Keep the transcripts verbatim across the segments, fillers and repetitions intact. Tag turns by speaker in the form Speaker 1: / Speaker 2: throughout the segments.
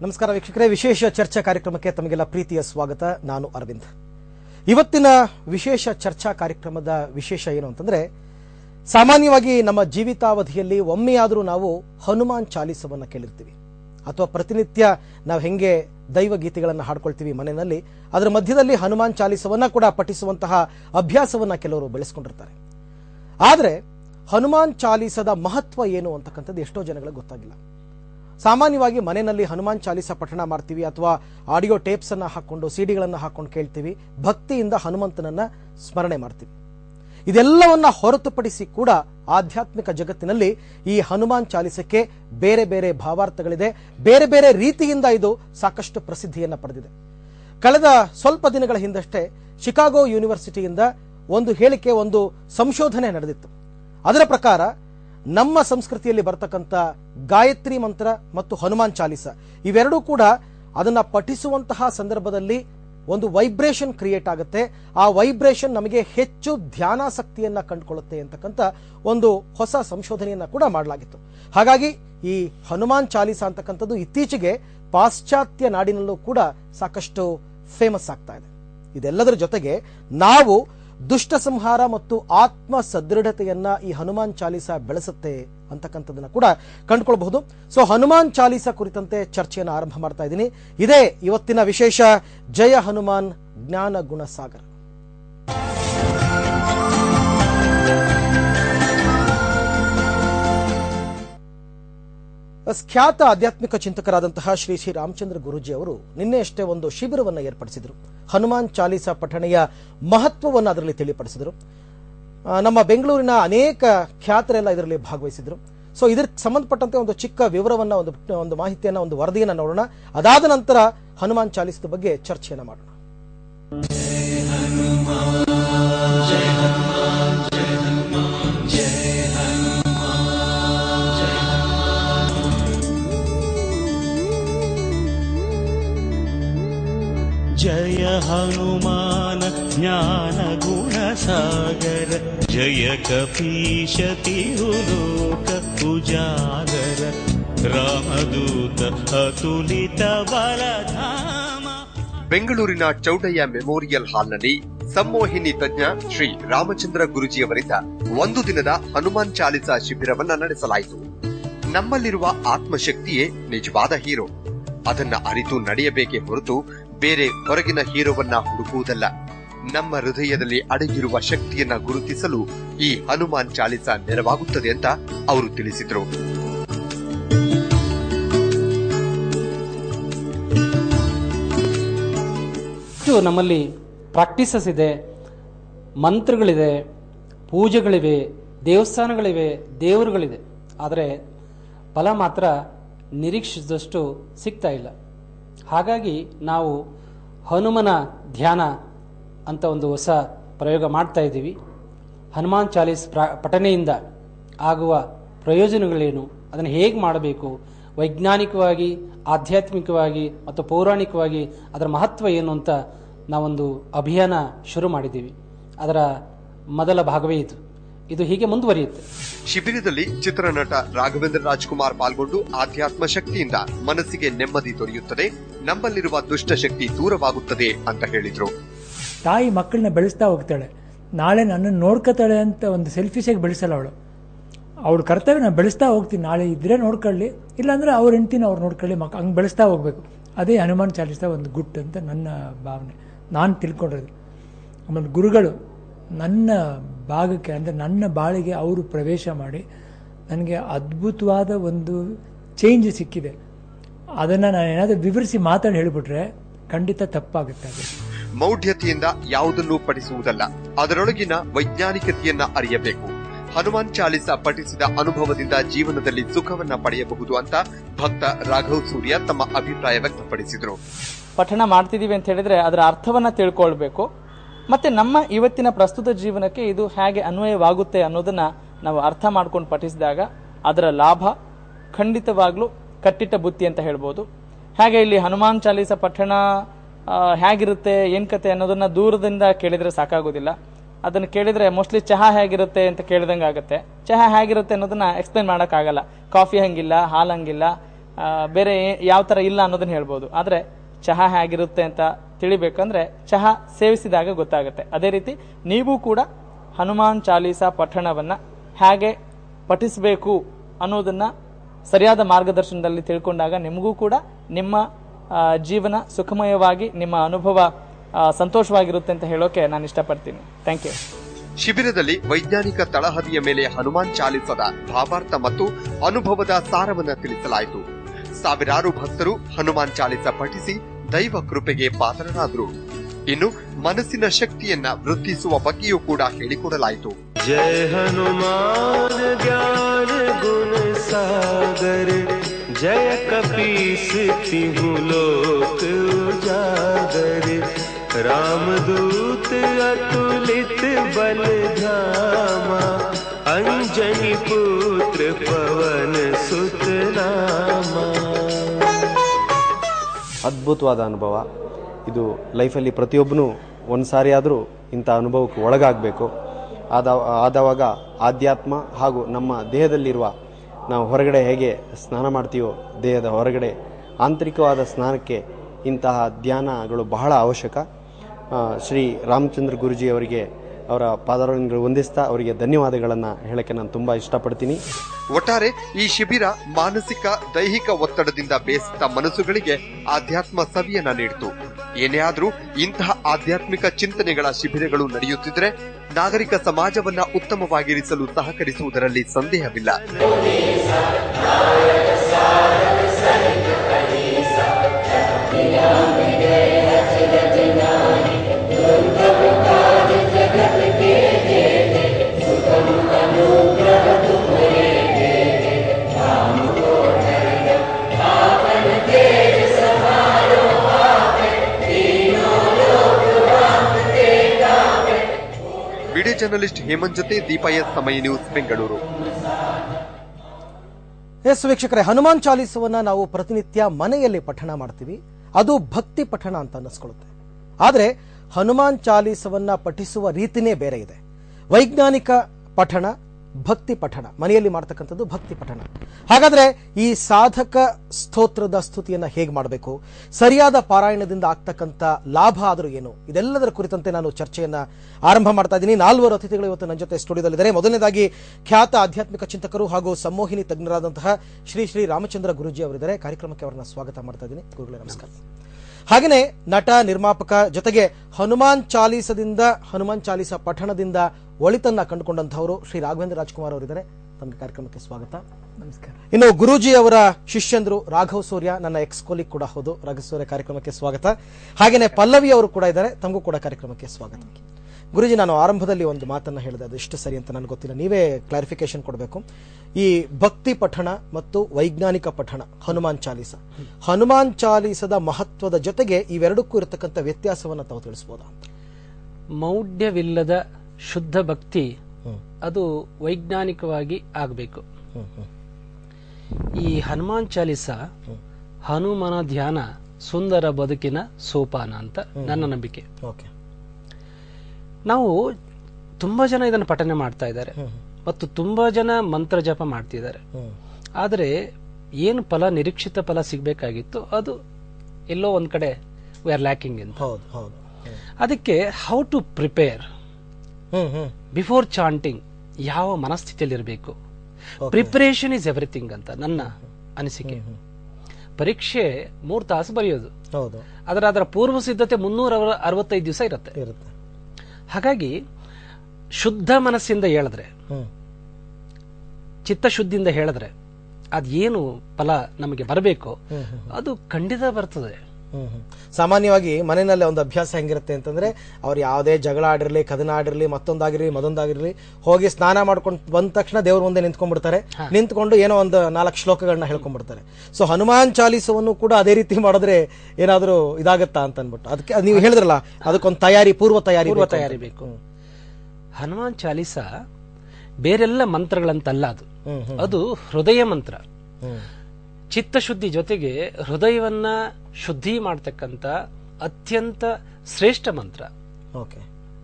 Speaker 1: ನಮಸ್ಕಾರ ವೀಕ್ಷಕರೇ, ವಿಶೇಷ ಚರ್ಚಾ ಕಾರ್ಯಕ್ರಮಕ್ಕೆ ತಮಗೆಲ್ಲ ಪ್ರೀತಿಯ ಸ್ವಾಗತ. ನಾನು ಅರವಿಂದ್. ಇವತ್ತಿನ ವಿಶೇಷ ಚರ್ಚಾ ಕಾರ್ಯಕ್ರಮದ ವಿಶೇಷ ಏನು ಅಂತಂದ್ರೆ, ಸಾಮಾನ್ಯವಾಗಿ ನಮ್ಮ ಜೀವಿತಾವಧಿಯಲ್ಲಿ ಒಮ್ಮೆಯಾದರೂ ನಾವು ಹನುಮಾನ್ ಚಾಲೀಸವನ್ನು ಕೇಳಿರ್ತೀವಿ, ಅಥವಾ ಪ್ರತಿನಿತ್ಯ ನಾವು ಹೆಂಗೆ ದೈವ ಗೀತೆಗಳನ್ನು ಹಾಡ್ಕೊಳ್ತೀವಿ ಮನೆಯಲ್ಲಿ, ಅದರ ಮಧ್ಯದಲ್ಲಿ ಹನುಮಾನ್ ಚಾಲೀಸವನ್ನ ಕೂಡ ಪಠಿಸುವಂತಹ ಅಭ್ಯಾಸವನ್ನ ಕೆಲವರು ಬೆಳೆಸ್ಕೊಂಡಿರ್ತಾರೆ. ಆದರೆ ಹನುಮಾನ್ ಚಾಲೀಸದ ಮಹತ್ವ ಏನು ಅಂತಕ್ಕಂಥದ್ದು ಎಷ್ಟೋ ಜನಗಳಿಗೆ ಗೊತ್ತಾಗಿಲ್ಲ. ಸಾಮಾನ್ಯವಾಗಿ ಮನೆಯಲ್ಲಿ ಹನುಮಾನ್ ಚಾಲೀಸ ಪಠಣ ಮಾಡ್ತೀವಿ, ಅಥವಾ ಆಡಿಯೋ ಟೇಪ್ಸ್ ಅನ್ನ ಹಾಕೊಂಡು ಸಿಡಿಗಳನ್ನು ಹಾಕೊಂಡು ಕೇಳ್ತೀವಿ, ಭಕ್ತಿಯಿಂದ ಹನುಮಂತನನ್ನ ಸ್ಮರಣೆ ಮಾಡ್ತೀವಿ. ಇದೆಲ್ಲವನ್ನ ಹೊರತುಪಡಿಸಿ ಕೂಡ ಆಧ್ಯಾತ್ಮಿಕ ಜಗತ್ತಿನಲ್ಲಿ ಈ ಹನುಮಾನ್ ಚಾಲೀಸಕ್ಕೆ ಬೇರೆ ಬೇರೆ ಭಾವಾರ್ಥಗಳಿದೆ, ಬೇರೆ ಬೇರೆ ರೀತಿಯಿಂದ ಇದು ಸಾಕಷ್ಟು ಪ್ರಸಿದ್ಧಿಯನ್ನ ಪಡೆದಿದೆ. ಕಳೆದ ಸ್ವಲ್ಪ ದಿನಗಳ ಹಿಂದಷ್ಟೇ ಶಿಕಾಗೋ ಯೂನಿವರ್ಸಿಟಿಯಿಂದ ಒಂದು ಹೇಳಿಕೆ, ಒಂದು ಸಂಶೋಧನೆ ನಡೆದಿತ್ತು. ಅದರ ಪ್ರಕಾರ ನಮ್ಮ ಸಂಸ್ಕೃತಿಯಲ್ಲಿ ಬರ್ತಕ್ಕಂಥ ಗಾಯತ್ರಿ ಮಂತ್ರ ಮತ್ತು ಹನುಮಾನ್ ಚಾಲೀಸ ಇವೆರಡೂ ಕೂಡ ಅದನ್ನ ಪಠಿಸುವಂತಹ ಸಂದರ್ಭದಲ್ಲಿ ಒಂದು ವೈಬ್ರೇಷನ್ ಕ್ರಿಯೇಟ್ ಆಗುತ್ತೆ. ಆ ವೈಬ್ರೇಷನ್ ನಮಗೆ ಹೆಚ್ಚು ಧ್ಯಾನಾಸಕ್ತಿಯನ್ನ ಕಂಡುಕೊಳ್ಳುತ್ತೆ ಅಂತಕ್ಕಂಥ ಒಂದು ಹೊಸ ಸಂಶೋಧನೆಯನ್ನ ಕೂಡ ಮಾಡಲಾಗಿತ್ತು. ಹಾಗಾಗಿ ಈ ಹನುಮಾನ್ ಚಾಲೀಸ ಅಂತಕ್ಕಂಥದ್ದು ಇತ್ತೀಚೆಗೆ ಪಾಶ್ಚಾತ್ಯ ನಾಡಿನಲ್ಲೂ ಕೂಡ ಸಾಕಷ್ಟು ಫೇಮಸ್ ಆಗ್ತಾ ಇದೆ. ಇದೆಲ್ಲದರ ಜೊತೆಗೆ ನಾವು ದುಷ್ಟ ಸಂಹಾರ ಮತ್ತು ಆತ್ಮ ಸದೃಢತೆಯನ್ನ ಈ ಹನುಮಾನ್ ಚಾಲೀಸ ಬೆಳೆಸುತ್ತೆ ಅಂತಕ್ಕಂಥದನ್ನ ಕೂಡ ಕಂಡುಕೊಳ್ಬಹುದು. ಸೊ ಹನುಮಾನ್ ಚಾಲೀಸ ಕುರಿತಂತೆ ಚರ್ಚೆಯನ್ನು ಆರಂಭ ಮಾಡ್ತಾ ಇದ್ದೀನಿ. ಇದೇ ಇವತ್ತಿನ ವಿಶೇಷ ಜಯ ಹನುಮಾನ್ ಜ್ಞಾನ ಗುಣ ಸಾಗರ. ಖ್ಯಾತ ಆಧ್ಯಾತ್ಮಿಕ ಚಿಂತಕರಾದಂತಹ ಶ್ರೀ ಶ್ರೀ ರಾಮಚಂದ್ರ ಗುರೂಜಿ ಅವರು ನಿನ್ನೆಯಷ್ಟೇ ಒಂದು ಶಿಬಿರವನ್ನು ಏರ್ಪಡಿಸಿದರು. ಹನುಮಾನ್ ಚಾಲೀಸ ಪಠಣೆಯ ಮಹತ್ವವನ್ನು ಅದರಲ್ಲಿ ತಿಳಿಪಡಿಸಿದರು. ನಮ್ಮ ಬೆಂಗಳೂರಿನ ಅನೇಕ ಖ್ಯಾತರೆಲ್ಲ ಇದರಲ್ಲಿ ಭಾಗವಹಿಸಿದ್ರು. ಸೊ ಇದಕ್ಕೆ ಸಂಬಂಧಪಟ್ಟಂತೆ ಒಂದು ಚಿಕ್ಕ ವಿವರವನ್ನ, ಒಂದು ಒಂದು ಮಾಹಿತಿಯನ್ನ, ಒಂದು ವರದಿಯನ್ನ ನೋಡೋಣ. ಅದಾದ ನಂತರ ಹನುಮಾನ್ ಚಾಲೀಸದ ಬಗ್ಗೆ ಚರ್ಚೆಯನ್ನು ಮಾಡೋಣ.
Speaker 2: ಜಯ ಹನುಮಾನ ಜ್ಞಾನ ಗುಣ ಸಾಗರ, ಜಯ ಕಪೀಶ ತಿರುಲೋಕ ಉಜಾಗರ, ರಾಮದೂತ ಅತುಲಿತ ಬಲಧಾಮ.
Speaker 3: ಬೆಂಗಳೂರಿನ ಚೌಡಯ್ಯ ಮೆಮೋರಿಯಲ್ ಹಾಲ್ನಲ್ಲಿ ಸಂಮೋಹಿನಿ ತಜ್ಞ ಶ್ರೀ ರಾಮಚಂದ್ರ ಗುರೂಜಿಯವರಿಂದ ಒಂದು ದಿನದ ಹನುಮಾನ್ ಚಾಲೀಸ ಶಿಬಿರವನ್ನ ನಡೆಸಲಾಯಿತು. ನಮ್ಮಲ್ಲಿರುವ ಆತ್ಮಶಕ್ತಿಯೇ ನಿಜವಾದ ಹೀರೋ. ಅದನ್ನ ಅರಿತು ನಡೆಯಬೇಕೇ ಹೊರತು ಬೇರೆ ಹೊರಗಿನ ಹೀರೋವನ್ನ ಹುಡುಕುವುದಲ್ಲ. ನಮ್ಮ ಹೃದಯದಲ್ಲಿ ಅಡಗಿರುವ ಶಕ್ತಿಯನ್ನ ಗುರುತಿಸಲು ಈ ಹನುಮಾನ್ ಚಾಲೀಸ ನೆರವಾಗುತ್ತದೆ ಅಂತ ಅವರು ತಿಳಿಸಿದರು.
Speaker 4: ನಮ್ಮಲ್ಲಿ ಪ್ರಾಕ್ಟೀಸಸ್ ಇದೆ, ಮಂತ್ರಗಳಿದೆ, ಪೂಜೆಗಳಿವೆ, ದೇವಸ್ಥಾನಗಳಿವೆ, ದೇವರುಗಳಿದೆ. ಆದರೆ ಫಲ ಮಾತ್ರ ನಿರೀಕ್ಷಿಸಿದಷ್ಟು ಸಿಗ್ತಾ ಇಲ್ಲ. ಹಾಗಾಗಿ ನಾವು ಹನುಮನ ಧ್ಯಾನ ಅಂತ ಒಂದು ಹೊಸ ಪ್ರಯೋಗ ಮಾಡ್ತಾ ಇದ್ದೀವಿ. ಹನುಮಾನ್ ಚಾಲೀಸ್ ಪಠನೆಯಿಂದ ಆಗುವ ಪ್ರಯೋಜನಗಳೇನು, ಅದನ್ನು ಹೇಗೆ ಮಾಡಬೇಕು, ವೈಜ್ಞಾನಿಕವಾಗಿ, ಆಧ್ಯಾತ್ಮಿಕವಾಗಿ ಮತ್ತು ಪೌರಾಣಿಕವಾಗಿ ಅದರ ಮಹತ್ವ ಏನು ಅಂತ ನಾವೊಂದು ಅಭಿಯಾನ ಶುರು ಮಾಡಿದ್ದೀವಿ. ಅದರ ಮೊದಲ ಭಾಗವೇ ಇದು. ಇದು ಹೀಗೆ ಮುಂದುವರಿಯುತ್ತೆ.
Speaker 3: ಶಿಬಿರದಲ್ಲಿ ಚಿತ್ರನಟ ರಾಘವೇಂದ್ರ ರಾಜ್ಕುಮಾರ್ ಪಾಲ್ಗೊಂಡು ಆಧ್ಯಾತ್ಮ ಶಕ್ತಿಯಿಂದ ಮನಸ್ಸಿಗೆ ನೆಮ್ಮದಿ ದೊರೆಯುತ್ತದೆ, ನಮ್ಮಲ್ಲಿರುವ ದುಷ್ಟಶಕ್ತಿ ದೂರವಾಗುತ್ತದೆ ಅಂತ ಹೇಳಿದ್ರು.
Speaker 5: ತಾಯಿ ಮಕ್ಕಳನ್ನ ಬೆಳೆಸ್ತಾ ಹೋಗ್ತಾಳೆ, ನಾಳೆ ನನ್ನನ್ನು ನೋಡ್ಕೋತಾಳೆ ಅಂತ ಒಂದು ಸೆಲ್ಫಿಶಾಗಿ ಬೆಳೆಸಲ್ಲ ಅವಳು. ಅವಳು ಕರ್ತವ್ಯ ನಾನು ಬೆಳೆಸ್ತಾ ಹೋಗ್ತೀನಿ, ನಾಳೆ ಇದ್ರೆ ನೋಡ್ಕೊಳ್ಳಿ, ಇಲ್ಲಾಂದ್ರೆ ಅವ್ರ ಹೆಂಡ್ತಿನ ಅವ್ರು ನೋಡ್ಕೊಳ್ಳಿ, ಮಕ್ಕ ಹಂಗೆ ಬೆಳೆಸ್ತಾ ಹೋಗ್ಬೇಕು. ಅದೇ ಹನುಮಾನ್ ಚಾಲೀಸ ಒಂದು ಗುಟ್ ಅಂತ ನನ್ನ ಭಾವನೆ, ನಾನು ತಿಳ್ಕೊಂಡಿರೋದು. ಆಮೇಲೆ ಗುರುಗಳು ನನ್ನ ಭಾಗಕ್ಕೆ, ಅಂದರೆ ನನ್ನ ಬಾಳಿಗೆ ಅವರು ಪ್ರವೇಶ ಮಾಡಿ ನನಗೆ ಅದ್ಭುತವಾದ ಒಂದು ಚೇಂಜ್ ಸಿಕ್ಕಿದೆ. ಅದನ್ನು ನಾನು ಏನಾದರೂ ವಿವರಿಸಿ ಮಾತಾಡಿ ಹೇಳಿಬಿಟ್ರೆ ಖಂಡಿತ ತಪ್ಪಾಗುತ್ತೆ. ಅದು
Speaker 3: ಮೌಢ್ಯತೆಯಿಂದ ಯಾವುದನ್ನೂ ಪಠಿಸುವುದಲ್ಲ, ಅದರೊಳಗಿನ ವೈಜ್ಞಾನಿಕತೆಯನ್ನ ಅರಿಯಬೇಕು. ಹನುಮಾನ್ ಚಾಲೀಸ ಪಠಿಸಿದ ಅನುಭವದಿಂದ ಜೀವನದಲ್ಲಿ ಸುಖವನ್ನ ಪಡೆಯಬಹುದು ಅಂತ ಭಕ್ತ ರಾಘವ್ ಸೂರ್ಯ ತಮ್ಮ ಅಭಿಪ್ರಾಯ ವ್ಯಕ್ತಪಡಿಸಿದರು.
Speaker 6: ಪಠಣ ಮಾಡ್ತಿದೀವಿ ಅಂತ ಹೇಳಿದ್ರೆ ಅದರ ಅರ್ಥವನ್ನ ತಿಳ್ಕೊಳ್ಬೇಕು, ಮತ್ತೆ ನಮ್ಮ ಇವತ್ತಿನ ಪ್ರಸ್ತುತ ಜೀವನಕ್ಕೆ ಇದು ಹೇಗೆ ಅನ್ವಯವಾಗುತ್ತೆ ಅನ್ನೋದನ್ನ ನಾವು ಅರ್ಥ ಮಾಡ್ಕೊಂಡು ಪಠಿಸಿದಾಗ ಅದರ ಲಾಭ ಖಂಡಿತವಾಗ್ಲೂ ಕಟ್ಟಿಟ್ಟ ಬುತ್ತಿ ಅಂತ ಹೇಳ್ಬೋದು. ಹಾಗೆ ಇಲ್ಲಿ ಹನುಮಾನ್ ಚಾಲೀಸ ಪಠಣ ಹೇಗಿರುತ್ತೆ, ಏನ್ ಕತೆ ಅನ್ನೋದನ್ನ ದೂರದಿಂದ ಕೇಳಿದ್ರೆ ಸಾಕಾಗೋದಿಲ್ಲ. ಅದನ್ನ ಕೇಳಿದ್ರೆ ಮೋಸ್ಟ್ಲಿ ಚಹಾ ಹೇಗಿರುತ್ತೆ ಅಂತ ಕೇಳಿದಂಗೆ ಆಗುತ್ತೆ. ಚಹಾ ಹೇಗಿರುತ್ತೆ ಅನ್ನೋದನ್ನ ಎಕ್ಸ್ಪ್ಲೈನ್ ಮಾಡಕ್ ಆಗಲ್ಲ. ಕಾಫಿ ಹಂಗಿಲ್ಲ, ಹಾಲ್ ಹಂಗಿಲ್ಲ, ಬೇರೆ ಯಾವ ತರ ಇಲ್ಲ ಅನ್ನೋದನ್ನ ಹೇಳ್ಬೋದು. ಆದ್ರೆ ಚಹಾ ಹೇಗಿರುತ್ತೆ ಅಂತ ತಿಳಿಬೇಕಂದ್ರೆ ಚಹಾ ಸೇವಿಸಿದಾಗ ಗೊತ್ತಾಗುತ್ತೆ. ಅದೇ ರೀತಿ ನೀವು ಕೂಡ ಹನುಮಾನ್ ಚಾಲೀಸಾ ಪಠಣವನ್ನ ಹೇಗೆ ಪಠಿಸಬೇಕು ಅನ್ನೋದನ್ನ ಸರಿಯಾದ ಮಾರ್ಗದರ್ಶನದಲ್ಲಿ ತಿಳ್ಕೊಂಡಾಗ ನಿಮಗೂ ಕೂಡ ನಿಮ್ಮ ಜೀವನ ಸುಖಮಯವಾಗಿ, ನಿಮ್ಮ ಅನುಭವ ಸಂತೋಷವಾಗಿರುತ್ತೆ ಅಂತ ಹೇಳೋಕೆ ನಾನು ಇಷ್ಟಪಡ್ತೀನಿ. Thank you.
Speaker 3: ಶಿಬಿರದಲ್ಲಿ ವೈಜ್ಞಾನಿಕ ತಳಹದಿಯ ಮೇಲೆ ಹನುಮಾನ್ ಚಾಲೀಸದ ಭಾವಾರ್ಥ ಮತ್ತು ಅನುಭವದ ಸಾರವನ್ನ ತಿಳಿಸಲಾಯಿತು. ಸಾವಿರಾರು ಭಕ್ತರು ಹನುಮಾನ್ ಚಾಲೀಸ ಪಠಿಸಿ ದೈವ ಕೃಪೆಗೆ ಪಾತ್ರರಾದರು. ಇನ್ನು ಮನಸ್ಸಿನ ಶಕ್ತಿಯನ್ನ ವೃದ್ಧಿಸುವ ಬಗ್ಗೆಯೂ ಕೂಡ ಹೇಳಿಕೊಡಲಾಯಿತು.
Speaker 2: ಜಯ ಹನುಮಾನ್ ಜ್ಞಾನ ಗುಣ ಸಾಗರ ಜಯ ಕಪೀಸ್ ತಿಹು ಲೋಕ ಉಜಾಗರ ರಾಮದೂತ ಅತುಲಿತ ಬಲಧಾಮ ಅಂಜನಿ ಪುತ್ರ ಪವನ ಸುತ ನಾಮ.
Speaker 7: ಅದ್ಭುತವಾದ ಅನುಭವ ಇದು. ಲೈಫಲ್ಲಿ ಪ್ರತಿಯೊಬ್ಬನೂ ಒಂದು ಸಾರಿ ಆದರೂ ಇಂಥ ಅನುಭವಕ್ಕೆ ಒಳಗಾಗಬೇಕು. ಆದ ಆದವಾಗ ಆಧ್ಯಾತ್ಮ ಹಾಗೂ ನಮ್ಮ ದೇಹದಲ್ಲಿರುವ ನಾವು ಹೊರಗಡೆ ಹೇಗೆ ಸ್ನಾನ ಮಾಡ್ತೀವೋ ದೇಹದ ಹೊರಗಡೆ ಆಂತರಿಕವಾದ ಸ್ನಾನಕ್ಕೆ ಇಂತಹ ಧ್ಯಾನಗಳು ಬಹಳ ಅವಶ್ಯಕ. ಶ್ರೀ ರಾಮಚಂದ್ರ ಗುರುಜಿ ಅವರಿಗೆ ಅವರ ಪಾದಾರವಿಂದಗಳು ವಂದಿಸ್ತಾ ಅವರಿಗೆ ಧನ್ಯವಾದಗಳನ್ನು ಹೇಳಕ್ಕೆ ನಾನು ತುಂಬಾ ಇಷ್ಟಪಡ್ತೀನಿ.
Speaker 3: ಒಟ್ಟಾರೆ ಈ ಶಿಬಿರ ಮಾನಸಿಕ ದೈಹಿಕ ಒತ್ತಡದಿಂದ ಬೇಸತ್ತ ಮನಸ್ಸುಗಳಿಗೆ ಆಧ್ಯಾತ್ಮ ಸವಿಯನ್ನ ನೀಡಿತು. ಏನೇ ಆದ್ರೂ ಇಂತಹ ಆಧ್ಯಾತ್ಮಿಕ ಚಿಂತನೆಗಳ ಶಿಬಿರಗಳು ನಡೆಯುತ್ತಿದ್ರೆ ನಾಗರಿಕ ಸಮಾಜವನ್ನ ಉತ್ತಮವಾಗಿರಿಸಲು ಸಹಕರಿಸುವುದರಲ್ಲಿ ಸಂದೇಹವಿಲ್ಲ. ವಿಡಿಯೋ ಜರ್ನಲಿಸ್ಟ್ ಹೇಮಂತ್ ಜೊತೆ Deepa S, Samaya news, Bengaluru.
Speaker 1: Yes ವೀಕ್ಷಕರೇ, ಹನುಮಾನ್ ಚಾಲೀಸವನ್ನ ನಾವು ಪ್ರತಿನಿತ್ಯ ಮನೆಯಲ್ಲಿ ಪಠಣ ಮಾಡ್ತೀವಿ. ಅದು ಭಕ್ತಿ ಪಠಣ ಅಂತ ಅನ್ನಿಸ್ಕೊಳ್ಳುತ್ತೆ. ಆದರೆ ಹನುಮಾನ್ ಚಾಲೀಸವನ್ನ ಪಠಿಸುವ ರೀತಿನೇ ಬೇರೆ ಇದೆ. ವೈಜ್ಞಾನಿಕ ಪಠಣ, ಭಕ್ತಿ ಪಠಣ. ಮನೆಯಲ್ಲಿ ಮಾಡ್ತಕ್ಕಂಥದ್ದು ಭಕ್ತಿ ಪಠಣ. ಹಾಗಾದ್ರೆ ಈ ಸಾಧಕ ಸ್ತೋತ್ರದ ಸ್ತುತಿಯನ್ನ ಹೇಗೆ ಮಾಡಬೇಕು, ಸರಿಯಾದ ಪಾರಾಯಣದಿಂದ ಆಗ್ತಕ್ಕಂಥ ಲಾಭ ಆದರೂ ಏನು, ಇದೆಲ್ಲದರ ಕುರಿತಂತೆ ನಾನು ಚರ್ಚೆಯನ್ನ ಆರಂಭ ಮಾಡ್ತಾ ಇದ್ದೀನಿ. ನಾಲ್ವರು ಅತಿಥಿಗಳು ಇವತ್ತು ನನ್ನ ಜೊತೆ ಸ್ಟುಡಿಯೋದಲ್ಲಿದ್ದಾರೆ. ಮೊದಲನೇದಾಗಿ ಖ್ಯಾತ ಆಧ್ಯಾತ್ಮಿಕ ಚಿಂತಕರು ಹಾಗೂ ಸಂಮೋಹಿನಿ ತಜ್ಞರಾದಂತಹ ಶ್ರೀ ಶ್ರೀ ರಾಮಚಂದ್ರ ಗುರುಜಿ ಅವರಿದ್ದಾರೆ. ಕಾರ್ಯಕ್ರಮಕ್ಕೆ ಅವರನ್ನ ಸ್ವಾಗತ ಮಾಡ್ತಾ ಇದ್ದೀನಿ. ಗುರುಗಳೇ ನಮಸ್ಕಾರ. ಹಾಗೆಯೇ ನಟ, ನಿರ್ಮಾಪಕ, ಜೊತೆಗೆ ಹನುಮಾನ್ ಚಾಲೀಸದಿಂದ ಹನುಮಾನ್ ಚಾಲೀಸ ಪಠಣದಿಂದ ಒಳಿತನ್ನ ಕಂಡುಕೊಂಡಂತಹವರು ಶ್ರೀ ರಾಘವೇಂದ್ರ ರಾಜ್ಕುಮಾರ್ ಅವರಿದ್ದಾರೆ. ತಮಗೆ ಕಾರ್ಯಕ್ರಮಕ್ಕೆ ಸ್ವಾಗತ.
Speaker 5: ನಮಸ್ಕಾರ.
Speaker 1: ಇನ್ನು ಗುರೂಜಿ ಅವರ ಶಿಷ್ಯಂದ್ರು ರಾಘವ್ ಸೂರ್ಯ, ನನ್ನ ಎಕ್ಸ್ ಕೊಲಿಗ್ ಕೂಡ ಹೌದು. ರಾಘವ್ ಸೂರ್ಯ ಕಾರ್ಯಕ್ರಮಕ್ಕೆ ಸ್ವಾಗತ. ಹಾಗೇನೆ ಪಲ್ಲವಿ ಅವರು ಕೂಡ ಇದ್ದಾರೆ. ತಮಗೂ ಕೂಡ ಕಾರ್ಯಕ್ರಮಕ್ಕೆ ಸ್ವಾಗತ. ಗುರುಜಿ, ನಾನು ಆರಂಭದಲ್ಲಿ ಒಂದು ಮಾತನ್ನ ಹೇಳಿದೆ, ಅದು ಎಷ್ಟು ಸರಿ ಅಂತ ನನಗೆ ಗೊತ್ತಿಲ್ಲ, ನೀವೇ ಕ್ಲಾರಿಫಿಕೇಶನ್ ಕೊಡಬೇಕು. ಈ ಭಕ್ತಿ ಪಠಣ ಮತ್ತು ವೈಜ್ಞಾನಿಕ ಪಠಣ ಹನುಮಾನ್ ಚಾಲೀಸ, ಹನುಮಾನ್ ಚಾಲೀಸದ ಮಹತ್ವದ ಜೊತೆಗೆ ಇವೆರಡಕ್ಕೂ ಇರತಕ್ಕಂಥ ವ್ಯತ್ಯಾಸವನ್ನ ತಾವು ತಿಳಿಸಬಹುದಾ ಅಂತ?
Speaker 4: ಮೌಢ್ಯವಿಲ್ಲದ ಶುದ್ಧ ಭಕ್ತಿ ಅದು ವೈಜ್ಞಾನಿಕವಾಗಿ ಆಗಬೇಕು. ಈ ಹನುಮಾನ್ ಚಾಲೀಸ ಹನುಮನ ಧ್ಯಾನ ಸುಂದರ ಬದುಕಿನ ಸೋಪಾನ ಅಂತ ನನ್ನ ನಂಬಿಕೆ. ನಾವು ತುಂಬಾ ಜನ ಇದನ್ನು ಪಠನೆ ಮಾಡ್ತಾ ಇದ್ದಾರೆ ಮತ್ತು ತುಂಬಾ ಜನ ಮಂತ್ರ ಜಪ ಮಾಡ್ತಿದ್ದಾರೆ. ಆದರೆ ಏನು ಫಲ, ನಿರೀಕ್ಷಿತ ಫಲ ಸಿಗಬೇಕಾಗಿತ್ತು, ಅದು ಎಲ್ಲೋ ಒಂದ್ ಕಡೆ ವಿ ಆರ್ ಲ್ಯಾಕಿಂಗ್ ಅಂತ. ಅದಕ್ಕೆ how to prepare before chanting, ಯಾವ ಮನಸ್ಥಿತಿಯಲ್ಲಿ ಇರಬೇಕು, ಪ್ರಿಪರೇಷನ್ ಇಸ್ ಎವ್ರಿಥಿಂಗ್ ಅಂತ ನನ್ನ ಅನಿಸಿಕೆ. ಪರೀಕ್ಷೆ ಮೂರ್ ತಾಸು ಬರೆಯೋದು, ಅದರ ಅದರ ಪೂರ್ವ ಸಿದ್ಧತೆ ಮುನ್ನೂರ ಅರವತ್ತೈದು ದಿವಸ ಇರುತ್ತೆ. ಹಾಗಾಗಿ ಶುದ್ಧ ಮನಸ್ಸಿಂದ ಹೇಳಿದ್ರೆ, ಚಿತ್ತಶುದ್ಧಿಯಿಂದ ಹೇಳಿದ್ರೆ ಅದೇನು ಫಲ ನಮಗೆ ಬರಬೇಕು ಅದು ಖಂಡಿತ ಬರ್ತದೆ.
Speaker 1: ಸಾಮಾನ್ಯವಾಗಿ ಮನೆಯಲ್ಲಿ ಒಂದು ಅಭ್ಯಾಸ ಹೆಂಗಿರುತ್ತೆ ಅಂತಂದ್ರೆ, ಅವ್ರು ಯಾವುದೇ ಜಗಳ ಆಡಿರ್ಲಿ, ಕದನ ಆಡಿರ್ಲಿ, ಮತ್ತೊಂದಾಗಿರ್ಲಿ, ಮತ್ತೊಂದಾಗಿರ್ಲಿ, ಹೋಗಿ ಸ್ನಾನ ಮಾಡ್ಕೊಂಡು ಬಂದ ತಕ್ಷಣ ದೇವ್ರ ಮುಂದೆ ನಿಂತ್ಕೊಂಡ್ಬಿಡ್ತಾರೆ. ನಿಂತ್ಕೊಂಡು ಏನೋ ಒಂದು ನಾಲ್ಕು ಶ್ಲೋಕಗಳನ್ನ ಹೇಳ್ಕೊಂಡ್ಬಿಡ್ತಾರೆ. ಸೊ ಹನುಮಾನ್ ಚಾಲೀಸವನ್ನು ಕೂಡ ಅದೇ ರೀತಿ ಮಾಡಿದ್ರೆ ಏನಾದ್ರೂ ಇದಾಗತ್ತಾ ಅಂತ ಅನ್ಬಿಟ್ಟು, ಅದಕ್ಕೆ ನೀವು ಹೇಳಿದ್ರಲ್ಲ, ಅದಕ್ಕೊಂದು ತಯಾರಿ, ಪೂರ್ವ ತಯಾರಿ
Speaker 4: ಪೂರ್ವ ತಯಾರಿ ಬೇಕು. ಹನುಮಾನ್ ಚಾಲೀಸ ಬೇರೆಲ್ಲ ಮಂತ್ರಗಳಂತಲ್ಲ, ಅದು ಅದು ಹೃದಯ ಮಂತ್ರ. ಚಿತ್ತಶುದ್ಧಿ ಜೊತೆಗೆ ಹೃದಯವನ್ನ ಶುದ್ಧಿ ಮಾಡ್ತಕ್ಕಂಥ ಅತ್ಯಂತ ಶ್ರೇಷ್ಠ ಮಂತ್ರ.
Speaker 1: ಓಕೆ,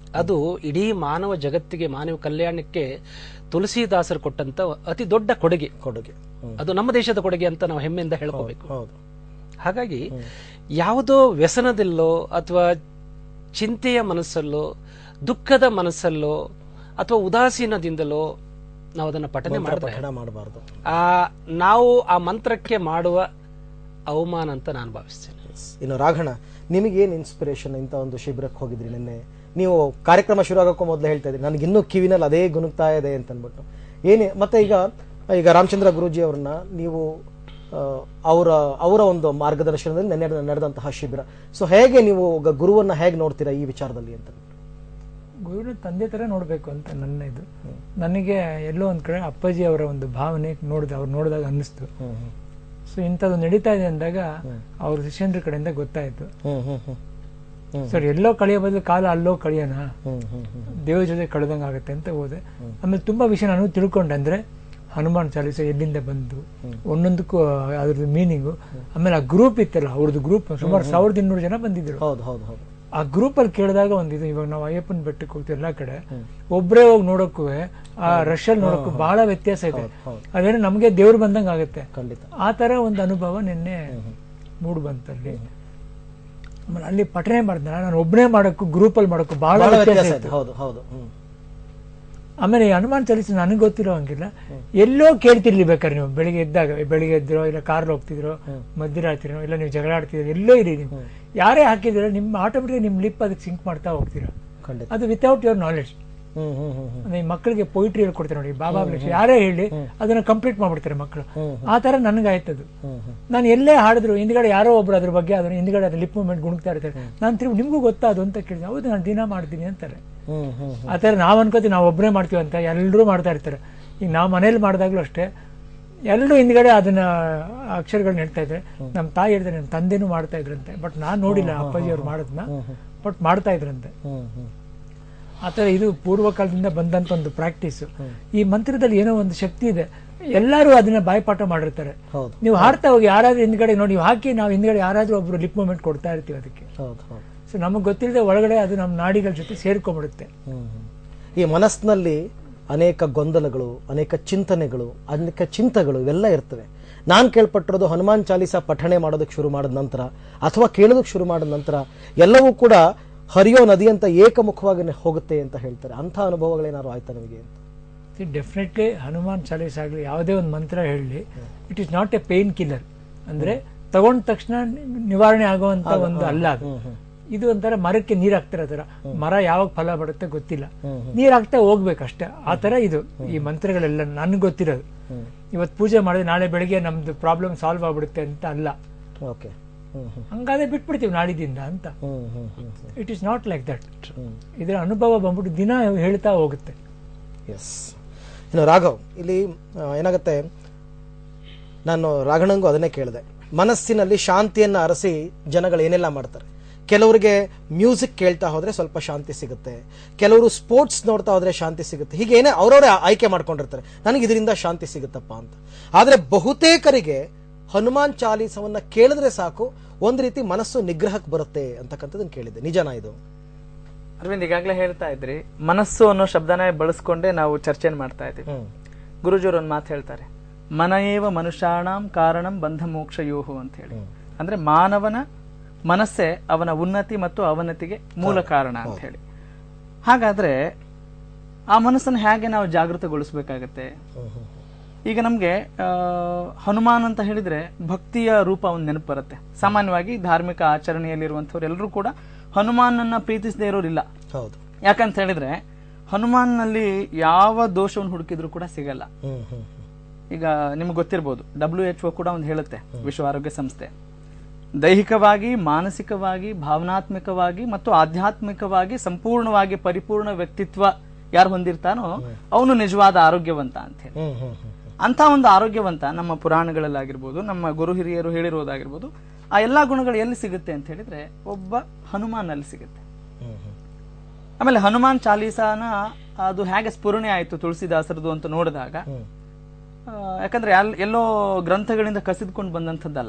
Speaker 4: ಅದು ಇಡೀ ಮಾನವ ಜಗತ್ತಿಗೆ, ಮಾನವ ಕಲ್ಯಾಣಕ್ಕೆ ತುಳಸಿದಾಸರು ಕೊಟ್ಟಂತ ಅತಿ ದೊಡ್ಡ ಕೊಡುಗೆ
Speaker 1: ಕೊಡುಗೆ
Speaker 4: ಅದು ನಮ್ಮ ದೇಶದ ಕೊಡುಗೆ ಅಂತ ನಾವು ಹೆಮ್ಮೆಯಿಂದ ಹೇಳ್ಕೋಬೇಕು.
Speaker 1: ಹೌದು.
Speaker 4: ಹಾಗಾಗಿ ಯಾವುದೋ ವ್ಯಸನದಲ್ಲೋ ಅಥವಾ ಚಿಂತೆಯ ಮನಸ್ಸಲ್ಲೋ ದುಃಖದ ಮನಸ್ಸಲ್ಲೋ ಅಥವಾ ಉದಾಸೀನದಿಂದಲೋ ನಾವು ಅದನ್ನ ಪಠನೆ
Speaker 1: ಮಾಡಬಾರದು.
Speaker 4: ಆ ನಾವು ಆ ಮಂತ್ರಕ್ಕೆ ಮಾಡುವ ಅವಮಾನ ಅಂತ ನಾನು ಭಾವಿಸ್ತೇನೆ.
Speaker 1: ಇನ್ನು ರಾಘಣ್ಣ, ನಿಮಗೇನು ಇನ್ಸ್ಪಿರೇಷನ್? ಇಂಥ ಒಂದು ಶಿಬಿರಕ್ಕೆ ಹೋಗಿದ್ರಿ ನಿನ್ನೆ, ನೀವು ಕಾರ್ಯಕ್ರಮ ಶುರು ಆಗೋಕ್ಕೂ ಮೊದಲು ಹೇಳ್ತಾ ಇದ್ರಿ ನನಗೆ ಇನ್ನೂ ಕಿವಿನಲ್ಲಿ ಅದೇ ಗುನುಗ್ತಾ ಇದೆ ಅಂತ ಅಂದ್ಬಿಟ್ಟು. ಏನೇ ಮತ್ತೆ ಈಗ ಈಗ ರಾಮಚಂದ್ರ ಗುರೂಜಿ ಅವ್ರನ್ನ ನೀವು ಅವರ ಅವರ ಒಂದು ಮಾರ್ಗದರ್ಶನದಲ್ಲಿ ನೆನ್ನೆ ನಡೆದಂತಹ ಶಿಬಿರ, ಸೊ ಹೇಗೆ ನೀವು ಗುರುವನ್ನ ಹೇಗೆ ನೋಡ್ತೀರಾ ಈ ವಿಚಾರದಲ್ಲಿ ಅಂತ?
Speaker 5: ಗುರುವಿನ ತಂದೆ ತರ ನೋಡ್ಬೇಕು ಅಂತ ನನ್ನ ಇದು. ನನಗೆ ಎಲ್ಲೋ ಒಂದ್ ಕಡೆ ಅಪ್ಪಾಜಿ ಅವರ ಒಂದು ಭಾವನೆ ನೋಡಿದ ಅವ್ರು ನೋಡಿದಾಗ ಅನ್ನಿಸ್ತು. ಸೊ ಇಂಥದ್ದು ನಡೀತಾ ಇದೆ ಅಂದಾಗ ಅವ್ರ ಶಿಷ್ಯಂದ್ರ ಕಡೆಯಿಂದ ಗೊತ್ತಾಯ್ತು, ಸರ್ ಎಲ್ಲೋ ಕಳೆಯೋ ಬದಲು ಕಾಲ ಅಲ್ಲೋ ಕಳಿಯೋಣ, ದೇವ್ರ ಜೊತೆ ಕಳೆದಂಗ ಆಗುತ್ತೆ ಅಂತ ಹೋದೆ. ಆಮೇಲೆ ತುಂಬಾ ವಿಷಯ ನಾನು ತಿಳ್ಕೊಂಡೆ. ಅಂದ್ರೆ ಹನುಮಾನ್ ಚಾಲೀಸ ಎಲ್ಲಿಂದ ಬಂದು ಒಂದೊಂದಕ್ಕೂ ಅದ್ರದ್ದು ಮೀನಿಂಗು. ಆಮೇಲೆ ಆ ಗ್ರೂಪ್ ಇತ್ತಲ್ಲ, ಅವ್ರದ್ದು ಗ್ರೂಪ್ ಸುಮಾರು ಸಾವಿರದ ಇನ್ನೂರು ಜನ ಬಂದಿದ್ರು. ಆ ಗ್ರೂಪ್ ಅಲ್ಲಿ ಕೇಳಿದಾಗ ಒಂದಿದು, ಇವಾಗ ನಾವು ಅಯ್ಯಪ್ಪನ ಬೆಟ್ಟಕ್ಕೆ ಹೋಗ್ತೀವಿ ಎಲ್ಲಾ ಕಡೆ, ಒಬ್ರೇ ಹೋಗಿ ನೋಡಕ್ಕೂ ಆ ರಶ್ ಅಲ್ಲಿ ನೋಡಕ್ಕೂ ಬಹಳ ವ್ಯತ್ಯಾಸ ಇದೆ. ಅದೇನೋ ನಮ್ಗೆ ದೇವ್ರು ಬಂದಂಗ ಆಗುತ್ತೆ. ಆ ತರ ಒಂದು ಅನುಭವ ನಿನ್ನೆ ಮೂಡ್ ಬಂತಲ್ಲಿ. ಆಮೇಲೆ ಅಲ್ಲಿ ಪಠನೆ ಮಾಡಿದ ನಾನು ಒಬ್ಬನೇ ಮಾಡಕ್ಕೂ ಗ್ರೂಪ್ ಅಲ್ಲಿ ಮಾಡಕ್ಕೂ ಬಹಳ ವ್ಯತ್ಯಾಸ ಇದೆ. ಆಮೇಲೆ ಹನುಮಾನ್ ಚಾಲೀಸ ನನಗೆ ಗೊತ್ತಿರೋ ಹಂಗಿಲ್ಲ, ಎಲ್ಲೋ ಕೇಳ್ತಿರ್ಲಿ ಬೇಕಾದ್ರೆ ನೀವು ಬೆಳಿಗ್ಗೆ ಎದ್ದಾಗ, ಬೆಳಿಗ್ಗೆ ಎದ್ದಿರೋ ಇಲ್ಲ ಕಾರ್ ಹೋಗ್ತಿದ್ರು, ಮಧ್ಯರಾತ್ರಿನೋ ಇಲ್ಲ ನೀವು ಜಗಳ ಆಡ್ತಿದ್ರು, ಎಲ್ಲೋ ಇರಿ ನೀವು ಯಾರೇ ಹಾಕಿದ್ರೆ ನಿಮ್ ಆಟೋಮೆಟಿಕ್ ನಿಮ್ ಲಿಪ್ ಅದಕ್ಕೆ ಸಿಂಕ್ ಮಾಡ್ತಾ ಹೋಗ್ತೀರಾ. ಅದು ವಿತೌಟ್ ಯುವರ್ ನಾಲೆಡ್ಜ್. ಮಕ್ಕಳಿಗೆ ಪೊಯಿಟ್ರಿ ಹೇಳ್ಕೊಡ್ತಾರೆ ನೋಡಿ, ಬಾಬಾ ಯಾರೇ ಹೇಳಿ ಅದನ್ನ ಕಂಪ್ಲೀಟ್ ಮಾಡ್ಬಿಡ್ತಾರೆ ಮಕ್ಕಳು. ಆ ತರ ನನ್ಗಾಯ್ತದು. ನಾನು ಎಲ್ಲೇ ಹಾಡಿದ್ರು ಹಿಂದ್ಗಡೆ ಯಾರೋ ಒಬ್ರು ಅದ್ರ ಬಗ್ಗೆ ಅದನ್ನ ಹಿಂದ್ಗಡೆ ಅದ್ರ ಲಿಪ್ ಮೂವ್ಮೆಂಟ್ ಗುಣಗ್ತಾ ಇರ್ತಾರೆ. ನಾನು ತಿರುಗಿ ನಿಮ್ಗೂ ಗೊತ್ತಾದು ಅಂತ ಕೇಳಿದೆ. ಹೌದು, ನಾನು ದಿನ ಮಾಡ್ತೀನಿ ಅಂತಾರೆ. ಆತರ ನಾವ್ ಅನ್ಕೋತೀವಿ ನಾವು ಒಬ್ಬರೇ ಮಾಡ್ತೀವಿ ಅಂತ, ಎಲ್ಲರೂ ಮಾಡ್ತಾ ಇರ್ತಾರೆ. ಈಗ ನಾವು ಮನೇಲಿ ಮಾಡಿದಾಗ್ಲೂ ಅಷ್ಟೇ ಎಲ್ಲರೂ ಹಿಂದ್ಗಡೆ ಅದನ್ನ ಅಕ್ಷರಗಳನ್ನ ಹೇಳ್ತಾ ಇದ್ರೆ, ನಮ್ ತಾಯಿ ಹೇಳ್ತಾರೆ ನಮ್ ತಂದೆನೂ ಮಾಡ್ತಾ ಇದ್ರಂತೆ, ಬಟ್ ನಾನ್ ನೋಡಿಲ್ಲ ಅಪ್ಪಾಜಿ ಅವ್ರು ಮಾಡೋದನ್ನ, ಬಟ್ ಮಾಡ್ತಾ ಇದ್ರಂತೆ. ಆತರ ಇದು ಪೂರ್ವ ಕಾಲದಿಂದ ಬಂದಂತ ಒಂದು ಪ್ರಾಕ್ಟೀಸ್. ಈ ಮಂತ್ರದಲ್ಲಿ ಏನೋ ಒಂದು ಶಕ್ತಿ ಇದೆ, ಎಲ್ಲರೂ ಅದನ್ನ ಬಾಯ್ಪಾಠ ಮಾಡಿರ್ತಾರೆ. ನೀವು ಹಾಡ್ತಾ ಹೋಗಿ ಯಾರಾದ್ರೂ ಹಿಂದ್ಗಡೆ ನೋಡಿ ನೀವು ಹಾಕಿ, ನಾವು ಹಿಂದ್ಗಡೆ ಯಾರಾದ್ರೂ ಒಬ್ರು ಲಿಪ್ ಮೂವ್ಮೆಂಟ್ ಕೊಡ್ತಾ ಇರ್ತೀವಿ ಅದಕ್ಕೆ. ಸೊ ನಮಗ್ ಗೊತ್ತಿಲ್ಲದೆ ಒಳಗಡೆ ಅದು ನಮ್ಮ ನಾಡಿಗಳ ಜೊತೆ ಸೇರ್ಕೊಂಡ್ಬಿಡುತ್ತೆ.
Speaker 1: ಈ ಮನಸ್ಸಿನಲ್ಲಿ ಅನೇಕ ಗೊಂದಲಗಳು, ಅನೇಕ ಚಿಂತನೆಗಳು, ಅನೇಕ ಚಿಂತಗಳು ಇವೆಲ್ಲ ಇರ್ತವೆ. ನಾನ್ ಕೇಳ್ಪಟ್ಟಿರೋದು ಹನುಮಾನ್ ಚಾಲೀಸ ಪಠಣೆ ಮಾಡೋದಕ್ಕೆ ಶುರು ಮಾಡಿದ ನಂತರ ಅಥವಾ ಕೇಳೋದಕ್ಕೆ ಶುರು ಮಾಡಿದ ನಂತರ ಎಲ್ಲವೂ ಕೂಡ ಹರಿಯೋ ನದಿ ಅಂತ ಏಕಮುಖವಾಗಿ ಹೋಗುತ್ತೆ ಅಂತ ಹೇಳ್ತಾರೆ. ಅಂಥ ಅನುಭವಗಳೇನಾದ್ರು ಆಯ್ತಾ ನಿಮಗೆ ಅಂತ?
Speaker 5: ಡೆಫಿನೆಟ್ಲಿ ಹನುಮಾನ್ ಚಾಲೀಸ ಆಗಲಿ ಯಾವುದೇ ಒಂದು ಮಂತ್ರ ಹೇಳಿ, it is not a painkiller. ಅಂದ್ರೆ ತಗೊಂಡ ತಕ್ಷಣ ನಿವಾರಣೆ ಆಗುವಂತ ಒಂದು ಅಲ್ಲ ಅದು. ಇದು ಒಂಥರ ಮರಕ್ಕೆ ನೀರ್ ಹಾಕ್ತಿರೋ ತರ, ಮರ ಯಾವಾಗ ಫಲ ಬರುತ್ತೆ ಗೊತ್ತಿಲ್ಲ, ನೀರ್ ಹಾಕ್ತಾ ಹೋಗ್ಬೇಕಷ್ಟೇ. ಆ ತರ ಇದು ಈ ಮಂತ್ರಗಳೆಲ್ಲ ನನ್ಗೆ ಗೊತ್ತಿರೋದು. ಇವತ್ತು ಪೂಜೆ ಮಾಡಿದ್ರೆ ನಾಳೆ ಬೆಳಿಗ್ಗೆ ನಮ್ದು ಪ್ರಾಬ್ಲಮ್ ಸಾಲ್ವ್ ಆಗ್ಬಿಡುತ್ತೆ ಅಂತ ಅಲ್ಲ. ಹಂಗಾದ್ರೆ ಬಿಟ್ಬಿಡ್ತೀವಿ ನಾಳಿದಿಂದ ಅಂತ. It is not like that. ಇದರ ಅನುಭವ ಬಂದ್ಬಿಟ್ಟು ದಿನ ಹೇಳ್ತಾ ಹೋಗುತ್ತೆ.
Speaker 1: ಎಸ್. ಇನ್ನು ರಾಘವ್, ಇಲ್ಲಿ ಏನಾಗುತ್ತೆ, ನಾನು ರಾಘಣಂಗೂ ಅದನ್ನೇ ಕೇಳಿದೆ. ಮನಸ್ಸಿನಲ್ಲಿ ಶಾಂತಿಯನ್ನ ಅರಸಿ ಜನಗಳು ಏನೆಲ್ಲ ಮಾಡ್ತಾರೆ. ಕೆಲವರಿಗೆ ಮ್ಯೂಸಿಕ್ ಕೇಳ್ತಾ ಹೋದ್ರೆ ಸ್ವಲ್ಪ ಶಾಂತಿ ಸಿಗುತ್ತೆ, ಕೆಲವರು ಸ್ಪೋರ್ಟ್ಸ್ ನೋಡ್ತಾ ಹೋದ್ರೆ ಶಾಂತಿ ಸಿಗುತ್ತೆ. ಹೀಗೇನೆ ಅವರವರೇ ಆಯ್ಕೆ ಮಾಡ್ಕೊಂಡಿರ್ತಾರೆ, ನನಗೆ ಇದರಿಂದ ಶಾಂತಿ ಸಿಗುತ್ತಪ್ಪ ಅಂತ. ಆದ್ರೆ ಬಹುತೇಕರಿಗೆ ಹನುಮಾನ್ ಚಾಲೀಸವನ್ನ ಕೇಳಿದ್ರೆ ಸಾಕು, ಒಂದ್ ರೀತಿ ಮನಸ್ಸು ನಿಗ್ರಹಕ್ಕೆ ಬರುತ್ತೆ ಅಂತಕ್ಕಂಥದ್ದನ್ನ ಕೇಳಿದ್ದೆ. ನಿಜನಾ ಇದು?
Speaker 6: ಅರವಿಂದ್ ಈಗಾಗಲೇ ಹೇಳ್ತಾ ಇದ್ರಿ, ಮನಸ್ಸು ಅನ್ನೋ ಶಬ್ದನ ಬಳಸ್ಕೊಂಡೇ ನಾವು ಚರ್ಚೆ ಮಾಡ್ತಾ ಇದ್ದೀವಿ. ಗುರುಜಿಯವರು ಒಂದು ಮಾತು ಹೇಳ್ತಾರೆ, ಮನಯೇವ ಮನುಷ್ಯಾಣಂ ಕಾರಣಂ ಬಂಧ ಮೋಕ್ಷ ಯೋಹು ಅಂತ ಹೇಳಿ. ಅಂದ್ರೆ ಮಾನವನ ಮನಸ್ಸೇ ಅವನ ಉನ್ನತಿ ಮತ್ತು ಅವನತಿಗೆ ಮೂಲ ಕಾರಣ ಅಂತ ಹೇಳಿ. ಹಾಗಾದ್ರೆ ಆ ಮನಸ್ಸನ್ನು ಹೇಗೆ ನಾವು ಜಾಗೃತಗೊಳಿಸಬೇಕಾಗತ್ತೆ? ಈಗ ನಮ್ಗೆ ಹನುಮಾನ್ ಅಂತ ಹೇಳಿದ್ರೆ ಭಕ್ತಿಯ ರೂಪ ಒಂದು ನೆನಪು ಬರುತ್ತೆ. ಸಾಮಾನ್ಯವಾಗಿ ಧಾರ್ಮಿಕ ಆಚರಣೆಯಲ್ಲಿರುವಂತವ್ರು ಎಲ್ಲರೂ ಕೂಡ ಹನುಮಾನನ್ನ ಪ್ರೀತಿಸದೇ ಇರೋರಿಲ್ಲ. ಯಾಕಂತ ಹೇಳಿದ್ರೆ ಹನುಮಾನ್ ನಲ್ಲಿ ಯಾವ ದೋಷವನ್ನು ಹುಡುಕಿದ್ರು ಕೂಡ ಸಿಗಲ್ಲ. ಈಗ ನಿಮ್ಗೆ ಗೊತ್ತಿರ್ಬೋದು, ಡಬ್ಲ್ಯೂ ಎಚ್ ಒ ಕೂಡ ಒಂದು ಹೇಳುತ್ತೆ, ವಿಶ್ವ ಆರೋಗ್ಯ ಸಂಸ್ಥೆ, ದೈಹಿಕವಾಗಿ, ಮಾನಸಿಕವಾಗಿ, ಭಾವನಾತ್ಮಕವಾಗಿ ಮತ್ತು ಆಧ್ಯಾತ್ಮಿಕವಾಗಿ ಸಂಪೂರ್ಣವಾಗಿ ಪರಿಪೂರ್ಣ ವ್ಯಕ್ತಿತ್ವ ಯಾರು ಹೊಂದಿರ್ತಾನೋ ಅವನು ನಿಜವಾದ ಆರೋಗ್ಯವಂತ ಅಂತ ಹೇಳಿ. ಅಂತ ಒಂದು ಆರೋಗ್ಯವಂತ ನಮ್ಮ ಪುರಾಣಗಳಲ್ಲಾಗಿರ್ಬೋದು, ನಮ್ಮ ಗುರು ಹಿರಿಯರು ಹೇಳಿರೋದಾಗಿರ್ಬೋದು, ಆ ಎಲ್ಲಾ ಗುಣಗಳು ಎಲ್ಲಿ ಸಿಗುತ್ತೆ ಅಂತ ಹೇಳಿದ್ರೆ ಒಬ್ಬ ಹನುಮಾನ್ ಅಲ್ಲಿ ಸಿಗುತ್ತೆ. ಆಮೇಲೆ ಹನುಮಾನ್ ಚಾಲೀಸಾನ ಅದು ಹೇಗೆ ಸ್ಫುರಣೆ ಆಯ್ತು ತುಳಸಿದಾಸರದು ಅಂತ ನೋಡಿದಾಗ, ಯಾಕಂದ್ರೆ ಎಲ್ಲೋ ಗ್ರಂಥಗಳಿಂದ ಕಸಿದ್ಕೊಂಡು ಬಂದಂಥದ್ದಲ್ಲ,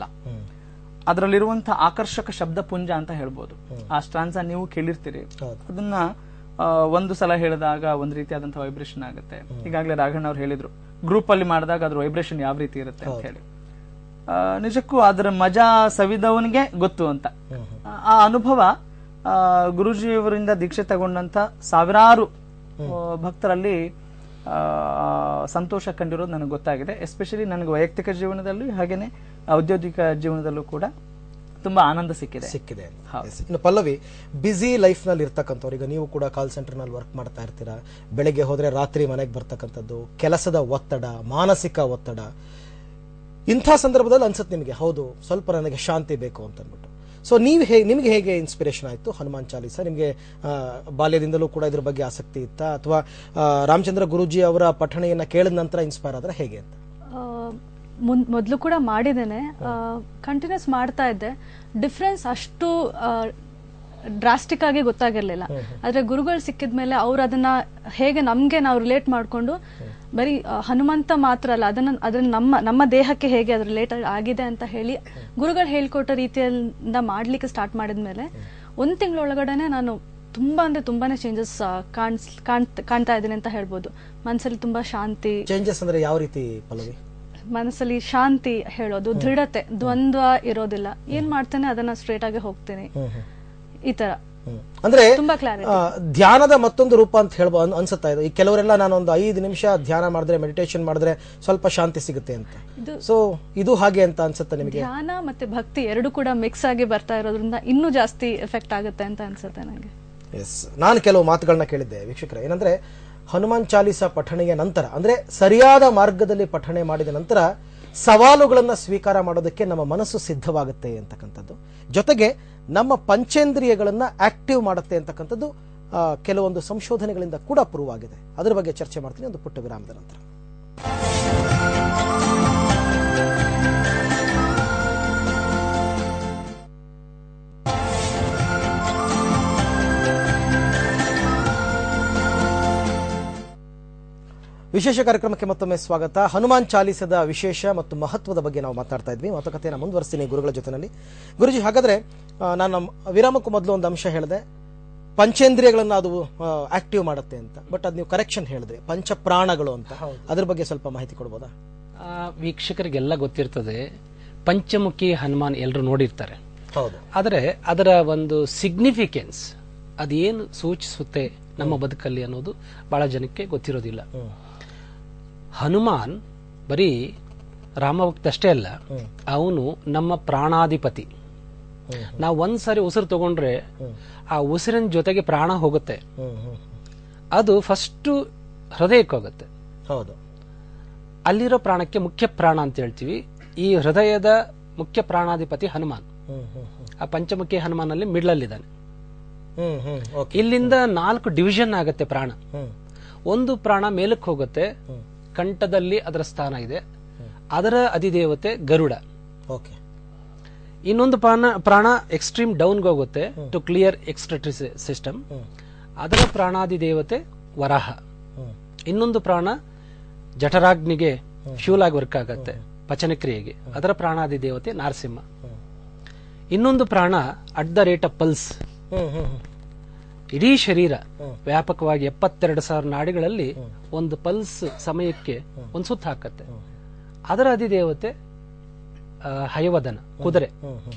Speaker 6: ಅದರಲ್ಲಿರುವಂತಹ ಆಕರ್ಷಕ ಶಬ್ದ ಪುಂಜ ಅಂತ ಹೇಳ್ಬೋದು. ಆ ಸ್ಟ್ರಾನ್ಸ ನೀವು ಕೇಳಿರ್ತೀರಿ, ಅದನ್ನ ಒಂದು ಸಲ ಹೇಳಿದಾಗ ಒಂದು ರೀತಿಯಾದಂತಹ ವೈಬ್ರೇಷನ್ ಆಗುತ್ತೆ. ಈಗಾಗಲೇ ರಾಘಣ್ಣ ಅವ್ರು ಹೇಳಿದ್ರು ಗ್ರೂಪ್ ಅಲ್ಲಿ ಮಾಡಿದಾಗ ಅದ್ರ ವೈಬ್ರೇಷನ್ ಯಾವ ರೀತಿ ಇರುತ್ತೆ ಅಂತ ಹೇಳಿ. ನಿಜಕ್ಕೂ ಅದರ ಮಜಾ ಸವಿದವನಿಗೆ ಗೊತ್ತು ಅಂತ. ಆ ಅನುಭವ ಗುರುಜಿಯವರಿಂದ ದೀಕ್ಷೆ ತಗೊಂಡಂತ ಸಾವಿರಾರು ಭಕ್ತರಲ್ಲಿ ಸಂತೋಷ ಕಂಡಿರೋದು ನನಗೆ ಗೊತ್ತಾಗಿದೆ. ಎಸ್ಪೆಷಲಿ ನನಗೆ ವೈಯಕ್ತಿಕ ಜೀವನದಲ್ಲಿ ಹಾಗೇನೆ ಔದ್ಯೋಗಿಕ ಜೀವನದಲ್ಲೂ ಕೂಡ ತುಂಬಾ ಆನಂದ ಸಿಕ್ಕಿದೆ
Speaker 1: ಸಿಕ್ಕಿದೆ ಇನ್ನು ಪಲ್ಲವಿ, ಬಿಸಿ ಲೈಫ್ ನಲ್ಲಿ ಇರ್ತಕ್ಕಂಥವ್ರು, ಈಗ ನೀವು ಕೂಡ ಕಾಲ್ ಸೆಂಟರ್ ನಲ್ಲಿ ವರ್ಕ್ ಮಾಡ್ತಾ ಇರ್ತೀರಾ, ಬೆಳಗ್ಗೆ ಹೋದ್ರೆ ರಾತ್ರಿ ಮನೆಗೆ ಬರ್ತಕ್ಕಂಥದ್ದು, ಕೆಲಸದ ಒತ್ತಡ, ಮಾನಸಿಕ ಒತ್ತಡ, ಇಂಥ ಸಂದರ್ಭದಲ್ಲಿ ಅನ್ಸುತ್ತೆ ನಿಮಗೆ ಹೌದು ಸ್ವಲ್ಪ ನನಗೆ ಶಾಂತಿ ಬೇಕು ಅಂತ ಅಂದ್ಬಿಟ್ಟು. ಸೊ ನೀವು ಹೇಗೆ, ನಿಮ್ಗೆ ಹೇಗೆ ಇನ್ಸ್ಪಿರೇಷನ್ ಆಯ್ತು ಹನುಮಾನ್ ಚಾಲೀಸ? ನಿಮಗೆ ಬಾಲ್ಯದಿಂದಲೂ ಕೂಡ ಇದ್ರ ಬಗ್ಗೆ ಆಸಕ್ತಿ ಇತ್ತಾ, ಅಥವಾ ರಾಮಚಂದ್ರ ಗುರೂಜಿ ಅವರ ಪಠಣೆಯನ್ನ ಕೇಳಿದ ನಂತರ ಇನ್ಸ್ಪೈರ್ ಆದ್ರೆ ಹೇಗೆ ಅಂತ?
Speaker 8: ಮೊದಲು ಕೂಡ ಮಾಡಿದ್ದೇನೆ, ಕಂಟಿನ್ಯೂಸ್ ಮಾಡ್ತಾ ಇದ್ದೆ. ಡಿಫ್ರೆನ್ಸ್ ಅಷ್ಟು ಡ್ರಾಸ್ಟಿಕ್ ಆಗಿ ಗೊತ್ತಾಗಿರ್ಲಿಲ್ಲ. ಆದ್ರೆ ಗುರುಗಳು ಸಿಕ್ಕಿದ್ಮೇಲೆ ಅವ್ರು ಅದನ್ನ ಹೇಗೆ ನಮ್ಗೆ ನಾವು ರಿಲೇಟ್ ಮಾಡ್ಕೊಂಡು, ಬರೀ ಹನುಮಂತ ಮಾತ್ರ ಅಲ್ಲ, ಅದನ್ನ ಅದನ್ನ ನಮ್ಮ ನಮ್ಮ ದೇಹಕ್ಕೆ ಹೇಗೆ ಅದ್ರ ರಿಲೇಟ್ ಆಗಿದೆ ಅಂತ ಹೇಳಿ ಗುರುಗಳು ಹೇಳ್ಕೊಟ್ಟ ರೀತಿಯಿಂದ ಮಾಡ್ಲಿಕ್ಕೆ ಸ್ಟಾರ್ಟ್ ಮಾಡಿದ್ಮೇಲೆ ಒಂದ್ ತಿಂಗಳೊಳಗಡೆನೆ ನಾನು ತುಂಬಾ ಅಂದ್ರೆ ತುಂಬಾನೇ ಚೇಂಜಸ್ ಕಾಣ್ತಾ ಇದ್ದೀನಿ ಅಂತ ಹೇಳ್ಬೋದು. ಮನಸ್ಸಲ್ಲಿ ತುಂಬಾ ಶಾಂತಿ.
Speaker 1: ಚೇಂಜಸ್ ಅಂದ್ರೆ ಯಾವ ರೀತಿ ಪಲ್ಲವಿ?
Speaker 8: ಮನಸ್ಸಲ್ಲಿ ಶಾಂತಿ ಹೇಳೋದು, ದೃಢತೆ, ದ್ವಂದ್ವ ಇರೋದಿಲ್ಲ. ಏನ್ ಮಾಡ್ತೇನೆ ಅದನ್ನ ಸ್ಟ್ರೇಟ್ ಆಗಿ ಹೋಗ್ತೇನೆ, ಈ ತರ.
Speaker 1: ಅಂದ್ರೆ
Speaker 8: ತುಂಬಾ ಕ್ಲಾರಿಟಿ.
Speaker 1: ಧ್ಯಾನದ ಮತ್ತೊಂದು ರೂಪ ಅಂತ ಹೇಳ್ಬೋದು ಅನ್ಸುತ್ತಾ ಇದೆ. ಈ ಕೆಲವರೆಲ್ಲ ನಾನು ಒಂದು ಐದು ನಿಮಿಷ ಧ್ಯಾನ ಮಾಡಿದ್ರೆ, ಮೆಡಿಟೇಷನ್ ಮಾಡಿದ್ರೆ ಸ್ವಲ್ಪ ಶಾಂತಿ ಸಿಗುತ್ತೆ ಅಂತ. ಸೊ ಇದು ಹಾಗೆ ಅಂತ ಅನ್ಸುತ್ತೆ ನಿಮಗೆ?
Speaker 8: ಧ್ಯಾನ ಮತ್ತೆ ಭಕ್ತಿ ಎರಡು ಕೂಡ ಮಿಕ್ಸ್ ಆಗಿ ಬರ್ತಾ ಇರೋದ್ರಿಂದ ಇನ್ನೂ ಜಾಸ್ತಿ ಎಫೆಕ್ಟ್ ಆಗುತ್ತೆ ಅಂತ ಅನ್ಸುತ್ತೆ ನನಗೆ.
Speaker 1: ಎಸ್, ನಾನು ಕೆಲವು ಮಾತುಗಳನ್ನ ಕೇಳಿದ್ದೆ ವೀಕ್ಷಕರೇ. ಏನಂದ್ರೆ ಹನುಮಾನ್ ಚಾಲೀಸ ಪಠಣೆಯ ನಂತರ, ಅಂದ್ರೆ ಸರಿಯಾದ ಮಾರ್ಗದಲ್ಲಿ ಪಠಣೆ ಮಾಡಿದ ನಂತರ ಸವಾಲುಗಳನ್ನ ಸ್ವೀಕಾರ ಮಾಡೋದಕ್ಕೆ ನಮ್ಮ ಮನಸ್ಸು ಸಿದ್ಧವಾಗುತ್ತೆ ಅಂತಕ್ಕಂಥದ್ದು, ಜೊತೆಗೆ ನಮ್ಮ ಪಂಚೇಂದ್ರಿಯಗಳನ್ನ ಆಕ್ಟಿವ್ ಮಾಡುತ್ತೆ ಅಂತಕ್ಕಂಥದ್ದು ಕೆಲವೊಂದು ಸಂಶೋಧನೆಗಳಿಂದ ಕೂಡ ಪ್ರೂವ್ ಆಗಿದೆ. ಅದರ ಬಗ್ಗೆ ಚರ್ಚೆ ಮಾಡ್ತೀನಿ ಒಂದು ಪುಟ್ಟ ವಿರಾಮದ ನಂತರ. ವಿಶೇಷ ಕಾರ್ಯಕ್ರಮಕ್ಕೆ ಮತ್ತೊಮ್ಮೆ ಸ್ವಾಗತ. ಹನುಮಾನ್ ಚಾಲೀಸದ ವಿಶೇಷ ಮತ್ತು ಮಹತ್ವದ ಬಗ್ಗೆ ನಾವು ಮಾತಾಡ್ತಾ ಇದ್ವಿ. ಮಾತುಕತೆಯನ್ನು ಮುಂದುವರಿಸ್ತೀನಿ ಗುರುಗಳ ಜೊತೆನಲ್ಲಿ. ಗುರುಜಿ, ಹಾಗಾದ್ರೆ ನಾನು ವಿರಾಮಕ್ಕೂ ಮೊದಲು ಒಂದು ಅಂಶ ಹೇಳಿದೆ, ಪಂಚೇಂದ್ರಿಯಗಳನ್ನ ಅದು ಆಕ್ಟಿವ್ ಮಾಡುತ್ತೆ ಅಂತ. ಬಟ್ ಅದು ನೀವು ಕರೆಕ್ಷನ್ ಹೇಳಿದ್ರಿ, ಪಂಚ ಪ್ರಾಣಗಳು ಅಂತ. ಅದ್ರ ಬಗ್ಗೆ ಸ್ವಲ್ಪ ಮಾಹಿತಿ ಕೊಡ್ಬೋದಾ?
Speaker 4: ವೀಕ್ಷಕರಿಗೆಲ್ಲ ಗೊತ್ತಿರ್ತದೆ, ಪಂಚಮುಖಿ ಹನುಮಾನ್ ಎಲ್ಲರೂ ನೋಡಿರ್ತಾರೆ.
Speaker 1: ಹೌದು.
Speaker 4: ಆದರೆ ಅದರ ಒಂದು ಸಿಗ್ನಿಫಿಕೆನ್ಸ್, ಅದೇನು ಸೂಚಿಸುತ್ತೆ ನಮ್ಮ ಬದುಕಲ್ಲಿ ಅನ್ನೋದು ಬಹಳ ಜನಕ್ಕೆ ಗೊತ್ತಿರೋದಿಲ್ಲ. ಹನುಮಾನ್ ಬರೀ ರಾಮಭಕ್ತ ಅಷ್ಟೇ ಅಲ್ಲ, ಅವನು ನಮ್ಮ ಪ್ರಾಣಾಧಿಪತಿ. ನಾವು ಒಂದ್ಸರಿ ಉಸಿರು ತಗೊಂಡ್ರೆ ಆ ಉಸಿರಿನ ಜೊತೆಗೆ ಪ್ರಾಣ ಹೋಗುತ್ತೆ. ಅದು ಫಸ್ಟ್ ಹೃದಯಕ್ಕೆ ಹೋಗುತ್ತೆ.
Speaker 1: ಹೌದು.
Speaker 4: ಅಲ್ಲಿರೋ ಪ್ರಾಣಕ್ಕೆ ಮುಖ್ಯ ಪ್ರಾಣ ಅಂತ ಹೇಳ್ತೀವಿ. ಈ ಹೃದಯದ ಮುಖ್ಯ ಪ್ರಾಣಾಧಿಪತಿ ಹನುಮಾನ್. ಆ ಪಂಚಮುಖಿ ಹನುಮಾನಲ್ಲಿ ಮಿಡ್ಲ್ ಅಲ್ಲಿದ್ದಾನೆ. ಇಲ್ಲಿಂದ ನಾಲ್ಕು ಡಿವಿಷನ್ ಆಗುತ್ತೆ ಪ್ರಾಣ. ಒಂದು ಪ್ರಾಣ ಮೇಲಕ್ಕೆ ಹೋಗುತ್ತೆ, ಕಂಠದಲ್ಲಿ ಅದರ ಸ್ಥಾನ ಇದೆ, ಅದರ ಅಧಿದೇವತೆ ಗರುಡ. ಇನ್ನೊಂದು ಪ್ರಾಣ ಪ್ರಾಣ ಎಕ್ಸ್ಟ್ರೀಮ್ ಡೌನ್ಗೆ ಹೋಗುತ್ತೆ, ಟು ಕ್ಲಿಯರ್ ಎಕ್ಸ್ಟ್ರಾಟ್ರಿ ಸಿಸ್ಟಮ್, ಅದರ ಪ್ರಾಣಾಧಿದೇವತೆ ವರಾಹ. ಇನ್ನೊಂದು ಪ್ರಾಣ ಜಠರಾಗ್ನಿಗೆ ಫ್ಯೂಲ್ ಆಗಿ ವರ್ಕ್ ಆಗತ್ತೆ, ಪಚನಕ್ರಿಯೆಗೆ, ಅದರ ಪ್ರಾಣಾಧಿದೇವತೆ ನಾರಸಿಂಹ. ಇನ್ನೊಂದು ಪ್ರಾಣ at the rate of pulse, ಇಡೀ ಶರೀರ ವ್ಯಾಪಕವಾಗಿ ಎಪ್ಪತ್ತೆರಡು ಸಾವಿರ ನಾಡಿಗಳಲ್ಲಿ ಒಂದು ಪಲ್ಸ್ ಸಮಯಕ್ಕೆ ಒಂದು ಸುತ್ತ ಹಾಕತ್ತೆ, ಅದರ ಅಧಿದೇವತೆ ಹಯವದನ, ಕುದುರೆ.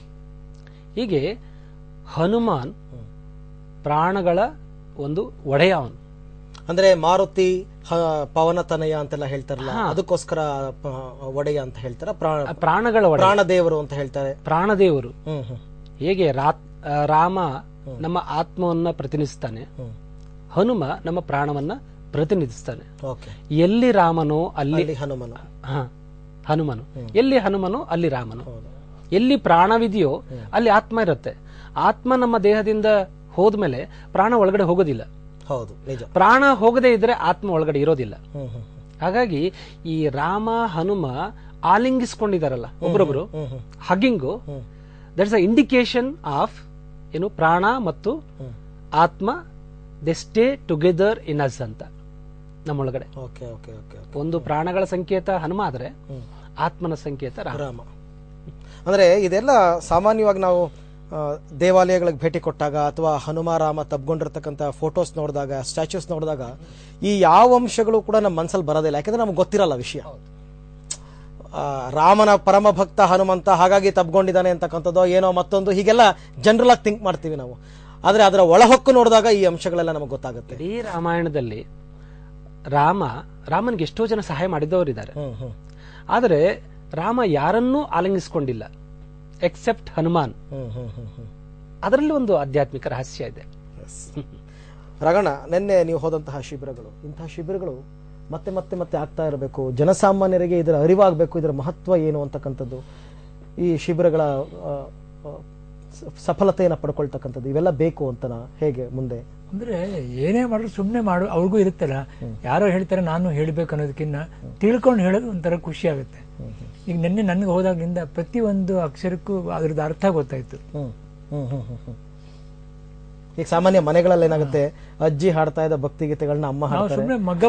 Speaker 4: ಹೀಗೆ ಹನುಮಾನ್ ಪ್ರಾಣಗಳ ಒಂದು ಒಡೆಯ ಅವನು.
Speaker 1: ಅಂದ್ರೆ ಮಾರುತಿ ಪವನತನಯ ಅಂತೆಲ್ಲ ಹೇಳ್ತಾರಲ್ಲ, ಅದಕ್ಕೋಸ್ಕರ ಒಡೆಯ ಅಂತ ಹೇಳ್ತಾರ.
Speaker 4: ಪ್ರಾಣಗಳ
Speaker 1: ಪ್ರಾಣದೇವರು ಅಂತ ಹೇಳ್ತಾರೆ.
Speaker 4: ಪ್ರಾಣದೇವರು ಹೇಗೆ ರಾಮ ನಮ್ಮ ಆತ್ಮವನ್ನ ಪ್ರತಿನಿಧಿಸ್ತಾನೆ, ಹನುಮ ನಮ್ಮ ಪ್ರಾಣವನ್ನ ಪ್ರತಿನಿಧಿಸ್ತಾನೆ. ಎಲ್ಲಿ ರಾಮನೋ ಅಲ್ಲಿ
Speaker 1: ಹನುಮನು,
Speaker 4: ಹನುಮನು ಎಲ್ಲಿ ಹನುಮನು ಅಲ್ಲಿ ರಾಮನು. ಎಲ್ಲಿ ಪ್ರಾಣವಿದೆಯೋ ಅಲ್ಲಿ ಆತ್ಮ ಇರುತ್ತೆ. ಆತ್ಮ ನಮ್ಮ ದೇಹದಿಂದ ಹೋದ್ಮೇಲೆ ಪ್ರಾಣ ಒಳಗಡೆ ಹೋಗೋದಿಲ್ಲ.
Speaker 1: ಹೌದು, ನಿಜ. ಪ್ರಾಣ
Speaker 4: ಹೋಗದೆ ಇದ್ರೆ ಆತ್ಮ ಒಳಗಡೆ ಇರೋದಿಲ್ಲ. ಹಾಗಾಗಿ ಈ ರಾಮ ಹನುಮ ಆಲಿಂಗಿಸ್ಕೊಂಡಿದಾರಲ್ಲ ಒಬ್ರೊಬ್ರು, hugging, that is a indication of ಏನು ಪ್ರಾಣ ಮತ್ತು ಆತ್ಮ they stay together in us ಅಂತ ನಮ್ಮೊಳಗಡೆ. ಒಂದು ಪ್ರಾಣಗಳ ಸಂಕೇತ ಹನುಮ ಆದ್ರೆ ಆತ್ಮನ ಸಂಕೇತ ರಾಮ.
Speaker 1: ಅಂದ್ರೆ ಇದೆಲ್ಲ ಸಾಮಾನ್ಯವಾಗಿ ನಾವು ದೇವಾಲಯಗಳಿಗೆ ಭೇಟಿ ಕೊಟ್ಟಾಗ ಅಥವಾ ಹನುಮಾರಾಮ ತಬ್ಕೊಂಡಿರ್ತಕ್ಕಂಥ ಫೋಟೋಸ್ ನೋಡಿದಾಗ, ಸ್ಟ್ಯಾಚ್ಯೂಸ್ ನೋಡಿದಾಗ ಈ ಯಾವ ಅಂಶಗಳು ಕೂಡ ನಮ್ಮ ಮನಸ್ಸಲ್ಲಿ ಬರೋದಿಲ್ಲ, ಯಾಕಂದ್ರೆ ನಮ್ಗೆ ಗೊತ್ತಿರಲ್ಲ ವಿಷಯ. ರಾಮನ ಪರಮ ಭಕ್ತ ಹನುಮಂತ ಹಾಗಾಗಿ ತಬ್ಕೊಂಡಿದ್ದಾನೆ ಅಂತಕ್ಕಂಥದ್ದು ಏನೋ ಮತ್ತೊಂದು ಹೀಗೆಲ್ಲ ಜನರಲ್ ಆಗಿ ಥಿಂಕ್ ಮಾಡ್ತೀವಿ ನಾವು. ಆದ್ರೆ ಅದರ ಒಳಹೊಕ್ಕು ನೋಡಿದಾಗ ಈ ಅಂಶಗಳೆಲ್ಲ ನಮಗೆ ಗೊತ್ತಾಗುತ್ತೆ.
Speaker 4: ಈ ರಾಮಾಯಣದಲ್ಲಿ ರಾಮ ರಾಮನ್ಗೆ ಎಷ್ಟೋ ಜನ ಸಹಾಯ ಮಾಡಿದವರಿದ್ದಾರೆ, ಆದರೆ ರಾಮ ಯಾರನ್ನೂ ಆಲಿಂಗಿಸಿಕೊಂಡಿಲ್ಲ ಎಕ್ಸೆಪ್ಟ್ ಹನುಮಾನ್. ಅದರಲ್ಲಿ ಒಂದು ಆಧ್ಯಾತ್ಮಿಕ ರಹಸ್ಯ ಇದೆ.
Speaker 1: ರಗಣ, ನಿನ್ನೆ ನೀವು ಹೋದಂತಹ ಶಿಬಿರಗಳು, ಇಂತಹ ಶಿಬಿರಗಳು ಮತ್ತೆ ಮತ್ತೆ ಮತ್ತೆ ಆಗ್ತಾ ಇರಬೇಕು, ಜನಸಾಮಾನ್ಯರಿಗೆ ಇದರ ಅರಿವಾಗಬೇಕು, ಇದರ ಮಹತ್ವ ಏನು ಅಂತಕ್ಕಂಥದ್ದು, ಈ ಶಿಬಿರಗಳ ಸಫಲತೆಯನ್ನು ಪಡ್ಕೊಳ್ತಕ್ಕಂಥದ್ದು ಇವೆಲ್ಲ ಬೇಕು ಅಂತನಾ ಹೇಗೆ ಮುಂದೆ?
Speaker 5: ಅಂದ್ರೆ ಏನೇ ಮಾಡಿದ್ರು ಸುಮ್ಮನೆ ಮಾಡು ಅವ್ರಿಗೂ ಇರುತ್ತಲ್ಲ, ಯಾರೋ ಹೇಳ್ತಾರೆ ನಾನು ಹೇಳ್ಬೇಕು ಅನ್ನೋದಕ್ಕಿಂತ ತಿಳ್ಕೊಂಡು ಹೇಳೋದು ಒಂಥರ ಖುಷಿ ಆಗುತ್ತೆ. ಈಗ ನಿನ್ನೆ ನನ್ಗೆ ಹೋದಾಗ್ಲಿಂದ ಪ್ರತಿಯೊಂದು ಅಕ್ಷರಕ್ಕೂ ಅದ್ರದ್ದು ಅರ್ಥ ಗೊತ್ತಾಯ್ತು.
Speaker 1: ಈಗ ಸಾಮಾನ್ಯ ಮನೆಗಳಲ್ಲಿ ಏನಾಗುತ್ತೆ, ಅಜ್ಜಿ ಹಾಡ್ತಾ ಇದ್ದ ಭಕ್ತಿ ಗೀತೆಗಳನ್ನ ಅಮ್ಮ ಹಾಡ್ತಾರೆ,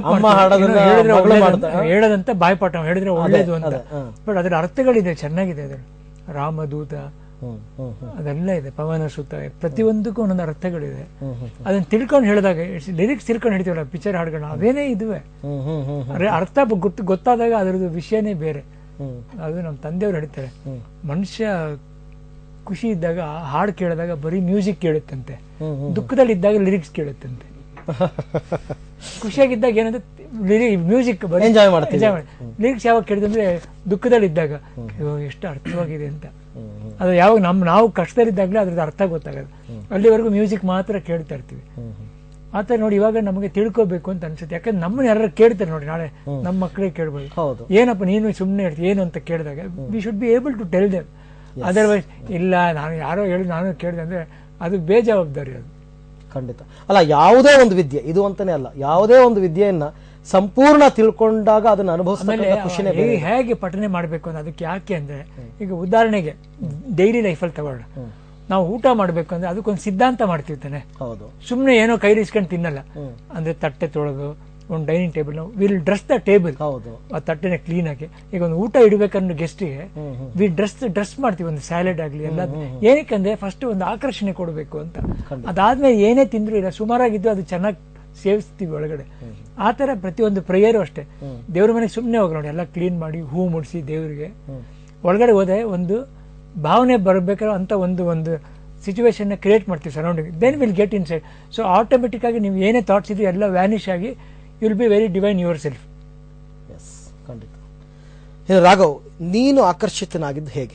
Speaker 5: ಹೇಳೋದಂತ ಬಾಯ್ಪಾಠ ಹೇಳಿದ್ರೆ ಒಳ್ಳೇದು ಅಂತ. ಬಟ್ ಅದ್ರ ಅರ್ಥಗಳಿದೆ, ಚೆನ್ನಾಗಿದೆ. ಅದ್ರ ರಾಮದೂತ ಅದೆಲ್ಲ ಇದೆ, ಪವನ ಸುತ್ತ, ಪ್ರತಿಯೊಂದಕ್ಕೂ ಒಂದೊಂದು ಅರ್ಥಗಳಿದೆ. ಅದನ್ನ ತಿಳ್ಕೊಂಡು ಹೇಳಿದಾಗ, ಲಿರಿಕ್ಸ್ ತಿಳ್ಕೊಂಡು ಹಿಡಿತೀವಲ್ಲ ಪಿಕ್ಚರ್ ಹಾಡುಗಳನ್ನ, ಅದೇನೇ ಇದುವೆ. ಅರ್ಥ ಗೊತ್ತು ಗೊತ್ತಾದಾಗ ಅದ್ರದ್ದು ವಿಷಯನೇ ಬೇರೆ. ಅದು ನಮ್ಮ ತಂದೆಯವ್ರು ಹೇಳ್ತಾರೆ, ಮನುಷ್ಯ ಖುಷಿ ಇದ್ದಾಗ ಹಾಡು ಕೇಳಿದಾಗ ಬರೀ ಮ್ಯೂಸಿಕ್ ಕೇಳುತ್ತಂತೆ, ದುಃಖದಲ್ಲಿ ಇದ್ದಾಗ ಲಿರಿಕ್ಸ್ ಕೇಳುತ್ತಂತೆ. ಖುಷಿಯಾಗಿದ್ದಾಗ ಏನಂದ್ರೆ ಮ್ಯೂಸಿಕ್ ಬರೀ ಎಂಜಾಯ್ ಮಾಡ್ತೀವಿ, ಲಿರಿಕ್ಸ್ ಯಾವಾಗ ಕೇಳಿದಂದ್ರೆ ದುಃಖದಲ್ಲಿ ಇದ್ದಾಗ ಎಷ್ಟು ಅರ್ಥವಾಗಿದೆ ಅಂತ. ಅದು ಯಾವಾಗ ನಮ್ ನಾವು ಕಷ್ಟದಲ್ಲಿದ್ದಾಗಲೇ ಅದ್ರದ್ದು ಅರ್ಥ ಗೊತ್ತಾಗದು, ಅಲ್ಲಿವರೆಗೂ ಮ್ಯೂಸಿಕ್ ಮಾತ್ರ ಕೇಳ್ತಾ ಇರ್ತೀವಿ. ಆತರ ನೋಡಿ, ಇವಾಗ ನಮಗೆ ತಿಳ್ಕೋಬೇಕು ಅಂತ ಅನ್ಸುತ್ತೆ. ಯಾಕಂದ್ರೆ ನಮ್ಮನ್ನ ಯಾರು ಕೇಳ್ತಾರೆ ನೋಡಿ, ನಾಳೆ ನಮ್ಮ ಮಕ್ಕಳಿಗೆ ಕೇಳ್ಬೋದು, ಏನಪ್ಪ ನೀನು ಸುಮ್ಮನೆ ಹೇಳ್ತೀವಿ ಏನು ಅಂತ ಕೇಳಿದಾಗ we should be able to tell them. Otherwise ಇಲ್ಲ ನಾನು ಯಾರೋ ಹೇಳಿ ನಾನು ಕೇಳಿದೆ ಅಂದ್ರೆ ಅದು ಬೇಜವಾಬ್ದಾರಿ. ಅದು
Speaker 1: ಖಂಡಿತ ಅಲ್ಲ. ಯಾವುದೇ ಒಂದು ವಿದ್ಯೆ, ಇದು ಅಂತಾನೆ ಅಲ್ಲ, ಯಾವುದೇ ಒಂದು ವಿದ್ಯೆಯನ್ನ ಸಂಪೂರ್ಣ ತಿಳ್ಕೊಂಡಾಗ ಅದನ್ನ ಅನುಭವಿಸ್ತಾರೆ.
Speaker 5: ಹೇಗೆ ಪಠನೆ ಮಾಡ್ಬೇಕು ಅಂತ ಅದಕ್ಕೆ ಯಾಕೆ ಅಂದ್ರೆ, ಈಗ ಉದಾಹರಣೆಗೆ ಡೈಲಿ ಲೈಫಲ್ಲಿ ತಗೊಳ್ಳೋಣ, ನಾವು ಊಟ ಮಾಡ್ಬೇಕು ಅಂದ್ರೆ ಅದಕ್ಕೊಂದು ಸಿದ್ಧಾಂತ ಮಾಡ್ತೀವಿ ತಾನೆ.
Speaker 1: ಹೌದು,
Speaker 5: ಸುಮ್ನೆ ಏನೋ ಕೈಲಿಸ್ಕೊಂಡು ತಿನ್ನಲ್ಲ. ಅಂದ್ರೆ ತಟ್ಟೆ ತೊಳೆದು ಒಂದು dining table, will dress the table, ಆ ತಟ್ಟೆನ ಕ್ಲೀನ್ ಆಗಿ. ಈಗ ಒಂದು ಊಟ ಇಡಬೇಕನ್ನೋ ಗೆಸ್ಟ್ಗೆ ವಿ ಡ್ರೆಸ್ ಡ್ರೆಸ್ ಮಾಡ್ತೀವಿ, ಒಂದು ಸ್ಯಾಲೆಡ್ ಆಗ್ಲಿ ಎಲ್ಲ. ಏನಕ್ಕಂದ್ರೆ ಫಸ್ಟ್ ಒಂದು ಆಕರ್ಷಣೆ ಕೊಡಬೇಕು ಅಂತ. ಅದಾದ್ಮೇಲೆ ಏನೇ ತಿಂದ್ರು ಇಲ್ಲ, ಸುಮಾರಾಗಿದ್ದು ಅದು ಚೆನ್ನಾಗಿ ಸೇವಿಸ್ತೀವಿ ಒಳಗಡೆ. ಆತರ ಪ್ರತಿಯೊಂದು ಪ್ರೇಯರು ಅಷ್ಟೇ. ದೇವ್ರ ಮನೆಗೆ ಸುಮ್ಮನೆ ಹೋಗಿ ನೋಡಿ, ಎಲ್ಲ ಕ್ಲೀನ್ ಮಾಡಿ ಹೂ ಮುಡಿಸಿ ದೇವರಿಗೆ ಒಳಗಡೆ ಹೋದ್ರೆ ಒಂದು ಭಾವನೆ ಬರಬೇಕಾದ್ರೆ ಅಂತ ಒಂದು ಒಂದು ಸಿಚುವೇಶನ್ ಕ್ರಿಯೇಟ್ ಮಾಡ್ತೀವಿ surrounding, then will get inside. So automatic ಆಗಿ ನೀವು ಏನೇ ಥಾಟ್ಸ್ ಇದೆಯೋ ಎಲ್ಲ ವ್ಯಾನಿಶ್ ಆಗಿ you will be very divine yourself.
Speaker 1: Yes, ಖಂಡಿತ. ರಾಘವ್, ನೀನು ಆಕರ್ಷಿತನಾಗಿದ್ದು ಹೇಗೆ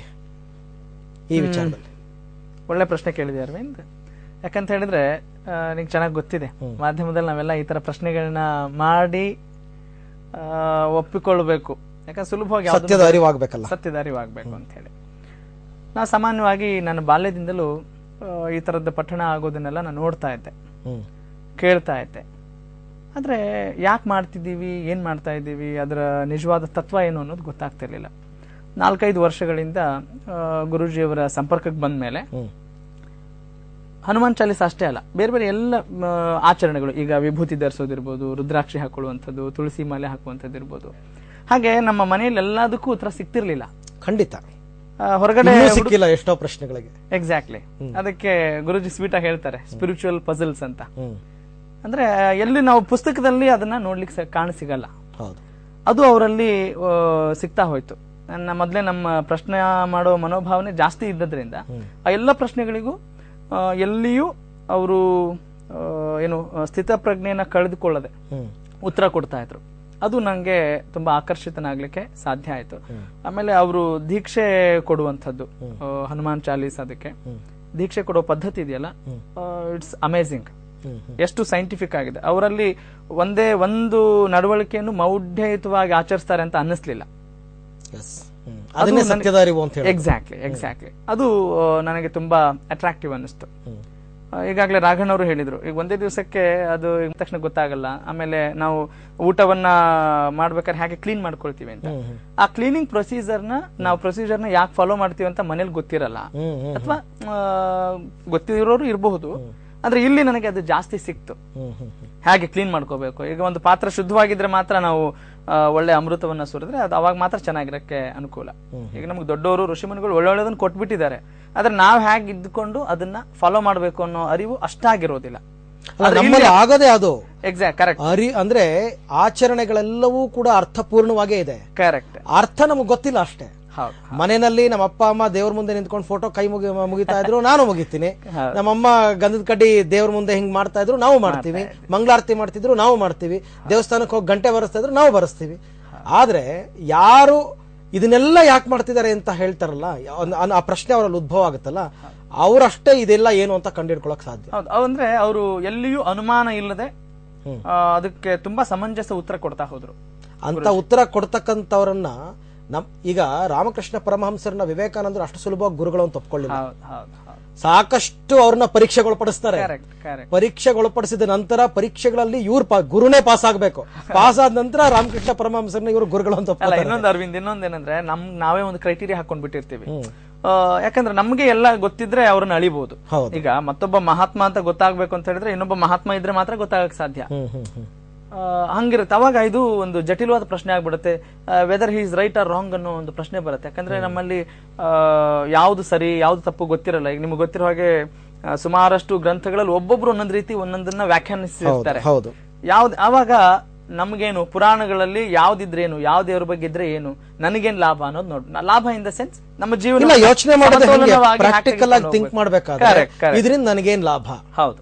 Speaker 1: ಈ ವಿಚಾರದಲ್ಲಿ?
Speaker 6: ಒಳ್ಳೆ ಪ್ರಶ್ನೆ ಕೇಳಿದೆ ಅರವಿಂದ್. ಯಾಕಂತ ಹೇಳಿದ್ರೆ ನಿಂಗೆ ಚೆನ್ನಾಗಿ ಗೊತ್ತಿದೆ, ಮಾಧ್ಯಮದಲ್ಲಿ ನಾವೆಲ್ಲ ಈ ತರ ಪ್ರಶ್ನೆಗಳನ್ನ ಮಾಡಿ ಒಪ್ಪಿಕೊಳ್ಬೇಕು, ಯಾಕಂದ್ರೆ ಸುಲಭವಾಗಿ
Speaker 1: ಸತ್ಯದ ಅರಿವಾಗಬೇಕಲ್ಲ,
Speaker 6: ಸತ್ಯದ ಅರಿವಾಗಬೇಕು ಅಂತ ಹೇಳಿ. ನಾವು ಸಾಮಾನ್ಯವಾಗಿ ನನ್ನ ಬಾಲ್ಯದಿಂದಲೂ ಈ ತರದ ಪಠಣ ಆಗೋದನ್ನೆಲ್ಲ ನಾನು ನೋಡ್ತಾ ಇದ್ದೆ, ಕೇಳ್ತಾ ಇದ್ದೆ. ಆದ್ರೆ ಯಾಕೆ ಮಾಡ್ತಿದ್ದೀವಿ, ಏನ್ ಮಾಡ್ತಾ ಇದ್ದೀವಿ, ಅದರ ನಿಜವಾದ ತತ್ವ ಏನು ಅನ್ನೋದು ಗೊತ್ತಾಗ್ತಿರ್ಲಿಲ್ಲ. ನಾಲ್ಕೈದು ವರ್ಷಗಳಿಂದ ಗುರೂಜಿಯವರ ಸಂಪರ್ಕಕ್ಕೆ ಬಂದ ಮೇಲೆ ಹನುಮಾನ್ ಚಾಲಿಸ ಅಷ್ಟೇ ಅಲ್ಲ, ಬೇರೆ ಬೇರೆ ಎಲ್ಲ ಆಚರಣೆಗಳು, ಈಗ ವಿಭೂತಿ ಧರಿಸೋದಿರ್ಬೋದು, ರುದ್ರಾಕ್ಷಿ ಹಾಕೊಳ್ಳುವಂಥದ್ದು, ತುಳಸಿ ಮಾಲೆ ಹಾಕುವಂಥದ್ದು ಇರ್ಬೋದು, ಹಾಗೆ ನಮ್ಮ ಮನೆಯಲ್ಲಿ ಎಲ್ಲದಕ್ಕೂ ಉತ್ತರ ಸಿಕ್ತಿರ್ಲಿಲ್ಲ.
Speaker 1: ಖಂಡಿತ
Speaker 6: ಹೊರಗಡೆ
Speaker 1: ಸಿಕ್ಕಿಲ್ಲ ಎಷ್ಟೋ ಪ್ರಶ್ನೆಗಳಿಗೆ.
Speaker 6: ಎಕ್ಸಾಕ್ಟ್ಲಿ, ಅದಕ್ಕೆ ಗುರುಜಿ ಸ್ವೀಟ್ ಆಗಿ ಹೇಳ್ತಾರೆ ಸ್ಪಿರಿಚುವಲ್ ಪಜಲ್ಸ್ ಅಂತ. ಅಂದ್ರೆ ಎಲ್ಲಿ ನಾವು ಪುಸ್ತಕದಲ್ಲಿ ಅದನ್ನ ನೋಡ್ಲಿಕ್ಕೆ ಕಾಣ ಸಿಗಲ್ಲ, ಅದು ಅವರಲ್ಲಿ ಸಿಗ್ತಾ ಹೋಯ್ತು. ನನ್ನ ಮೊದಲೇ ನಮ್ಮ ಪ್ರಶ್ನೆ ಮಾಡೋ ಮನೋಭಾವನೆ ಜಾಸ್ತಿ ಇದ್ದದ್ರಿಂದ ಆ ಎಲ್ಲ ಪ್ರಶ್ನೆಗಳಿಗೂ ಎಲ್ಲಿಯೂ ಅವರು ಏನು ಸ್ಥಿತಪ್ರಜ್ಞೆಯನ್ನ ಕಳೆದುಕೊಳ್ಳದೆ ಉತ್ತರ ಕೊಡ್ತಾ ಇದ್ರು. ಅದು ನಂಗೆ ತುಂಬಾ ಆಕರ್ಷಿತನಾಗ್ಲಿಕ್ಕೆ ಸಾಧ್ಯ ಆಯ್ತು. ಆಮೇಲೆ ಅವರು ದೀಕ್ಷೆ ಕೊಡುವಂಥದ್ದು, ಹನುಮಾನ್ ಚಾಲೀಸ್, ಅದಕ್ಕೆ ದೀಕ್ಷೆ ಕೊಡೋ ಪದ್ಧತಿ ಇದೆಯಲ್ಲ, ಇಟ್ಸ್ ಅಮೇಝಿಂಗ್. ಎಷ್ಟು ಸೈಂಟಿಫಿಕ್ ಆಗಿದೆ. ಅವರಲ್ಲಿ ಒಂದೇ ಒಂದು ನಡವಳಿಕೆಯನ್ನು ಮೌಢ್ಯಯುತವಾಗಿ ಆಚರಿಸ್ತಾರೆ ಅಂತ ಅನ್ನಿಸ್ಲಿಲ್ಲ. ಎಕ್ಸಾಕ್ಟ್ಲಿ ಎಕ್ಸಾಕ್ಟ್ಲಿ ಅದು ನನಗೆ ತುಂಬಾ ಅಟ್ರಾಕ್ಟಿವ್ ಅನ್ನಿಸ್ತು. ಈಗಾಗಲೇ ರಾಘಣ್ಣ ಅವರು ಹೇಳಿದ್ರು, ಈಗ ಒಂದೇ ದಿವಸಕ್ಕೆ ಅದು ತಕ್ಷಣ ಗೊತ್ತಾಗಲ್ಲ. ಆಮೇಲೆ ನಾವು ಊಟವನ್ನ ಮಾಡ್ಬೇಕಾದ್ರೆ ಹೇಗೆ ಕ್ಲೀನ್ ಮಾಡ್ಕೊಳ್ತೀವಿ ಅಂತ, ಆ ಕ್ಲೀನಿಂಗ್ ಪ್ರೊಸೀಜರ್ ನ ನಾವು ಪ್ರೊಸೀಜರ್ ನ ಯಾಕೆ ಫಾಲೋ ಮಾಡ್ತೀವಿ ಅಂತ ಮನೇಲಿ ಗೊತ್ತಿರಲ್ಲ, ಅಥವಾ ಗೊತ್ತಿರೋರು ಇರಬಹುದು. ಅಂದ್ರೆ ಇಲ್ಲಿ ನನಗೆ ಅದು ಜಾಸ್ತಿ ಸಿಕ್ತು, ಹೇಗೆ ಕ್ಲೀನ್ ಮಾಡ್ಕೋಬೇಕು. ಈಗ ಒಂದು ಪಾತ್ರ ಶುದ್ಧವಾಗಿದ್ರೆ ಮಾತ್ರ ನಾವು ಆ, ಒಳ್ಳೆ ಅಮೃತವನ್ನ ಸುರಿದ್ರೆ ಅದು ಅವಾಗ ಮಾತ್ರ ಚೆನ್ನಾಗಿರಕ್ಕೆ ಅನುಕೂಲ. ಈಗ ನಮ್ಗೆ ದೊಡ್ಡವರು ಋಷಿಮುನಿಗಳು ಒಳ್ಳೆ ಒಳ್ಳೆದನ್ನ ಕೊಟ್ಬಿಟ್ಟಿದ್ದಾರೆ, ಆದ್ರೆ ನಾವ್ ಹೇಗೆ ಇದ್ಕೊಂಡು ಅದನ್ನ ಫಾಲೋ ಮಾಡ್ಬೇಕು ಅನ್ನೋ ಅರಿವು ಅಷ್ಟಾಗಿರೋದಿಲ್ಲ.
Speaker 1: ನಮ್ಮಲ್ಲಿ ಆಗದೆ ಅದು
Speaker 6: ಎಕ್ಸಾಕ್ಟ್ ಕರೆಕ್ಟ್
Speaker 1: ಅರಿ ಅಂದ್ರೆ ಆಚರಣೆಗಳೆಲ್ಲವೂ ಕೂಡ ಅರ್ಥಪೂರ್ಣವಾಗೇ ಇದೆ.
Speaker 6: ಕರೆಕ್ಟ್.
Speaker 1: ಅರ್ಥ ನಮಗ್ ಗೊತ್ತಿಲ್ಲ ಅಷ್ಟೇ.
Speaker 6: ಹೌದು.
Speaker 1: ಮನೆಯಲ್ಲಿ ನಮ್ಮ ಅಪ್ಪ ಅಮ್ಮ ದೇವ್ರ ಮುಂದೆ ನಿಂತ್ಕೊಂಡು ಫೋಟೋ ಕೈ ಮುಗಿ ಮುಗಿತಾ ಇದ್ರು, ನಾನು ಮುಗಿತೀನಿ. ನಮ್ಮಮ್ಮ ಗಂಧದ ಕಡ್ಡಿ ದೇವ್ರ ಮುಂದೆ ಹಿಂಗ್ ಮಾಡ್ತಾ ಇದ್ರು, ನಾವು ಮಾಡ್ತೀವಿ. ಮಂಗಳಾರತಿ ಮಾಡ್ತಿದ್ರು, ನಾವು ಮಾಡ್ತೀವಿ. ದೇವಸ್ಥಾನಕ್ಕೆ ಹೋಗಿ ಗಂಟೆ ಬರೆಸ್ತಾ ಇದ್ರು, ನಾವು ಬರೆಸ್ತೀವಿ. ಆದ್ರೆ ಯಾರು ಇದನ್ನೆಲ್ಲ ಯಾಕೆ ಮಾಡ್ತಿದ್ದಾರೆ ಅಂತ ಹೇಳ್ತಾರಲ್ಲ, ಆ ಪ್ರಶ್ನೆ ಅವರಲ್ಲಿ ಉದ್ಭವ ಆಗುತ್ತಲ್ಲ, ಅವರಷ್ಟೇ ಇದೆಲ್ಲ ಏನು ಅಂತ ಕಂಡಿಡ್ಕೊಳಕ್ ಸಾಧ್ಯ.
Speaker 6: ಹೌದು. ಅಂದ್ರೆ ಅವರು ಎಲ್ಲಿಯೂ ಅನುಮಾನ ಇಲ್ಲದೆ ಅದಕ್ಕೆ ತುಂಬಾ ಸಮಂಜಸ ಉತ್ತರ ಕೊಡ್ತಾ ಹೋದ್ರು.
Speaker 1: ಅಂತ ಉತ್ತರ ಕೊಡ್ತಕ್ಕಂಥವ್ರನ್ನ ನಮ್ ಈಗ ರಾಮಕೃಷ್ಣ ಪರಮಹಂಸರನ್ನ ವಿವೇಕಾನಂದರು ಅಷ್ಟು ಸುಲಭವಾಗಿ ಗುರುಗಳು ಅಂತ ಒಪ್ಕೊಳ್ಳಿಲ್ಲ. ಸಾಕಷ್ಟು ಅವ್ರನ್ನ ಪರೀಕ್ಷೆಗೊಳಪಡಿಸ್ತಾರೆ. ಪರೀಕ್ಷೆಗೊಳಪಡಿಸಿದ ನಂತರ ಪರೀಕ್ಷೆಗಳಲ್ಲಿ ಇವ್ರ ಗುರುನೇ ಪಾಸ್ ಆಗ್ಬೇಕು. ಪಾಸ್ ಆದ ನಂತರ ರಾಮಕೃಷ್ಣ ಪರಮಹಂಸರನ್ನ ಇವರು ಗುರುಗಳು ಅಂತ ಒಪ್ಕೊಳ್ಳಿ.
Speaker 6: ಇನ್ನೊಂದು ಅರವಿಂದ್, ಇನ್ನೊಂದೇನಂದ್ರೆ ನಮ್ ನಾವೇ ಒಂದು ಕ್ರೈಟೀರಿಯಾ ಹಾಕೊಂಡ್ ಬಿಟ್ಟಿರ್ತೀವಿ. ಯಾಕಂದ್ರೆ ನಮ್ಗೆ ಎಲ್ಲ ಗೊತ್ತಿದ್ರೆ ಅವ್ರನ್ನ ಅಳಿಬಹುದು. ಈಗ ಮತ್ತೊಬ್ಬ ಮಹಾತ್ಮ ಅಂತ ಗೊತ್ತಾಗ್ಬೇಕು ಅಂತ ಹೇಳಿದ್ರೆ ಇನ್ನೊಬ್ಬ ಮಹಾತ್ಮ ಇದ್ರೆ ಮಾತ್ರ ಗೊತ್ತಾಗಕ್ ಸಾಧ್ಯ. ಹಂಗಿರುತ್ತೆ. ಅವಾಗ ಇದು ಒಂದು ಜಟಿಲವಾದ ಪ್ರಶ್ನೆ ಆಗ್ಬಿಡುತ್ತೆ. Whether he is right or wrong ಅನ್ನೋ ಒಂದು ಪ್ರಶ್ನೆ ಬರುತ್ತೆ. ಯಾಕಂದ್ರೆ ನಮ್ಮಲ್ಲಿ ಯಾವ್ದು ಸರಿ ಯಾವ್ದು ತಪ್ಪು ಗೊತ್ತಿರಲ್ಲ. ಈಗ ನಿಮ್ಗೆ ಗೊತ್ತಿರೋ ಹಾಗೆ ಸುಮಾರಷ್ಟು ಗ್ರಂಥಗಳಲ್ಲಿ ಒಬ್ಬೊಬ್ರು ಒಂದೊಂದ್ ರೀತಿ ಒಂದೊಂದನ್ನ ವ್ಯಾಖ್ಯಾನಿಸಿರ್ತಾರೆ. ಯಾವ್ದು ಅವಾಗ ನಮ್ಗೇನು ಪುರಾಣಗಳಲ್ಲಿ ಯಾವ್ದಿದ್ರೇನು, ಯಾವ ದೇವ್ರ ಬಗ್ಗೆ ಇದ್ರೆ ಏನು, ನನಗೇನ್ ಲಾಭ ಅನ್ನೋದು ನೋಡ್. ಲಾಭ ಇನ್ ದ ಸೆನ್ಸ್ ನಮ್ಮ ಜೀವನ
Speaker 1: ಯೋಚನೆ ಪ್ರಾಕ್ಟಿಕಲ್ ಆಗಿ ಥಿಂಕ್ ಮಾಡ್ಬೇಕಾದ್ರೆ ಇದರಿಂದ ನನಗೇನ್ ಲಾಭ.
Speaker 6: ಹೌದು,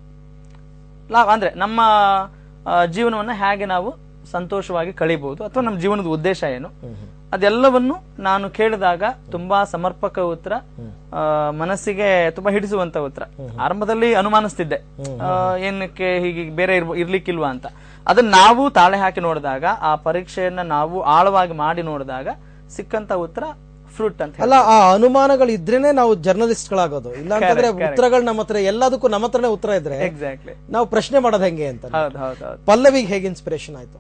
Speaker 6: ಲಾಭ ಅಂದ್ರೆ ನಮ್ಮ ಜೀವನವನ್ನ ಹೇಗೆ ನಾವು ಸಂತೋಷವಾಗಿ ಕಳಿಬಹುದು, ಅಥವಾ ನಮ್ಮ ಜೀವನದ ಉದ್ದೇಶ ಏನು, ಅದೆಲ್ಲವನ್ನು ನಾನು ಕೇಳಿದಾಗ ತುಂಬಾ ಸಮರ್ಪಕ ಉತ್ತರ, ಮನಸ್ಸಿಗೆ ತುಂಬಾ ಹಿಡಿಸುವಂತ ಉತ್ತರ. ಆರಂಭದಲ್ಲಿ ಅನುಮಾನಿಸ್ತಿದ್ದೆ ಏನಕ್ಕೆ ಹೀಗೆ ಬೇರೆ ಇರ್ಲಿಕ್ಕಿಲ್ವಾ ಅಂತ. ಅದನ್ನ ನಾವು ತಾಳೆ ಹಾಕಿ ನೋಡಿದಾಗ, ಆ ಪರೀಕ್ಷೆಯನ್ನ ನಾವು ಆಳವಾಗಿ ಮಾಡಿ ನೋಡಿದಾಗ ಸಿಕ್ಕಂತ ಉತ್ತರ ಫ್ರೂಟ್ ಅಂತ.
Speaker 1: ಅಲ್ಲ, ಆ ಅನುಮಾನಗಳು ಇದ್ರೇನೆ ನಾವು ಜರ್ನಲಿಸ್ಟ್ ಗಳಾಗೋದು. ಇಲ್ಲ ಅಂತಂದ್ರೆ ಉತ್ತರಗಳು ನಮ್ಮ ಹತ್ರ ಎಲ್ಲದಕ್ಕೂ ನಮ್ಮ ಹತ್ರನೇ ಉತ್ತರ ಇದ್ರೆ
Speaker 6: ಎಕ್ಸಾಕ್ಟ್ಲಿ ನಾವು
Speaker 1: ಪ್ರಶ್ನೆ ಮಾಡೋದು ಹೆಂಗೆ ಅಂತ. ಪಲ್ಲವಿಗೆ ಹೇಗೆ ಇನ್ಸ್ಪಿರೇಷನ್ ಆಯ್ತು?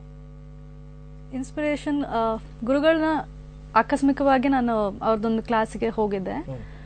Speaker 8: ಇನ್ಸ್ಪಿರೇಷನ್ ಗುರುಗಳನ್ನ ಆಕಸ್ಮಿಕವಾಗಿ ನಾನು ಅವ್ರದ್ದೊಂದು ಕ್ಲಾಸಿಗೆ ಹೋಗಿದ್ದೆ.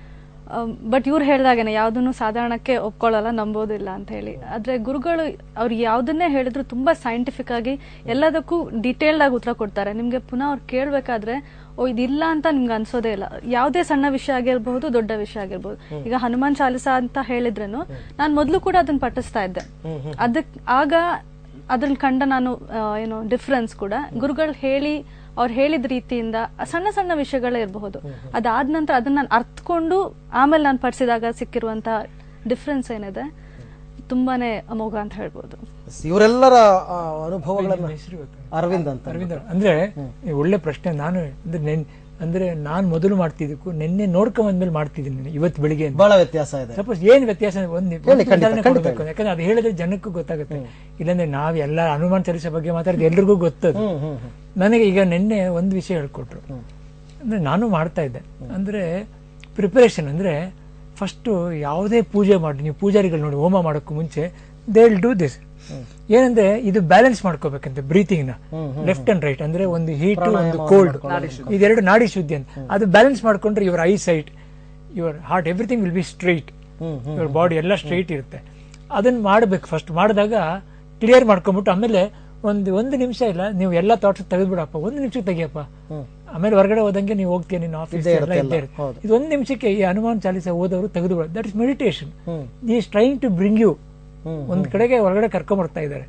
Speaker 8: ಬಟ್ ಇವ್ರು ಹೇಳ್ದಾಗೇನೆ ಯಾವ್ದನ್ನು ಸಾಧಾರಣಕ್ಕೆ ಒಪ್ಕೊಳ್ಳಲ್ಲ, ನಂಬೋದಿಲ್ಲ ಅಂತ ಹೇಳಿ. ಆದ್ರೆ ಗುರುಗಳು ಅವ್ರು ಯಾವ್ದನ್ನೇ ಹೇಳಿದ್ರು ತುಂಬಾ ಸೈಂಟಿಫಿಕ್ ಆಗಿ ಎಲ್ಲದಕ್ಕೂ ಡೀಟೇಲ್ಡ್ ಆಗಿ ಉತ್ತರ ಕೊಡ್ತಾರೆ. ನಿಮ್ಗೆ ಪುನಃ ಅವ್ರು ಕೇಳ್ಬೇಕಾದ್ರೆ ಓ ಇದಿಲ್ಲ ಅಂತ ನಿಮ್ಗೆ ಅನ್ಸೋದೇ ಇಲ್ಲ. ಯಾವುದೇ ಸಣ್ಣ ವಿಷಯ ಆಗಿರ್ಬಹುದು, ದೊಡ್ಡ ವಿಷಯ ಆಗಿರ್ಬಹುದು. ಈಗ ಹನುಮಾನ್ ಚಾಲಿಸ ಅಂತ ಹೇಳಿದ್ರೇನು ನಾನು ಮೊದ್ಲು ಕೂಡ ಅದನ್ನ ಪಠಿಸ್ತಾ ಇದ್ದೆ. ಅದಕ್ ಆಗ ಅದ್ರಲ್ಲಿ ಕಂಡ ನಾನು ಏನು ಡಿಫ್ರೆನ್ಸ್ ಕೂಡ ಗುರುಗಳು ಹೇಳಿ ಅವ್ರು ಹೇಳಿದ ರೀತಿಯಿಂದ ಸಣ್ಣ ಸಣ್ಣ ವಿಷಯಗಳೇ ಇರಬಹುದು. ಅದಾದ ನಂತರ ಅದನ್ನ ನಾನು ಅರ್ಥಕೊಂಡು ಆಮೇಲೆ ನಾನು ಪಡಿಸಿದಾಗ ಸಿಕ್ಕಿರುವಂತ ಡಿಫ್ರೆನ್ಸ್ ಏನಿದೆ ತುಂಬಾನೇ ಅಮೋಘ ಅಂತ ಹೇಳ್ಬೋದು.
Speaker 1: ಇವರೆಲ್ಲರ ಅನುಭವಗಳನ್ನ ಅರವಿಂದ್ ಅಂತ
Speaker 5: ಅರವಿಂದ್ ಅಂದ್ರೆ ಒಳ್ಳೆ ಪ್ರಶ್ನೆ. ನಾನು ಅಂದ್ರೆ ಅಂದ್ರೆ ನಾನ್ ಮೊದಲು ಮಾಡ್ತಿದ್ದಕ್ಕೂ ನಿನ್ನೆ ನೋಡ್ಕೊಂಡ್ ಬಂದ್ಮೇಲೆ ಮಾಡ್ತಿದ್ದೀನಿ ಇವತ್ತು ಬೆಳಿಗ್ಗೆ
Speaker 1: ಬಹಳ ವ್ಯತ್ಯಾಸ ಇದೆ.
Speaker 5: ಸಪೋಸ್ ಏನ್ ವ್ಯತ್ಯಾಸ ಒಂದು ಕೊಡ್ಬೇಕು, ಯಾಕಂದ್ರೆ ಅದು ಹೇಳಿದ್ರೆ ಜನಕ್ಕೂ ಗೊತ್ತಾಗುತ್ತೆ. ಇಲ್ಲಾಂದ್ರೆ ನಾವ್ ಎಲ್ಲ ಹನುಮಾನ್ ಚಾಲಿಸ ಬಗ್ಗೆ ಮಾತಾಡಿದ್ರೆ ಎಲ್ರಿಗೂ ಗೊತ್ತದು. ನನಗೆ ಈಗ ನಿನ್ನೆ ಒಂದು ವಿಷಯ ಹೇಳ್ಕೊಟ್ರು. ಅಂದ್ರೆ ನಾನು ಮಾಡ್ತಾ ಇದ್ದೆ. ಅಂದ್ರೆ ಪ್ರಿಪರೇಷನ್ ಅಂದ್ರೆ ಫಸ್ಟ್ ಯಾವುದೇ ಪೂಜೆ ಮಾಡಿ, ನೀವು ಪೂಜಾರಿಗಳು ನೋಡಿ ಹೋಮ ಮಾಡೋಕ್ಕೂ ಮುಂಚೆ ದೇ ವಿಲ್ ಡೂ ದಿಸ್. ಏನಂದ್ರೆ ಇದು ಬ್ಯಾಲೆನ್ಸ್ ಮಾಡ್ಕೋಬೇಕಂತೆ ಬ್ರೀತಿಂಗ್ ನ ಲೆಫ್ಟ್ ಅಂಡ್ ರೈಟ್. ಅಂದ್ರೆ ಒಂದು ಹೀಟ್ ಒಂದು ಕೋಲ್ಡ್, ಇದೆರಡು ನಾಡಿ ಶುದ್ಧಿ ಅಂತ. ಅದು ಬ್ಯಾಲೆನ್ಸ್ ಮಾಡ್ಕೊಂಡ್ರೆ your eyesight, your heart, everything will be straight. Your body ಎಲ್ಲ ಸ್ಟ್ರೈಟ್ ಇರುತ್ತೆ. ಅದನ್ನ ಮಾಡ್ಬೇಕು. ಫಸ್ಟ್ ಮಾಡಿದಾಗ ಕ್ಲಿಯರ್ ಮಾಡ್ಕೊಂಡ್ಬಿಟ್ಟು ಆಮೇಲೆ ಒಂದು ಒಂದು ನಿಮಿಷ ಇಲ್ಲ, ನೀವು ಎಲ್ಲಾ ಥಾಟ್ಸ್ ತೆಗೆದ್ಬಿಡಪ್ಪ, ಒಂದು ನಿಮಿಷಕ್ಕೆ ತೆಗಿಯಪ್ಪ. ಆಮೇಲೆ ಹೊರಗಡೆ ಹೋದಂಗೆ ನೀವು ಹೋಗ್ತೀಯ, ನಿನ್ನ ಆಫೀಸ್ ಎಲ್ಲ ಇದ್ದೇ ಇರುತ್ತೆ. ಇದು ಒಂದು ನಿಮಿಷಕ್ಕೆ ಈ ಹನುಮಾನ್ ಚಾಲಿಸ ಓದೋರು ತೆಗೆದುಬಿಡ. That is meditation. Is trying to bring you ಒಂದ್ ಕಡೆಗೆ ಹೊರಗಡೆ ಕರ್ಕೊಂಡ್ ಬರ್ತಾ ಇದ್ದಾರೆ.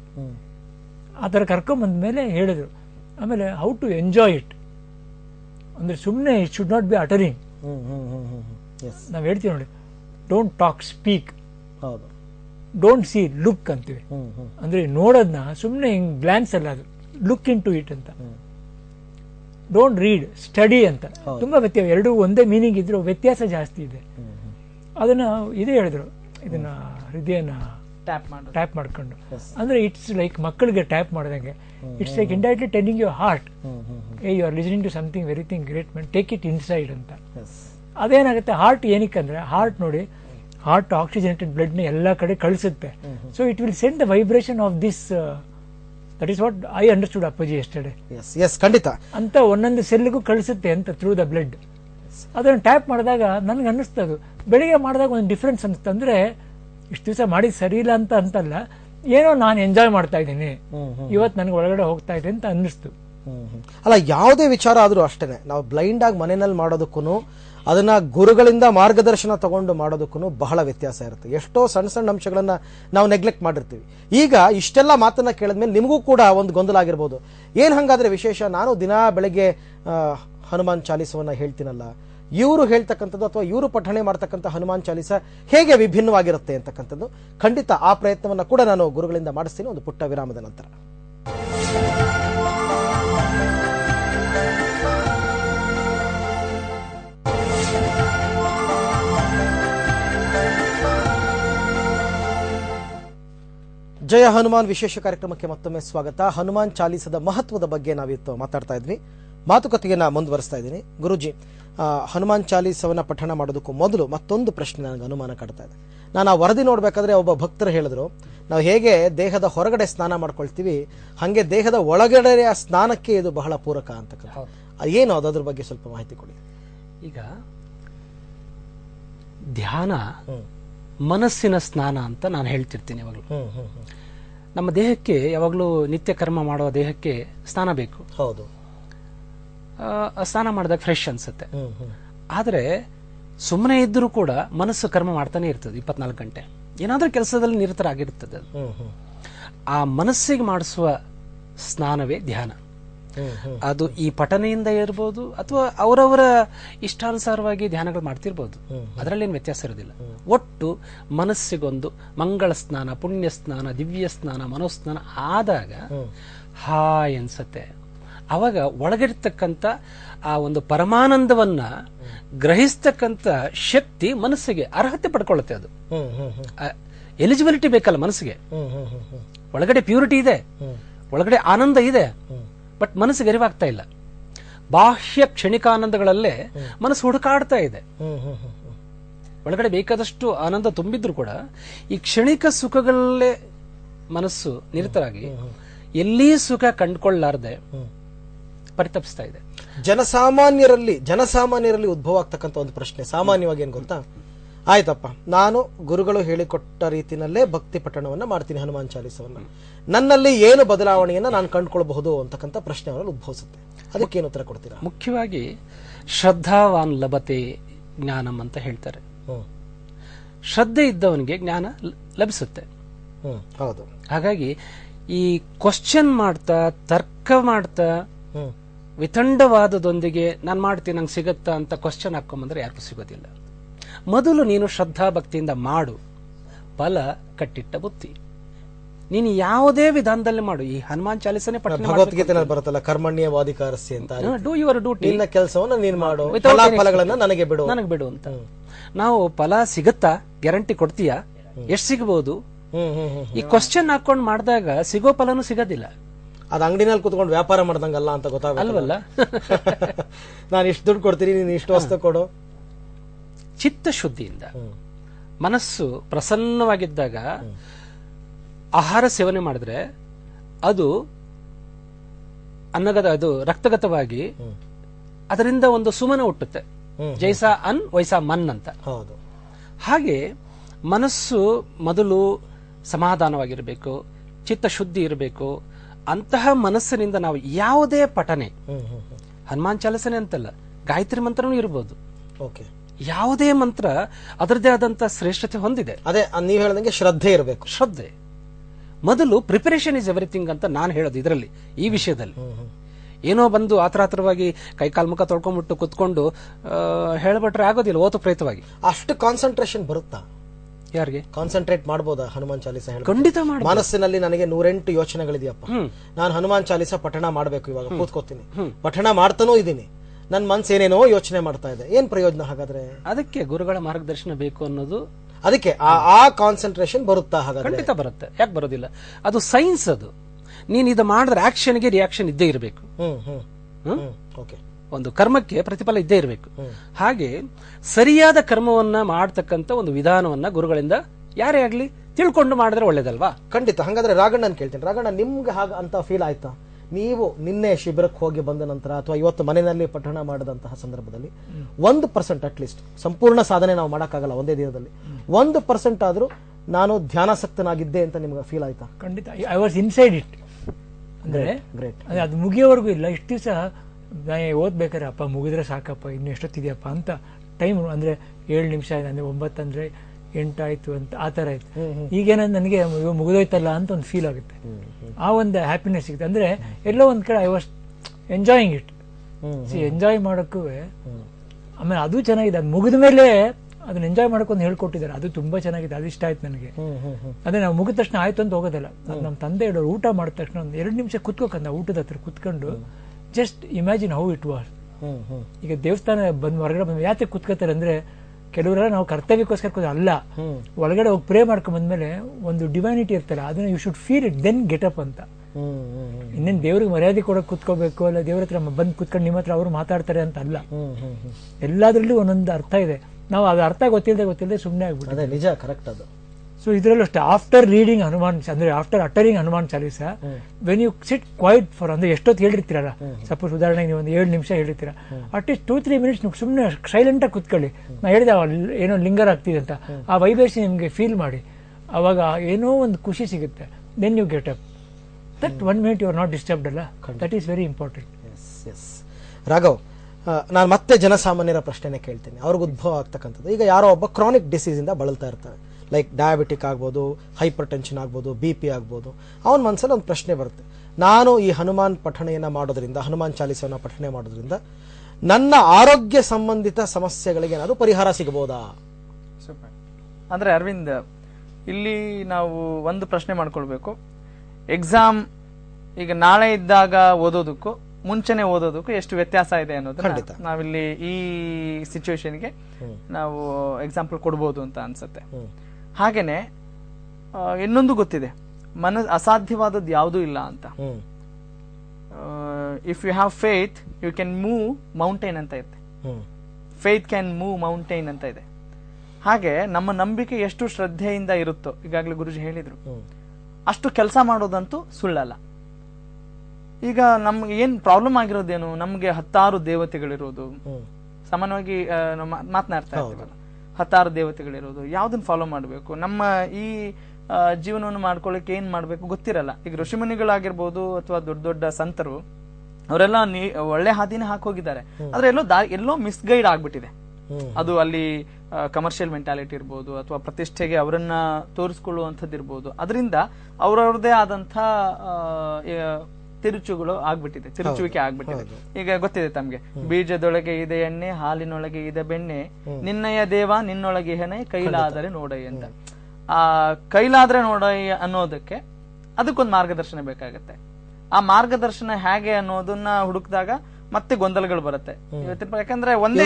Speaker 5: ಆ ತರ ಕರ್ಕೊಂಡ್ ಬಂದ್ಮೇಲೆ ಹೇಳಿದ್ರು. ಆಮೇಲೆ ಹೌ ಟು ಎಂಜಾಯ್ ಇಟ್ ಅಂದ್ರೆ ಸುಮ್ನೆ it should not be uttering. ನಾವ್ ಹೇಳ್ತೀವಿ ನೋಡಿ, don't talk, speak. Don't see, look ಅಂತೀವಿ. ಅಂದ್ರೆ ನೋಡೋದನ್ನ ಸುಮ್ನೆ ಹಿಂಗ್ ಗ್ಲಾನ್ಸ್ ಅಲ್ಲ, ಅದು ಲುಕ್ ಇನ್ ಟು ಇಟ್ ಅಂತ. ಡೋಂಟ್ ರೀಡ್, ಸ್ಟಡಿ ಅಂತ. ತುಂಬಾ ವ್ಯತ್ಯಾಸ, ಎರಡು ಒಂದೇ ಮೀನಿಂಗ್ ಇದ್ರು ವ್ಯತ್ಯಾಸ ಜಾಸ್ತಿ ಇದೆ. ಅದನ್ನ ಇದೇ ಹೇಳಿದ್ರು, ಇದನ್ನ ಹೃದಯನ ಟ್ಯಾಪ್ ಮಾಡ್ಕೊಂಡು. ಅಂದ್ರೆ ಇಟ್ಸ್ ಲೈಕ್ ಮಕ್ಕಳಿಗೆ ಟ್ಯಾಪ್ ಮಾಡಿದಂಗೆ. It's like indirectly telling your heart, hey you are listening to something everything great man, take it inside ಅಂತ. ಅದೇನಾಗುತ್ತೆ, ಹಾರ್ಟ್ ಏನಕ್ಕೆ ಅಂದ್ರೆ, ಹಾರ್ಟ್ ನೋಡಿ, ಹಾರ್ಟ್ ಆಕ್ಸಿಜನೇಟೆಡ್ ಬ್ಲಡ್ ನ ಎಲ್ಲಾ ಕಡೆ ಕಳಿಸುತ್ತೆ. So it will send the vibration of this. That is what I understood Appaji yesterday.
Speaker 1: ಖಂಡಿತ
Speaker 5: ಅಂತ ಒಂದೊಂದು ಸೆಲ್ಗೂ ಕಳಿಸುತ್ತೆ ಅಂತ ಥ್ರೂ ದ ಬ್ಲಡ್. ಅದನ್ನ ಟ್ಯಾಪ್ ಮಾಡಿದಾಗ ನನ್ಗೆ ಅನ್ನಿಸ್ತದು, ಬೆಳಿಗ್ಗೆ ಮಾಡಿದಾಗ ಒಂದು ಡಿಫ್ರೆನ್ಸ್ ಅನಿಸ್ತು. ಅಂದ್ರೆ ಇಷ್ಟು ದಿವಸ ಮಾಡಿದ್ ಸರಿ ಇಲ್ಲ ಅಂತ ಅಂತಲ್ಲ, ಏನೋ ನಾನು ಎಂಜಾಯ್ ಮಾಡ್ತಾ ಇದ್ದೀನಿ ಇವತ್ತು, ನನಗೆ ಒಳಗಡೆ ಹೋಗ್ತಾ ಇದೆ ಅಂತ ಅನ್ನಿಸ್ತು.
Speaker 1: ಅಲ್ಲ, ಯಾವುದೇ ವಿಚಾರ ಆದ್ರೂ ಅಷ್ಟೇನೆ, ನಾವು ಬ್ಲೈಂಡ್ ಆಗಿ ಮನೆಯಲ್ಲಿ ಮಾಡೋದಕ್ಕೂ ಅದನ್ನ ಗುರುಗಳಿಂದ ಮಾರ್ಗದರ್ಶನ ತಗೊಂಡು ಮಾಡೋದಕ್ಕೂ ಬಹಳ ವ್ಯತ್ಯಾಸ ಇರುತ್ತೆ. ಎಷ್ಟೋ ಸಣ್ಣ ಸಣ್ಣ ಅಂಶಗಳನ್ನ ನಾವು ನೆಗ್ಲೆಕ್ಟ್ ಮಾಡಿರ್ತೀವಿ. ಈಗ ಇಷ್ಟೆಲ್ಲ ಮಾತನ್ನ ಕೇಳಿದ್ಮೇಲೆ ನಿಮಗೂ ಕೂಡ ಒಂದು ಗೊಂದಲ ಆಗಿರ್ಬೋದು, ಏನ್ ಹಂಗಾದ್ರೆ ವಿಶೇಷ, ನಾನು ದಿನಾ ಬೆಳಗ್ಗೆ ಹನುಮಾನ್ ಚಾಲೀಸವನ್ನ ಹೇಳ್ತೀನಲ್ಲ, ಇವರು ಹೇಳ್ತಕ್ಕಂಥದ್ದು ಅಥವಾ ಇವರು ಪಠಣೆ ಮಾಡ್ತಕ್ಕಂಥ ಹನುಮಾನ್ ಚಾಲೀಸ ಹೇಗೆ ವಿಭಿನ್ನವಾಗಿರುತ್ತೆ ಅಂತಕ್ಕಂಥದ್ದು. ಖಂಡಿತ ಆ ಪ್ರಯತ್ನವನ್ನ ಕೂಡ ನಾನು ಗುರುಗಳಿಂದ ಮಾಡಿಸ್ತೀನಿ ಒಂದು ಪುಟ್ಟ ವಿರಾಮದ ನಂತರ. ಜಯ ಹನುಮಾನ್ ವಿಶೇಷ ಕಾರ್ಯಕ್ರಮಕ್ಕೆ ಮತ್ತೊಮ್ಮೆ ಸ್ವಾಗತ. ಹನುಮಾನ್ ಚಾಲೀಸದ ಮಹತ್ವದ ಬಗ್ಗೆ ನಾವಿತ್ತು ಮಾತಾಡ್ತಾ ಇದ್ವಿ, ಮಾತುಕತೆಯನ್ನ ಮುಂದುವರಿಸ್ತಾ ಇದ್ದೀನಿ. ಗುರುಜಿ, ಹನುಮಾನ್ ಚಾಲೀಸವನ್ನ ಪಠಣ ಮಾಡೋದಕ್ಕೂ ಮೊದಲು ಮತ್ತೊಂದು ಪ್ರಶ್ನೆ ನನಗೆ ಅನುಮಾನ ಕಾಡ್ತಾ ಇದೆ. ನಾನು ಆ ವರದಿ ನೋಡ್ಬೇಕಾದ್ರೆ ಒಬ್ಬ ಭಕ್ತರು ಹೇಳಿದ್ರು, ನಾವು ಹೇಗೆ ದೇಹದ ಹೊರಗಡೆ ಸ್ನಾನ ಮಾಡ್ಕೊಳ್ತೀವಿ ಹಾಗೆ ದೇಹದ ಒಳಗಡೆಯ ಸ್ನಾನಕ್ಕೆ ಇದು ಬಹಳ ಪೂರಕ ಅಂತಕ್ಕಂಥ. ಏನು ಅದ್ರ ಬಗ್ಗೆ ಸ್ವಲ್ಪ ಮಾಹಿತಿ ಕೊಡಿ.
Speaker 4: ಈಗ ಧ್ಯಾನ ಮನಸ್ಸಿನ ಸ್ನಾನ ಅಂತ ನಾನು ಹೇಳ್ತಿರ್ತೀನಿ ಯಾವಾಗಲೂ. ನಮ್ಮ ದೇಹಕ್ಕೆ ಯಾವಾಗಲೂ ನಿತ್ಯ ಕರ್ಮ ಮಾಡುವ ದೇಹಕ್ಕೆ ಸ್ನಾನ ಬೇಕು.
Speaker 1: ಹೌದು,
Speaker 4: ಸ್ನಾನ ಮಾಡಿದಾಗ ಫ್ರೆಶ್ ಅನ್ಸುತ್ತೆ. ಆದ್ರೆ ಸುಮ್ಮನೆ ಇದ್ರೂ ಕೂಡ ಮನಸ್ಸು ಕರ್ಮ ಮಾಡ್ತಾನೆ ಇರ್ತದೆ ಇಪ್ಪತ್ನಾಲ್ಕು ಗಂಟೆ, ಏನಾದ್ರೂ ಕೆಲಸದಲ್ಲಿ ನಿರತರಾಗಿರ್ತದೆ. ಅದು ಆ ಮನಸ್ಸಿಗೆ ಮಾಡಿಸುವ ಸ್ನಾನವೇ ಧ್ಯಾನ. ಅದು ಈ ಪಠನೆಯಿಂದ ಇರ್ಬೋದು ಅಥವಾ ಅವರವರ ಇಷ್ಟಾನುಸಾರವಾಗಿ ಧ್ಯಾನಗಳು ಮಾಡ್ತಿರ್ಬೋದು, ಅದರಲ್ಲೇನು ವ್ಯತ್ಯಾಸ ಇರೋದಿಲ್ಲ. ಒಟ್ಟು ಮನಸ್ಸಿಗೊಂದು ಮಂಗಳ ಸ್ನಾನ, ಪುಣ್ಯ ಸ್ನಾನ, ದಿವ್ಯ ಸ್ನಾನ, ಮನೋಸ್ನಾನ ಆದಾಗ ಹಾಯ್ ಅನ್ಸತ್ತೆ. ಅವಾಗ ಒಳಗಿರ್ತಕ್ಕಂಥ ಆ ಒಂದು ಪರಮಾನಂದವನ್ನ ಗ್ರಹಿಸ್ತಕ್ಕಂಥ ಶಕ್ತಿ ಮನಸ್ಸಿಗೆ ಅರ್ಹತೆ ಪಡ್ಕೊಳ್ಳುತ್ತೆ. ಅದು ಎಲಿಜಿಬಿಲಿಟಿ ಬೇಕಲ್ಲ ಮನಸ್ಸಿಗೆ. ಒಳಗಡೆ ಪ್ಯೂರಿಟಿ ಇದೆ, ಒಳಗಡೆ ಆನಂದ ಇದೆ, ಬಟ್ ಮನಸ್ಸಿಗೆ ಅರಿವಾಗ್ತಾ ಇಲ್ಲ. ಬಾಹ್ಯ ಕ್ಷಣಿಕಾನಂದಗಳಲ್ಲೇ ಮನಸ್ಸು ಹುಡುಕಾಡ್ತಾ ಇದೆ. ಒಳಗಡೆ ಬೇಕಾದಷ್ಟು ಆನಂದ ತುಂಬಿದ್ರು ಕೂಡ ಈ ಕ್ಷಣಿಕ ಸುಖಗಳಲ್ಲೇ ಮನಸ್ಸು ನಿರತರಾಗಿ ಎಲ್ಲಿ ಸುಖ ಕಂಡುಕೊಳ್ಳಾರ್ದೆ ಪರಿತಪಿಸ್ತಾ ಇದೆ.
Speaker 1: ಜನಸಾಮಾನ್ಯರಲ್ಲಿ ಜನಸಾಮಾನ್ಯರಲ್ಲಿ ಉದ್ಭವ ಆಗ್ತಕ್ಕಂಥ ಒಂದು ಪ್ರಶ್ನೆ ಸಾಮಾನ್ಯವಾಗಿ ಏನ್ ಗೊತ್ತಾ, ಆಯ್ತಪ್ಪ ನಾನು ಗುರುಗಳು ಹೇಳಿಕೊಟ್ಟ ರೀತಿನಲ್ಲೇ ಭಕ್ತಿ ಪಠಣವನ್ನ ಮಾಡ್ತೀನಿ, ಹನುಮಾನ್ ಚಾಲೀಸವನ್ನ, ನನ್ನಲ್ಲಿ ಏನು ಬದಲಾವಣೆಯನ್ನ ನಾನು ಕಂಡುಕೊಳ್ಬಹುದು ಅಂತಕ್ಕಂಥ ಪ್ರಶ್ನೆ ಅವರಲ್ಲಿ ಉದ್ಭವಿಸುತ್ತೆ. ಅದಕ್ಕೇನು ಉತ್ತರ ಕೊಡ್ತೀರಾ?
Speaker 4: ಮುಖ್ಯವಾಗಿ ಶ್ರದ್ಧಾವಾನ್ ಲಭತೆ ಜ್ಞಾನಂ ಅಂತ ಹೇಳ್ತಾರೆ. ಶ್ರದ್ಧೆ ಇದ್ದವನಿಗೆ ಜ್ಞಾನ ಲಭಿಸುತ್ತೆ.
Speaker 1: ಹೌದು.
Speaker 4: ಹಾಗಾಗಿ ಈ ಕ್ವಶನ್ ಮಾಡ್ತಾ ತರ್ಕ ಮಾಡ್ತಾ ವಿತಂಡವಾದದೊಂದಿಗೆ ನಾನು ಮಾಡ್ತೀನಿ ನಂಗೆ ಸಿಗತ್ತಾ ಅಂತ ಕ್ವಶನ್ ಹಾಕೊಂಬಂದ್ರೆ ಯಾರಿಗೂ ಸಿಗೋದಿಲ್ಲ. ಮೊದಲು ನೀನು ಶ್ರದ್ಧಾ ಭಕ್ತಿಯಿಂದ ಮಾಡು, ಫಲ ಕಟ್ಟಿಟ್ಟ ಬುತ್ತಿ. ನೀನು ಯಾವುದೇ ವಿಧಾನದಲ್ಲಿ ಮಾಡು. ಈ ಹನುಮಾನ್ ಚಾಲೀಸನೇ
Speaker 1: ಭಗವದ್ಗೀತೆಯಲ್ಲಿ ಬರುತ್ತಲ್ಲ, ಕರ್ಮಣ್ಯವಾಧಿಕಾರಸ್ಯ ಅಂತ,
Speaker 4: ಡೂ ಯುವರ್ ಡ್ಯೂಟಿ,
Speaker 1: ನಿನ್ನ ಕೆಲಸವನ್ನ ನೀನು ಮಾಡು, ಫಲಗಳನ್ನ ನನಗೆ ಬಿಡು ನನಗೆ
Speaker 4: ಬಿಡು ಅಂತ. ನಾವು ಫಲ ಸಿಗುತ್ತಾ ಗ್ಯಾರಂಟಿ ಕೊಡ್ತೀಯಾ, ಎಷ್ಟು ಸಿಗಬಹುದು? ಈ ಕ್ವಶನ್ ಹಾಕೊಂಡ್ ಮಾಡಿದಾಗ ಸಿಗೋ ಫಲನೂ ಸಿಗೋದಿಲ್ಲ.
Speaker 1: ಅದ್ ಅಂಗಡಿನಲ್ಲಿ ಕುತ್ಕೊಂಡು ವ್ಯಾಪಾರ ಮಾಡ್ದಂಗಲ್ಲ ಅಂತ ಗೊತ್ತಾಗಲ್ವಲ್ಲ. ನಾನು ಇಷ್ಟು ದುಡ್ಡು ಕೊಡ್ತೀನಿ, ನೀನು ಇಷ್ಟು ವಸ್ತು ಕೊಡು.
Speaker 4: ಚಿತ್ತಶುದ್ಧಿಯಿಂದ ಮನಸ್ಸು ಪ್ರಸನ್ನವಾಗಿದ್ದಾಗ ಆಹಾರ ಸೇವನೆ ಮಾಡಿದ್ರೆ ಅದು ಅನ್ನಗದ ಅದು ರಕ್ತಗತವಾಗಿ ಅದರಿಂದ ಒಂದು ಸುಮನ ಹುಟ್ಟುತ್ತೆ. ಜೈಸಾ ಅನ್ ವೈಸಾ ಮನ್ ಅಂತ.
Speaker 1: ಹೌದು.
Speaker 4: ಹಾಗೆ ಮನಸ್ಸು ಮೊದಲು ಸಮಾಧಾನವಾಗಿರಬೇಕು, ಚಿತ್ತಶುದ್ಧಿ ಇರಬೇಕು. ಅಂತಹ ಮನಸ್ಸಿನಿಂದ ನಾವು ಯಾವುದೇ ಪಠನೆ, ಹನುಮಾನ್ ಚಾಲೀಸನೆ ಅಂತಲ್ಲ, ಗಾಯತ್ರಿ ಮಂತ್ರನೂ ಇರಬಹುದು, ಯಾವುದೇ ಮಂತ್ರ ಅದರದೇ ಆದಂತ ಶ್ರೇಷ್ಠತೆ ಹೊಂದಿದೆ.
Speaker 1: ಅದೇ ನೀವು ಹೇಳ್ದಂಗೆ ಶ್ರದ್ಧೆ ಇರಬೇಕು.
Speaker 4: ಶ್ರದ್ಧೆ ಮೊದಲು. ಪ್ರಿಪರೇಷನ್ ಇಸ್ ಎವ್ರಿಥಿಂಗ್ ಅಂತ ನಾನು ಹೇಳೋದು ಇದರಲ್ಲಿ, ಈ ವಿಷಯದಲ್ಲಿ. ಏನೋ ಬಂದು ಆತರ ಆತರವಾಗಿ ಕೈಕಾಲ್ ಮುಖ ತೊಳ್ಕೊಂಡ್ಬಿಟ್ಟು ಕುತ್ಕೊಂಡು ಹೇಳ್ಬಿಟ್ರೆ ಆಗೋದಿಲ್ಲ. ಓತು ಪ್ರೇತವಾಗಿ
Speaker 1: ಅಷ್ಟು ಕಾನ್ಸಂಟ್ರೇಷನ್ ಬರುತ್ತಾ?
Speaker 4: ಯಾರಿಗೆ
Speaker 1: ಕಾನ್ಸಂಟ್ರೇಟ್ ಮಾಡಬಹುದಾ ಹನುಮಾನ್ ಚಾಲೀಸ?
Speaker 4: ಖಂಡಿತ ಮಾಡ.
Speaker 1: ಮನಸ್ಸಿನಲ್ಲಿ ನನಗೆ ನೂರೆಂಟು ಯೋಚನೆಗಳಿದೆಯಪ್ಪ, ನಾನು ಹನುಮಾನ್ ಚಾಲೀಸ ಪಠಣ ಮಾಡಬೇಕು, ಇವಾಗ ಕೂತ್ಕೋತೀನಿ, ಪಠಣ ಮಾಡ್ತಾನೂ ಇದ್ದೀನಿ, ನನ್ ಮನ್ಸು ಏನೇನೋ ಯೋಚನೆ ಮಾಡ್ತಾ ಇದೆ, ಏನ್ ಪ್ರಯೋಜನ ಹಾಗಾದ್ರೆ?
Speaker 4: ಅದಕ್ಕೆ ಗುರುಗಳ ಮಾರ್ಗದರ್ಶನ ಬೇಕು ಅನ್ನೋದು.
Speaker 1: ಅದಕ್ಕೆ ಆ ಕಾನ್ಸಂಟ್ರೇಷನ್ ಬರುತ್ತಾ? ಹಾಗಾದ್ರೆ
Speaker 4: ಖಂಡಿತ ಬರುತ್ತೆ. ಯಾಕೆ ಬರೋದಿಲ್ಲ? ಅದು ಸೈನ್ಸ್. ಅದು ನೀನ್ ಇದು ಮಾಡಿದ್ರೆ ಆಕ್ಷನ್ಗೆ ರಿಯಾಕ್ಷನ್ ಇದ್ದೇ ಇರಬೇಕು. ಒಂದು ಕರ್ಮಕ್ಕೆ ಪ್ರತಿಫಲ ಇದ್ದೇ ಇರಬೇಕು. ಹಾಗೆ ಸರಿಯಾದ ಕರ್ಮವನ್ನ ಮಾಡತಕ್ಕಂತ ಒಂದು ವಿಧಾನವನ್ನ ಗುರುಗಳಿಂದ ಯಾರೇ ಆಗ್ಲಿ ತಿಳ್ಕೊಂಡು ಮಾಡಿದ್ರೆ ಒಳ್ಳೇದಲ್ವಾ?
Speaker 1: ಖಂಡಿತ. ಹಾಗಾದ್ರೆ ರಾಘಣ್ಣನ್ ಕೇಳ್ತೀನಿ, ರಾಘಣ್ಣ ನಿಮ್ಗೆ ಹಾಗ ಅಂತ ಫೀಲ್ ಆಯ್ತಾ? ನೀವು ನಿನ್ನೆ ಶಿಬಿರಕ್ಕೆ ಹೋಗಿ ಬಂದ ನಂತರ ಅಥವಾ ಇವತ್ತು ಮನೆಯಲ್ಲಿ ಪಠಣ ಮಾಡಿದಂತಹ ಸಂದರ್ಭದಲ್ಲಿ ಒಂದು ಪರ್ಸೆಂಟ್ ಅಟ್ಲೀಸ್ಟ್, ಸಂಪೂರ್ಣ ಸಾಧನೆ ನಾವು ಮಾಡೋಕ್ಕಾಗಲ್ಲ ಒಂದೇ ದಿನದಲ್ಲಿ, ಒಂದು ಪರ್ಸೆಂಟ್ ಆದ್ರೂ ನಾನು ಧ್ಯಾನಾಸಕ್ತನಾಗಿದ್ದೆ ಅಂತ ನಿಮ್ಗೆ ಫೀಲ್ ಆಯ್ತಾ?
Speaker 5: ಖಂಡಿತ. I was inside it. ಅಂದ್ರೆ
Speaker 1: ಗ್ರೇಟ್.
Speaker 5: ಅದೇ ಅದು ಮುಗಿಯೋವರೆಗೂ ಇಲ್ಲ. ಇಷ್ಟು ದಿವಸ ಓದ್ಬೇಕಾರೆ ಅಪ್ಪ ಮುಗಿದ್ರೆ ಸಾಕಪ್ಪ ಇನ್ನು ಎಷ್ಟೊತ್ತಿದೆಯಪ್ಪ ಅಂತ ಟೈಮ್ ಅಂದ್ರೆ ಏಳು ನಿಮಿಷ ಆಯ್ತು ಅಂದ್ರೆ ಒಂಬತ್ತು ಅಂದ್ರೆ ಎಂಟಾಯ್ತು ಅಂತ ಆ ತರ ಆಯ್ತು. ಈಗೇನ ನನಗೆ ಮುಗಿದೋಯ್ತಲ್ಲ ಅಂತ ಒಂದು ಫೀಲ್ ಆಗುತ್ತೆ. ಆ ಒಂದು ಹ್ಯಾಪಿನೆಸ್ ಸಿಗುತ್ತೆ. ಅಂದ್ರೆ ಎಲ್ಲೋ ಒಂದ್ ಕಡೆ I was enjoying it. Enjoy ಮಾಡೋಕ್ಕೂ ಆಮೇಲೆ ಅದು ಚೆನ್ನಾಗಿದೆ. ಅದು ಮುಗಿದ ಮೇಲೆ ಅದನ್ನ ಎಂಜಾಯ್ ಮಾಡಕ್ಕೆ ಒಂದು ಹೇಳ್ಕೊಟ್ಟಿದ್ದಾರೆ. ಅದು ತುಂಬಾ ಚೆನ್ನಾಗಿದೆ. ಅದು ಇಷ್ಟ ಆಯ್ತು ನನಗೆ. ಅದೇ ನಾವು ಮುಗಿದ ತಕ್ಷಣ ಆಯ್ತು ಅಂತ ಹೋಗೋದಲ್ಲ. ಅದು ನಮ್ಮ ತಂದೆ ಹೇಳೋರು ಊಟ ಮಾಡಿದ ತಕ್ಷಣ ಒಂದು ಎರಡು ನಿಮಿಷ ಕುತ್ಕೋಕಂದ ಊಟದ ಹತ್ರ ಕುತ್ಕೊಂಡು just imagine how it was. ಈಗ ದೇವಸ್ಥಾನ ಬಂದ್ ಹೊರಗಡೆ ಬಂದ್ ಯಾಕೆ ಕುತ್ಕೋತಾರೆ ಅಂದ್ರೆ ಕೆಲವರೆಲ್ಲ ನಾವು ಕರ್ತವ್ಯಕ್ಕೋಸ್ಕರ ಕೂತ ಅಲ್ಲ, ಒಳಗಡೆ ಹೋಗಿ ಪ್ರೇ ಮಾಡ್ಕೊಂಡ್ ಬಂದ್ಮೇಲೆ ಒಂದು ಡಿವೈನಿಟಿ ಇರ್ತಲ್ಲ ಅದನ್ನ you should feel it then get up ಅಂತ. ಇನ್ನೇನ್ ದೇವ್ರಿಗೆ ಮರ್ಯಾದೆ ಕೊಡಕ್ ಕುತ್ಕೋಬೇಕು ಅಲ್ಲ ದೇವ್ರ ಹತ್ರ ಬಂದ್ ಕುತ್ಕೊಂಡು ನಿಮ್ಮ ಹತ್ರ ಅವ್ರು ಮಾತಾಡ್ತಾರೆ ಅಂತ ಅಲ್ಲ. ಎಲ್ಲಾದ್ರಲ್ಲೂ ಒಂದೊಂದು ಅರ್ಥ ಇದೆ. ನಾವು ಅದು ಅರ್ಥ ಗೊತ್ತಿಲ್ಲದೆ ಗೊತ್ತಿಲ್ಲದೆ ಸುಮ್ಮನೆ ಆಗ್ಬಿಟ್ಟು.
Speaker 1: ನಿಜ, ಕರೆಕ್ಟ್ ಅದು.
Speaker 5: ಸೊ ಇದ್ರಲ್ಲೂ ಅಷ್ಟೇ ಆಫ್ಟರ್ ರೀಡಿಂಗ್ ಹನುಮಾನ್ ಅಂದ್ರೆ after uttering Hanuman Chalisa when you sit quiet for ಅಂದ್ರೆ ಎಷ್ಟೊತ್ತು ಹೇಳಿರ್ತೀರಲ್ಲ, ಸಪೋಸ್ ಉದಾಹರಣೆಗೆ ನೀವು ಒಂದು ಏಳು ನಿಮಿಷ ಹೇಳಿರ್ತೀರ, ಅಟ್ಲೀಸ್ಟ್ ಟೂ ತ್ರೀ ಮಿನಿಟ್ಸ್ ನೀವು ಸುಮ್ಮನೆ ಸೈಲೆಂಟ್ ಆಗಿ ಕುತ್ಕೊಳ್ಳಿ. ನಾ ಹೇಳಿದೆ ಏನೋ ಲಿಂಗರ್ ಆಗ್ತಿದೆ ಅಂತ, ಆ ವೈಬ್ರೇಷನ್ ನಿಮ್ಗೆ ಫೀಲ್ ಮಾಡಿ, ಅವಾಗ ಏನೋ ಒಂದು ಖುಷಿ ಸಿಗುತ್ತೆ. Then you get up. That one minute you are not disturbed ಅಲ್ಲ, that is very important.
Speaker 1: Raghav, ನಾನು ಮತ್ತೆ ಜನಸಾಮಾನ್ಯರ ಪ್ರಶ್ನೆನೇ ಕೇಳ್ತೀನಿ, ಅವ್ರಿಗೆ ಉದ್ಭವ ಆಗ್ತಕ್ಕಂಥದ್ದು. ಈಗ ಯಾರೋ ಒಬ್ಬ ಕ್ರಾನಿಕ್ ಡಿಸೀಸ್ ಇಂದ ಬಳಲ್ತಾ ಇರ್ತಾರೆ, ಲೈಕ್ ಡಯಾಬಿಟಿಕ್ ಆಗ್ಬೋದು, ಹೈಪರ್ ಟೆನ್ಷನ್ ಆಗ್ಬೋದು, ಬಿ ಪಿ ಆಗ್ಬೋದು. ಅವನ ಮನಸ್ಸಲ್ಲಿ ಒಂದು ಪ್ರಶ್ನೆ ಬರುತ್ತೆ, ನಾನು ಈ ಹನುಮಾನ್ ಪಠಣೆಯನ್ನ ಮಾಡೋದ್ರಿಂದ, ಹನುಮಾನ್ ಚಾಲೀಸವನ್ನ ಪಠಣೆ ಮಾಡೋದ್ರಿಂದ ನನ್ನ ಆರೋಗ್ಯ ಸಂಬಂಧಿತ ಸಮಸ್ಯೆಗಳಿಗೆ ಏನಾದರೂ ಪರಿಹಾರ ಸಿಗಬಹುದಾ?
Speaker 6: ಸೂಪರ್. ಅಂದ್ರೆ ಅರವಿಂದ್, ಇಲ್ಲಿ ನಾವು ಒಂದು ಪ್ರಶ್ನೆ ಮಾಡ್ಕೊಳ್ಬೇಕು. ಎಕ್ಸಾಮ್ ಈಗ ನಾಳೆ ಇದ್ದಾಗ ಓದೋದಕ್ಕೂ ಮುಂಚೆನೆ ಓದೋದಕ್ಕೂ ಎಷ್ಟು ವ್ಯತ್ಯಾಸ ಇದೆ ಅನ್ನೋದು ನಾವಿಲ್ಲಿ ಈ ಸಿಚುವೇಶನ್ಗೆ ನಾವು ಎಕ್ಸಾಂಪಲ್ ಕೊಡ್ಬೋದು ಅಂತ ಅನ್ಸುತ್ತೆ. ಹಾಗೇನೆ ಇನ್ನೊಂದು ಗೊತ್ತಿದೆ, ಮನ ಅಸಾಧ್ಯವಾದದ್ದು ಯಾವುದೂ ಇಲ್ಲ ಅಂತ. If you have faith you can move mountain ಅಂತ ಇದೆ. ಫೇತ್ ಕ್ಯಾನ್ ಮೂವ್ ಮೌಂಟೈನ್ ಅಂತ ಇದೆ. ಹಾಗೆ ನಮ್ಮ ನಂಬಿಕೆ ಎಷ್ಟು ಶ್ರದ್ಧೆಯಿಂದ ಇರುತ್ತೋ, ಈಗಾಗಲೇ ಗುರುಜಿ ಹೇಳಿದ್ರು, ಅಷ್ಟು ಕೆಲಸ ಮಾಡೋದಂತೂ ಸುಳ್ಳಲ್ಲ. ಈಗ ನಮ್ಗೆ ಏನ್ ಪ್ರಾಬ್ಲಮ್ ಆಗಿರೋದೇನು, ನಮ್ಗೆ ಹತ್ತಾರು ದೇವತೆಗಳಿರೋದು, ಸಾಮಾನ್ಯವಾಗಿ ಮಾತನಾಡ್ತಾ ಇರ್ತೀವಲ್ಲ, ಹತ್ತಾರು ದೇವತೆಗಳಿರೋದು, ಯಾವ್ದನ್ನ ಫಾಲೋ ಮಾಡ್ಬೇಕು, ನಮ್ಮ ಈ ಜೀವನವನ್ನು ಮಾಡ್ಕೊಳ್ಳಿಕ್ಕೆ ಏನ್ ಮಾಡ್ಬೇಕು ಗೊತ್ತಿರಲ್ಲ. ಈಗ ಋಷಿಮುನಿಗಳಾಗಿರ್ಬೋದು ಅಥವಾ ದೊಡ್ಡ ದೊಡ್ಡ ಸಂತರು, ಅವರೆಲ್ಲ ಒಳ್ಳೆ ಹಾದಿನ ಹಾಕೋಗಿದ್ದಾರೆ, ಆದ್ರೆ ಎಲ್ಲೋ ಎಲ್ಲೋ ಮಿಸ್ಗೈಡ್ ಆಗ್ಬಿಟ್ಟಿದೆ. ಅದು ಅಲ್ಲಿ ಕಮರ್ಷಿಯಲ್ ಮೆಂಟಾಲಿಟಿ ಇರ್ಬೋದು ಅಥವಾ ಪ್ರತಿಷ್ಠೆಗೆ ಅವರನ್ನ ತೋರಿಸ್ಕೊಳ್ಳುವಂಥದ್ದು ಇರ್ಬೋದು. ಅದರಿಂದ ಅವ್ರವ್ರದೇ ಆದಂತ ತಿರುಚುಗಳು ಆಗ್ಬಿಟ್ಟಿದೆ, ತಿರುಚುವಿಕೆ ಆಗ್ಬಿಟ್ಟಿದೆ. ಈಗ ಗೊತ್ತಿದೆ ತಮ್ಗೆ, ಬೀಜದೊಳಗೆ ಇದೆ ಎಣ್ಣೆ, ಹಾಲಿನೊಳಗೆ ಇದೆ ಬೆಣ್ಣೆ, ನಿನ್ನಯ ದೇವ ನಿನ್ನೊಳಗೆ ಹೆಣೆ, ಕೈಲಾದರೆ ನೋಡಯ್ಯ ಅಂತ. ಆ ಕೈಲಾದ್ರೆ ನೋಡಯ್ಯ ಅನ್ನೋದಕ್ಕೆ ಅದಕ್ಕೊಂದು ಮಾರ್ಗದರ್ಶನ ಬೇಕಾಗತ್ತೆ. ಆ ಮಾರ್ಗದರ್ಶನ ಹೇಗೆ ಅನ್ನೋದನ್ನ ಹುಡುಕಿದಾಗ ಮತ್ತೆ ಗೊಂದಲಗಳು ಬರುತ್ತೆ. ಯಾಕಂದ್ರೆ ಒಂದೇ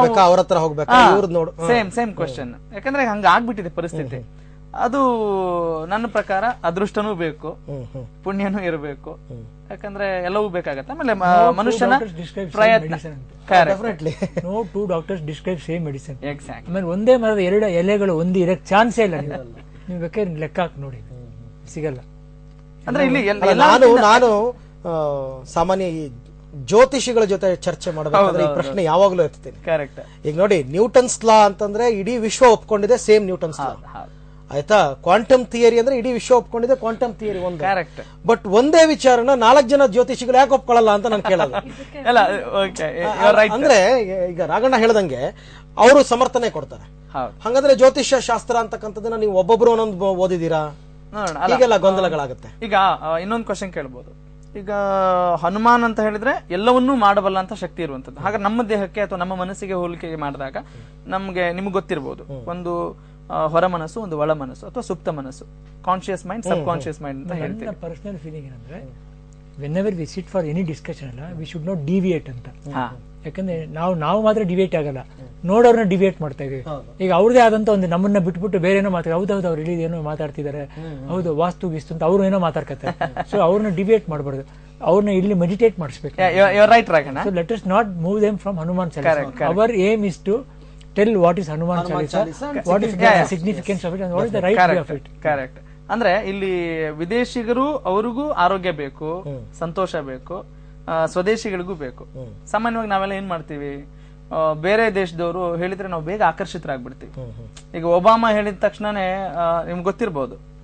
Speaker 6: ಸೇಮ್ ಸೇಮ್ ಕ್ವಶನ್, ಯಾಕಂದ್ರೆ ಹಂಗ ಆಗ್ಬಿಟ್ಟಿದೆ ಪರಿಸ್ಥಿತಿ. ಅದು ನನ್ನ ಪ್ರಕಾರ ಅದೃಷ್ಟನೂ ಬೇಕು, ಪುಣ್ಯನೂ ಇರಬೇಕು, ಯಾಕಂದ್ರೆ ಎಲ್ಲವೂ ಬೇಕಾಗತ್ತೆ. ಆಮೇಲೆ ಮನುಷ್ಯನ ಪ್ರಯತ್ನ.
Speaker 5: No two doctors describe same medicine. Exact. ಆಮೇಲೆ ಒಂದೇ ಮರದ ಎರಡು ಎಲೆಗಳು ಒಂದು ಇರಕ್ ಚಾನ್ಸೇ ಇಲ್ಲ. ನೀವು ಬೇಕಾದ್ರೆ ಲೆಕ್ಕ ಹಾಕಿ ನೋಡಿ, ಸಿಗಲ್ಲ.
Speaker 6: ಅಂದ್ರೆ ಇಲ್ಲಿ
Speaker 1: ನಾನು ನಾನು ಸಾಮಾನ್ಯ ಈ ಜ್ಯೋತಿಷಿಗಳ ಜೊತೆ ಚರ್ಚೆ ಮಾಡಬೇಕಾದ್ರೆ ಈ ಪ್ರಶ್ನೆ ಯಾವಾಗ್ಲೂ ಇರ್ತೀನಿ.
Speaker 6: ಕರೆಕ್ಟ್.
Speaker 1: ಈಗ ನೋಡಿ, ನ್ಯೂಟನ್ಸ್ ಲಾ ಅಂತಂದ್ರೆ ಇಡೀ ವಿಶ್ವ ಒಪ್ಕೊಂಡಿದೆ, ಸೇಮ್ ನ್ಯೂಟನ್ಸ್ ಲಾ ಆಯ್ತಾ. ಕ್ವಾಂಟಮ್ ಥಿಯರಿ ಅಂದ್ರೆ ಇಡೀ ವಿಶ್ವ ಒಪ್ಕೊಂಡಿದೆ, ಕ್ವಾಂಟಮ್ ಥಿಯರಿ ಒಂದು.
Speaker 6: ಕರೆಕ್ಟ್.
Speaker 1: ಬಟ್ ಒಂದೇ ವಿಚಾರನ ನಾಲ್ಕು ಜನ ಜ್ಯೋತಿಷಿಗಳು ಯಾಕೆ ಒಪ್ಕೊಳ್ಳಲ್ಲ ಅಂತ ನಾನು ಕೇಳಲ್ಲ. ಅಂದ್ರೆ ಈಗ ರಾಘಣ್ಣ ಹೇಳ್ದಂಗೆ ಅವರು ಸಮರ್ಥನೆ ಕೊಡ್ತಾರೆ. ಹಂಗಂದ್ರೆ ಜ್ಯೋತಿಷ್ಯ ಶಾಸ್ತ್ರ ಅಂತಕ್ಕಂಥದ್ದನ್ನ ನೀವು ಒಬ್ಬೊಬ್ರು ಒಂದೊಂದು ಓದಿದೀರಾ, ಹೀಗೆಲ್ಲ ಗೊಂದಲಗಳಾಗುತ್ತೆ.
Speaker 6: ಈಗ ಇನ್ನೊಂದು ಕ್ವಶನ್ ಕೇಳ್ಬೋದು. ಈಗ ಹನುಮಾನ್ ಅಂತ ಹೇಳಿದ್ರೆ ಎಲ್ಲವನ್ನೂ ಮಾಡಬಲ್ಲ ಅಂತ ಶಕ್ತಿ ಇರುವಂತದ್ದು. ಹಾಗೆ ನಮ್ಮ ದೇಹಕ್ಕೆ ಅಥವಾ ನಮ್ಮ ಮನಸ್ಸಿಗೆ ಹೋಲಿಕೆ ಮಾಡಿದಾಗ ನಮ್ಗೆ ನಿಮ್ಗೆ ಗೊತ್ತಿರಬಹುದು, ಒಂದು ಹೊರ ಮನಸ್ಸು, ಒಂದು ಒಳ ಮನಸ್ಸು ಅಥವಾ ಸುಪ್ತ ಮನಸ್ಸು, conscious mind, subconscious mind ಅಂತ ಹೇಳ್ತೀವಿ.
Speaker 5: ಪರ್ಸನಲ್ ಫೀಲಿಂಗ್ ಏನಂದ್ರೆ, whenever we sit for any discussion ಅಲ್ಲ, ವಿ ಶುಡ್ ನಾಟ್ ಡಿವಿಯೇಟ್ ಅಂತ. ಯಾಕಂದ್ರೆ ನಾವು ನಾವು ಮಾತ್ರ ಡಿವೇಟ್ ಆಗಲ್ಲ, ನೋಡೋರ್ನ ಡಿವೇಟ್ ಮಾಡ್ತಾ ಇದೀವಿ. ಈಗ ಅವ್ರದೇ ಆದಂತ ಒಂದು ನಮ್ಮನ್ನ ಬಿಟ್ಬಿಟ್ಟು ಬೇರೆ ಏನೋ ಮಾತಾಡ, ಹೌದೌದು ಅವ್ರು ಇಡೀ ಏನೋ ಮಾತಾಡ್ತಿದ್ದಾರೆ, ಹೌದು ವಾಸ್ತು ಗೀಸ್ತು ಅಂತ ಅವ್ರು ಏನೋ ಮಾತಾಡ್ಕತ್ತಾರೆ. ಸೊ ಅವ್ರನ್ನ ಡಿಬೇಟ್ ಮಾಡಬಾರ್ದು, ಅವ್ರನ್ನ ಇಲ್ಲಿ ಮೆಡಿಟೇಟ್ ಮಾಡಿಸ್ಬೇಕು. So let us not move them from Hanuman Chalisa. Our aim is to tell what is Hanuman Chalisa, what is the significance of it, what is the right way of it.
Speaker 6: Correct. ಅಂದ್ರೆ ಇಲ್ಲಿ ವಿದೇಶಿಗರು ಅವ್ರಿಗೂ ಆರೋಗ್ಯ ಬೇಕು, ಸಂತೋಷ ಬೇಕು, ಸ್ವದೇಶಿಗಳಿಗೂ ಬೇಕು. ಸಾಮಾನ್ಯವಾಗಿ ನಾವೆಲ್ಲ ಏನ್ ಮಾಡ್ತೀವಿ, ಬೇರೆ ದೇಶದವರು ಹೇಳಿದ್ರೆ ನಾವು ಬೇಗ ಆಕರ್ಷಿತರಾಗ್ಬಿಡ್ತೀವಿ. ಈಗ ಒಬಾಮಾ ಹೇಳಿದ ತಕ್ಷಣನೇ ನಿಮ್ಗೆ ಗೊತ್ತಿರ್ಬೋದು,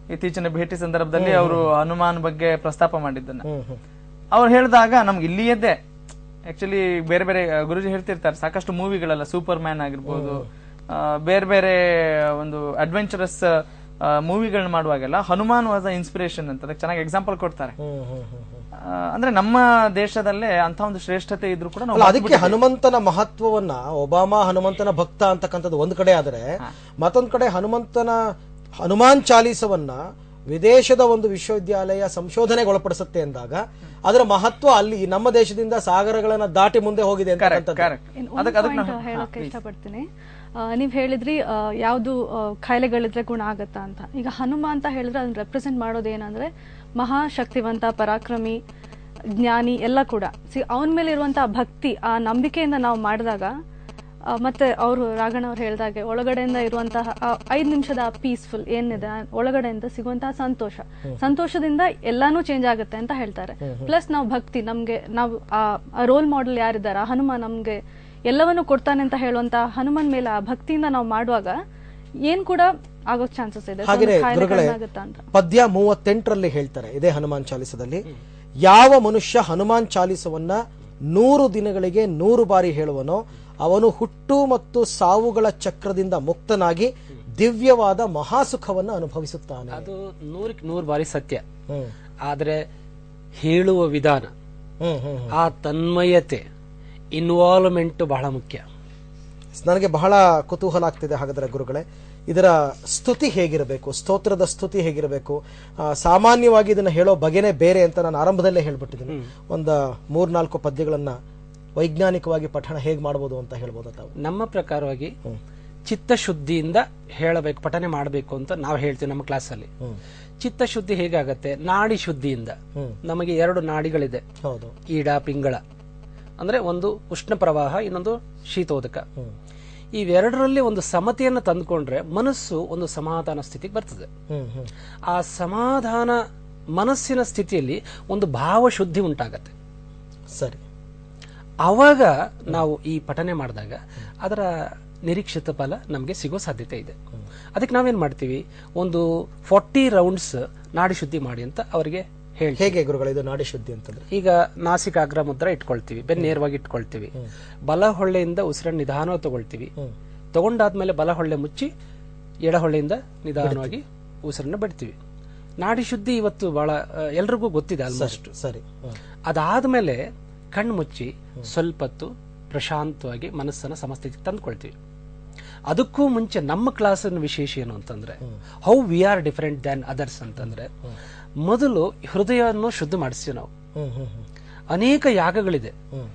Speaker 6: ಇತ್ತೀಚಿನ ಭೇಟಿ ಸಂದರ್ಭದಲ್ಲಿ ಅವರು ಹನುಮಾನ್ ಬಗ್ಗೆ ಪ್ರಸ್ತಾಪ ಮಾಡಿದ್ದನ್ನ ಅವ್ರು ಹೇಳಿದಾಗ ನಮ್ಗೆ ಇಲ್ಲಿಯದ್ದೇ ಆಕ್ಚುಲಿ ಬೇರೆ ಬೇರೆ ಗುರುಜಿ ಹೇಳ್ತಿರ್ತಾರೆ ಸಾಕಷ್ಟು ಮೂವಿಗಳೆಲ್ಲ ಸೂಪರ್ ಮ್ಯಾನ್ ಆಗಿರ್ಬೋದು, ಬೇರೆ ಬೇರೆ ಒಂದು ಅಡ್ವೆಂಚರಸ್ ಮೂವಿಗಳನ್ನ ಮಾಡುವಾಗೆಲ್ಲ ಹನುಮಾನ್ ವಾಸ್ ಅ ಇನ್ಸ್ಪಿರೇಷನ್ ಅಂತ ಅದಕ್ಕೆ ಚೆನ್ನಾಗಿ ಎಕ್ಸಾಂಪಲ್ ಕೊಡ್ತಾರೆ. ಅಂದ್ರೆ ನಮ್ಮ ದೇಶದಲ್ಲೇ ಅಂತ ಒಂದು ಶ್ರೇಷ್ಠತೆ ಇದ್ರು ಕೂಡ ನಾವು
Speaker 1: ಅದಕ್ಕೆ ಹನುಮಂತನ ಮಹತ್ವವನ್ನ ಒಬಾಮಾ ಹನುಮಂತನ ಭಕ್ತ ಅಂತಕ್ಕಂಥದ್ದು ಒಂದ್ ಕಡೆ ಆದ್ರೆ, ಮತ್ತೊಂದ್ ಕಡೆ ಹನುಮಂತನ ಹನುಮಾನ್ ಚಾಲೀಸವನ್ನ ವಿದೇಶದ ಒಂದು ವಿಶ್ವವಿದ್ಯಾಲಯ ಸಂಶೋಧನೆಗೆ ಒಳಪಡಿಸುತ್ತೆ ಅಂದಾಗ ಅದರ ಮಹತ್ವ ಅಲ್ಲಿ ನಮ್ಮ ದೇಶದಿಂದ ಸಾಗರಗಳನ್ನ ದಾಟಿ ಮುಂದೆ ಹೋಗಿದೆ ಅಂತ
Speaker 8: ಹೇಳಕ್ಕೆ ಇಷ್ಟಪಡ್ತೀನಿ. ನೀವ್ ಹೇಳಿದ್ರಿ ಯಾವ್ದು ಕಾಯಿಲೆಗಳಿದ್ರೆ ಗುಣ ಆಗತ್ತಾ ಅಂತ. ಈಗ ಹನುಮ ಅಂತ ಹೇಳಿದ್ರೆ ಅದನ್ನ ರೆಪ್ರೆಸೆಂಟ್ ಮಾಡೋದು ಏನಂದ್ರೆ ಮಹಾಶಕ್ತಿವಂತ, ಪರಾಕ್ರಮಿ, ಜ್ಞಾನಿ ಎಲ್ಲ ಕೂಡ. ಸಿ ಅವನ ಮೇಲೆ ಇರುವಂತಹ ಭಕ್ತಿ, ಆ ನಂಬಿಕೆಯಿಂದ ನಾವು ಮಾಡಿದಾಗ, ಮತ್ತೆ ಅವರು ರಾಘಣ್ಣ ಅವ್ರು ಹೇಳಿದಾಗೆ ಒಳಗಡೆಯಿಂದ ಇರುವಂತಹ ಐದ್ ನಿಮಿಷದ ಪೀಸ್ಫುಲ್ ಏನಿದೆ ಒಳಗಡೆಯಿಂದ ಸಿಗುವಂತಹ ಸಂತೋಷ, ಸಂತೋಷದಿಂದ ಎಲ್ಲಾನು ಚೇಂಜ್ ಆಗುತ್ತೆ ಅಂತ ಹೇಳ್ತಾರೆ. ಪ್ಲಸ್ ನಾವು ಭಕ್ತಿ, ನಮ್ಗೆ ನಾವು ಆ ರೋಲ್ ಮಾಡೆಲ್ ಯಾರಿದ್ದಾರೆ, ಆ ಹನುಮ ನಮ್ಗೆ ಎಲ್ಲವನ್ನೂ ಕೊಡ್ತಾನೆ ಅಂತ ಹೇಳುವಂತ ಹನುಮನ್ ಮೇಲೆ ಆ ಭಕ್ತಿಯಿಂದ ನಾವು ಮಾಡುವಾಗ ಏನ್ ಕೂಡ ಆಗೋ ಚಾನ್ಸಸ್ ಇದೆ.
Speaker 1: ಪದ್ಯ ಮೂವತ್ತೆಂಟರಲ್ಲಿ ಹೇಳ್ತಾರೆ ಇದೇ ಹನುಮಾನ್ ಚಾಲಿಸದಲ್ಲಿ, ಯಾವ ಮನುಷ್ಯ ಹನುಮಾನ್ ಚಾಲಿಸವನ್ನ ನೂರು ದಿನಗಳಿಗೆ ನೂರು ಬಾರಿ ಹೇಳುವನೋ ಅವನು ಹುಟ್ಟು ಮತ್ತು ಸಾವುಗಳ ಚಕ್ರದಿಂದ ಮುಕ್ತನಾಗಿ ದಿವ್ಯವಾದ ಮಹಾಸುಖವನ್ನು ಅನುಭವಿಸುತ್ತಾನೆ.
Speaker 4: ಅದು ನೂರಕ್ಕೆ ನೂರು ಬಾರಿ ಸತ್ಯ. ಆದ್ರೆ ಹೇಳುವ ವಿಧಾನ, ಆ ತನ್ಮಯತೆ, ಇನ್ವಾಲ್ವ್ಮೆಂಟ್ ಬಹಳ ಮುಖ್ಯ.
Speaker 1: ನನಗೆ ಬಹಳ ಕುತೂಹಲ ಆಗ್ತಿದೆ. ಹಾಗಾದ್ರೆ ಗುರುಗಳೇ, ಇದರ ಸ್ತುತಿ ಹೇಗಿರಬೇಕು, ಸ್ತೋತ್ರದ ಸ್ತುತಿ ಹೇಗಿರಬೇಕು? ಸಾಮಾನ್ಯವಾಗಿ ಇದನ್ನ ಹೇಳೋ ಬಗೆನೇ ಬೇರೆ ಅಂತ ನಾನು ಆರಂಭದಲ್ಲೇ ಹೇಳ್ಬಿಟ್ಟಿದ್ದೀನಿ. ಒಂದು ಮೂರ್ನಾಲ್ಕು ಪದ್ಯಗಳನ್ನ ವೈಜ್ಞಾನಿಕವಾಗಿ ಪಠಣ ಹೇಗೆ ಮಾಡಬಹುದು ಅಂತ ಹೇಳ್ಬೋದು ತಾವು?
Speaker 4: ನಮ್ಮ ಪ್ರಕಾರವಾಗಿ ಚಿತ್ತಶುದ್ಧಿಯಿಂದ ಹೇಳಬೇಕು, ಪಠನೆ ಮಾಡಬೇಕು ಅಂತ ನಾವು ಹೇಳ್ತೀವಿ ನಮ್ಮ ಕ್ಲಾಸಲ್ಲಿ. ಚಿತ್ತಶುದ್ಧಿ ಹೇಗಾಗತ್ತೆ? ನಾಡಿ ಶುದ್ಧಿಯಿಂದ. ನಮಗೆ ಎರಡು ನಾಡಿಗಳಿದೆ, ಈಡ ಪಿಂಗಳ, ಅಂದ್ರೆ ಒಂದು ಉಷ್ಣ ಪ್ರವಾಹ, ಇನ್ನೊಂದು ಶೀತೋದಕ. ಇವೆರಡರಲ್ಲಿ ಒಂದು ಸಮತೆಯನ್ನು ತಂದುಕೊಂಡ್ರೆ ಮನಸ್ಸು ಒಂದು ಸಮಾಧಾನ ಸ್ಥಿತಿಗೆ ಬರ್ತದೆ. ಆ ಸಮಾಧಾನ ಮನಸ್ಸಿನ ಸ್ಥಿತಿಯಲ್ಲಿ ಒಂದು ಭಾವಶುದ್ಧಿ ಉಂಟಾಗತ್ತೆ.
Speaker 1: ಸರಿ,
Speaker 4: ಆವಾಗ ನಾವು ಈ ಪಠನೆ ಮಾಡಿದಾಗ ಅದರ ನಿರೀಕ್ಷಿತ ಫಲ ನಮಗೆ ಸಿಗೋ ಸಾಧ್ಯತೆ ಇದೆ. ಅದಕ್ಕೆ ನಾವೇನ್ ಮಾಡ್ತೀವಿ, ಒಂದು ಫಾರ್ಟಿ ರೌಂಡ್ಸ್ ನಾಡಿ ಶುದ್ಧಿ ಮಾಡಿ ಅಂತ ಅವರಿಗೆ ಹೇಳಿ.
Speaker 1: ಹೇಗೆ ಗುರುಗಳು ಇದು ನಾಡಿ ಶುದ್ಧಿ ಅಂತಂದ್ರೆ?
Speaker 4: ಈಗ ನಾಸಿಕಾಗ್ರ ಮುದ್ರ ಇಟ್ಕೊಳ್ತೀವಿ, ಬೆನ್ನ ನೇರವಾಗಿ ಇಟ್ಕೊಳ್ತೀವಿ, ಬಲ ಹೊಳ್ಳೆಯಿಂದ ಉಸಿರನ್ನು ನಿಧಾನವಾಗಿ ತಗೊಳ್ತೀವಿ. ತಗೊಂಡಾದ್ಮೇಲೆ ಬಲ ಹೊಳ್ಳೆ ಮುಚ್ಚಿ ಎಡಹೊಳ್ಳೆಯಿಂದ ನಿಧಾನವಾಗಿ ಉಸಿರನ್ನು ಬಿಡ್ತೀವಿ. ನಾಡಿ ಶುದ್ಧಿ ಇವತ್ತು ಬಹಳ ಎಲ್ರಿಗೂ ಗೊತ್ತಿದೆ ಆಲ್ಮೋಸ್ಟ್.
Speaker 1: ಸರಿ,
Speaker 4: ಅದಾದ್ಮೇಲೆ ಕಣ್ಣು ಮುಚ್ಚಿ ಸ್ವಲ್ಪತ್ತು ಪ್ರಶಾಂತವಾಗಿ ಮನಸ್ಸನ್ನ ಸಮಸ್ಥಿತಿಗೆ ತಂದುಕೊಳ್ತೀವಿ. ಅದಕ್ಕೂ ಮುಂಚೆ ನಮ್ಮ ಕ್ಲಾಸಿನ ವಿಶೇಷ ಏನು ಅಂತಂದ್ರೆ, how we are different than others ಅಂತಂದ್ರೆ, ಮೊದಲು ಹೃದಯವನ್ನು ಶುದ್ಧ ಮಾಡಿಸ್ತೀವಿ ನಾವು. ಅನೇಕ ಯಾಗಗಳಿದೆ.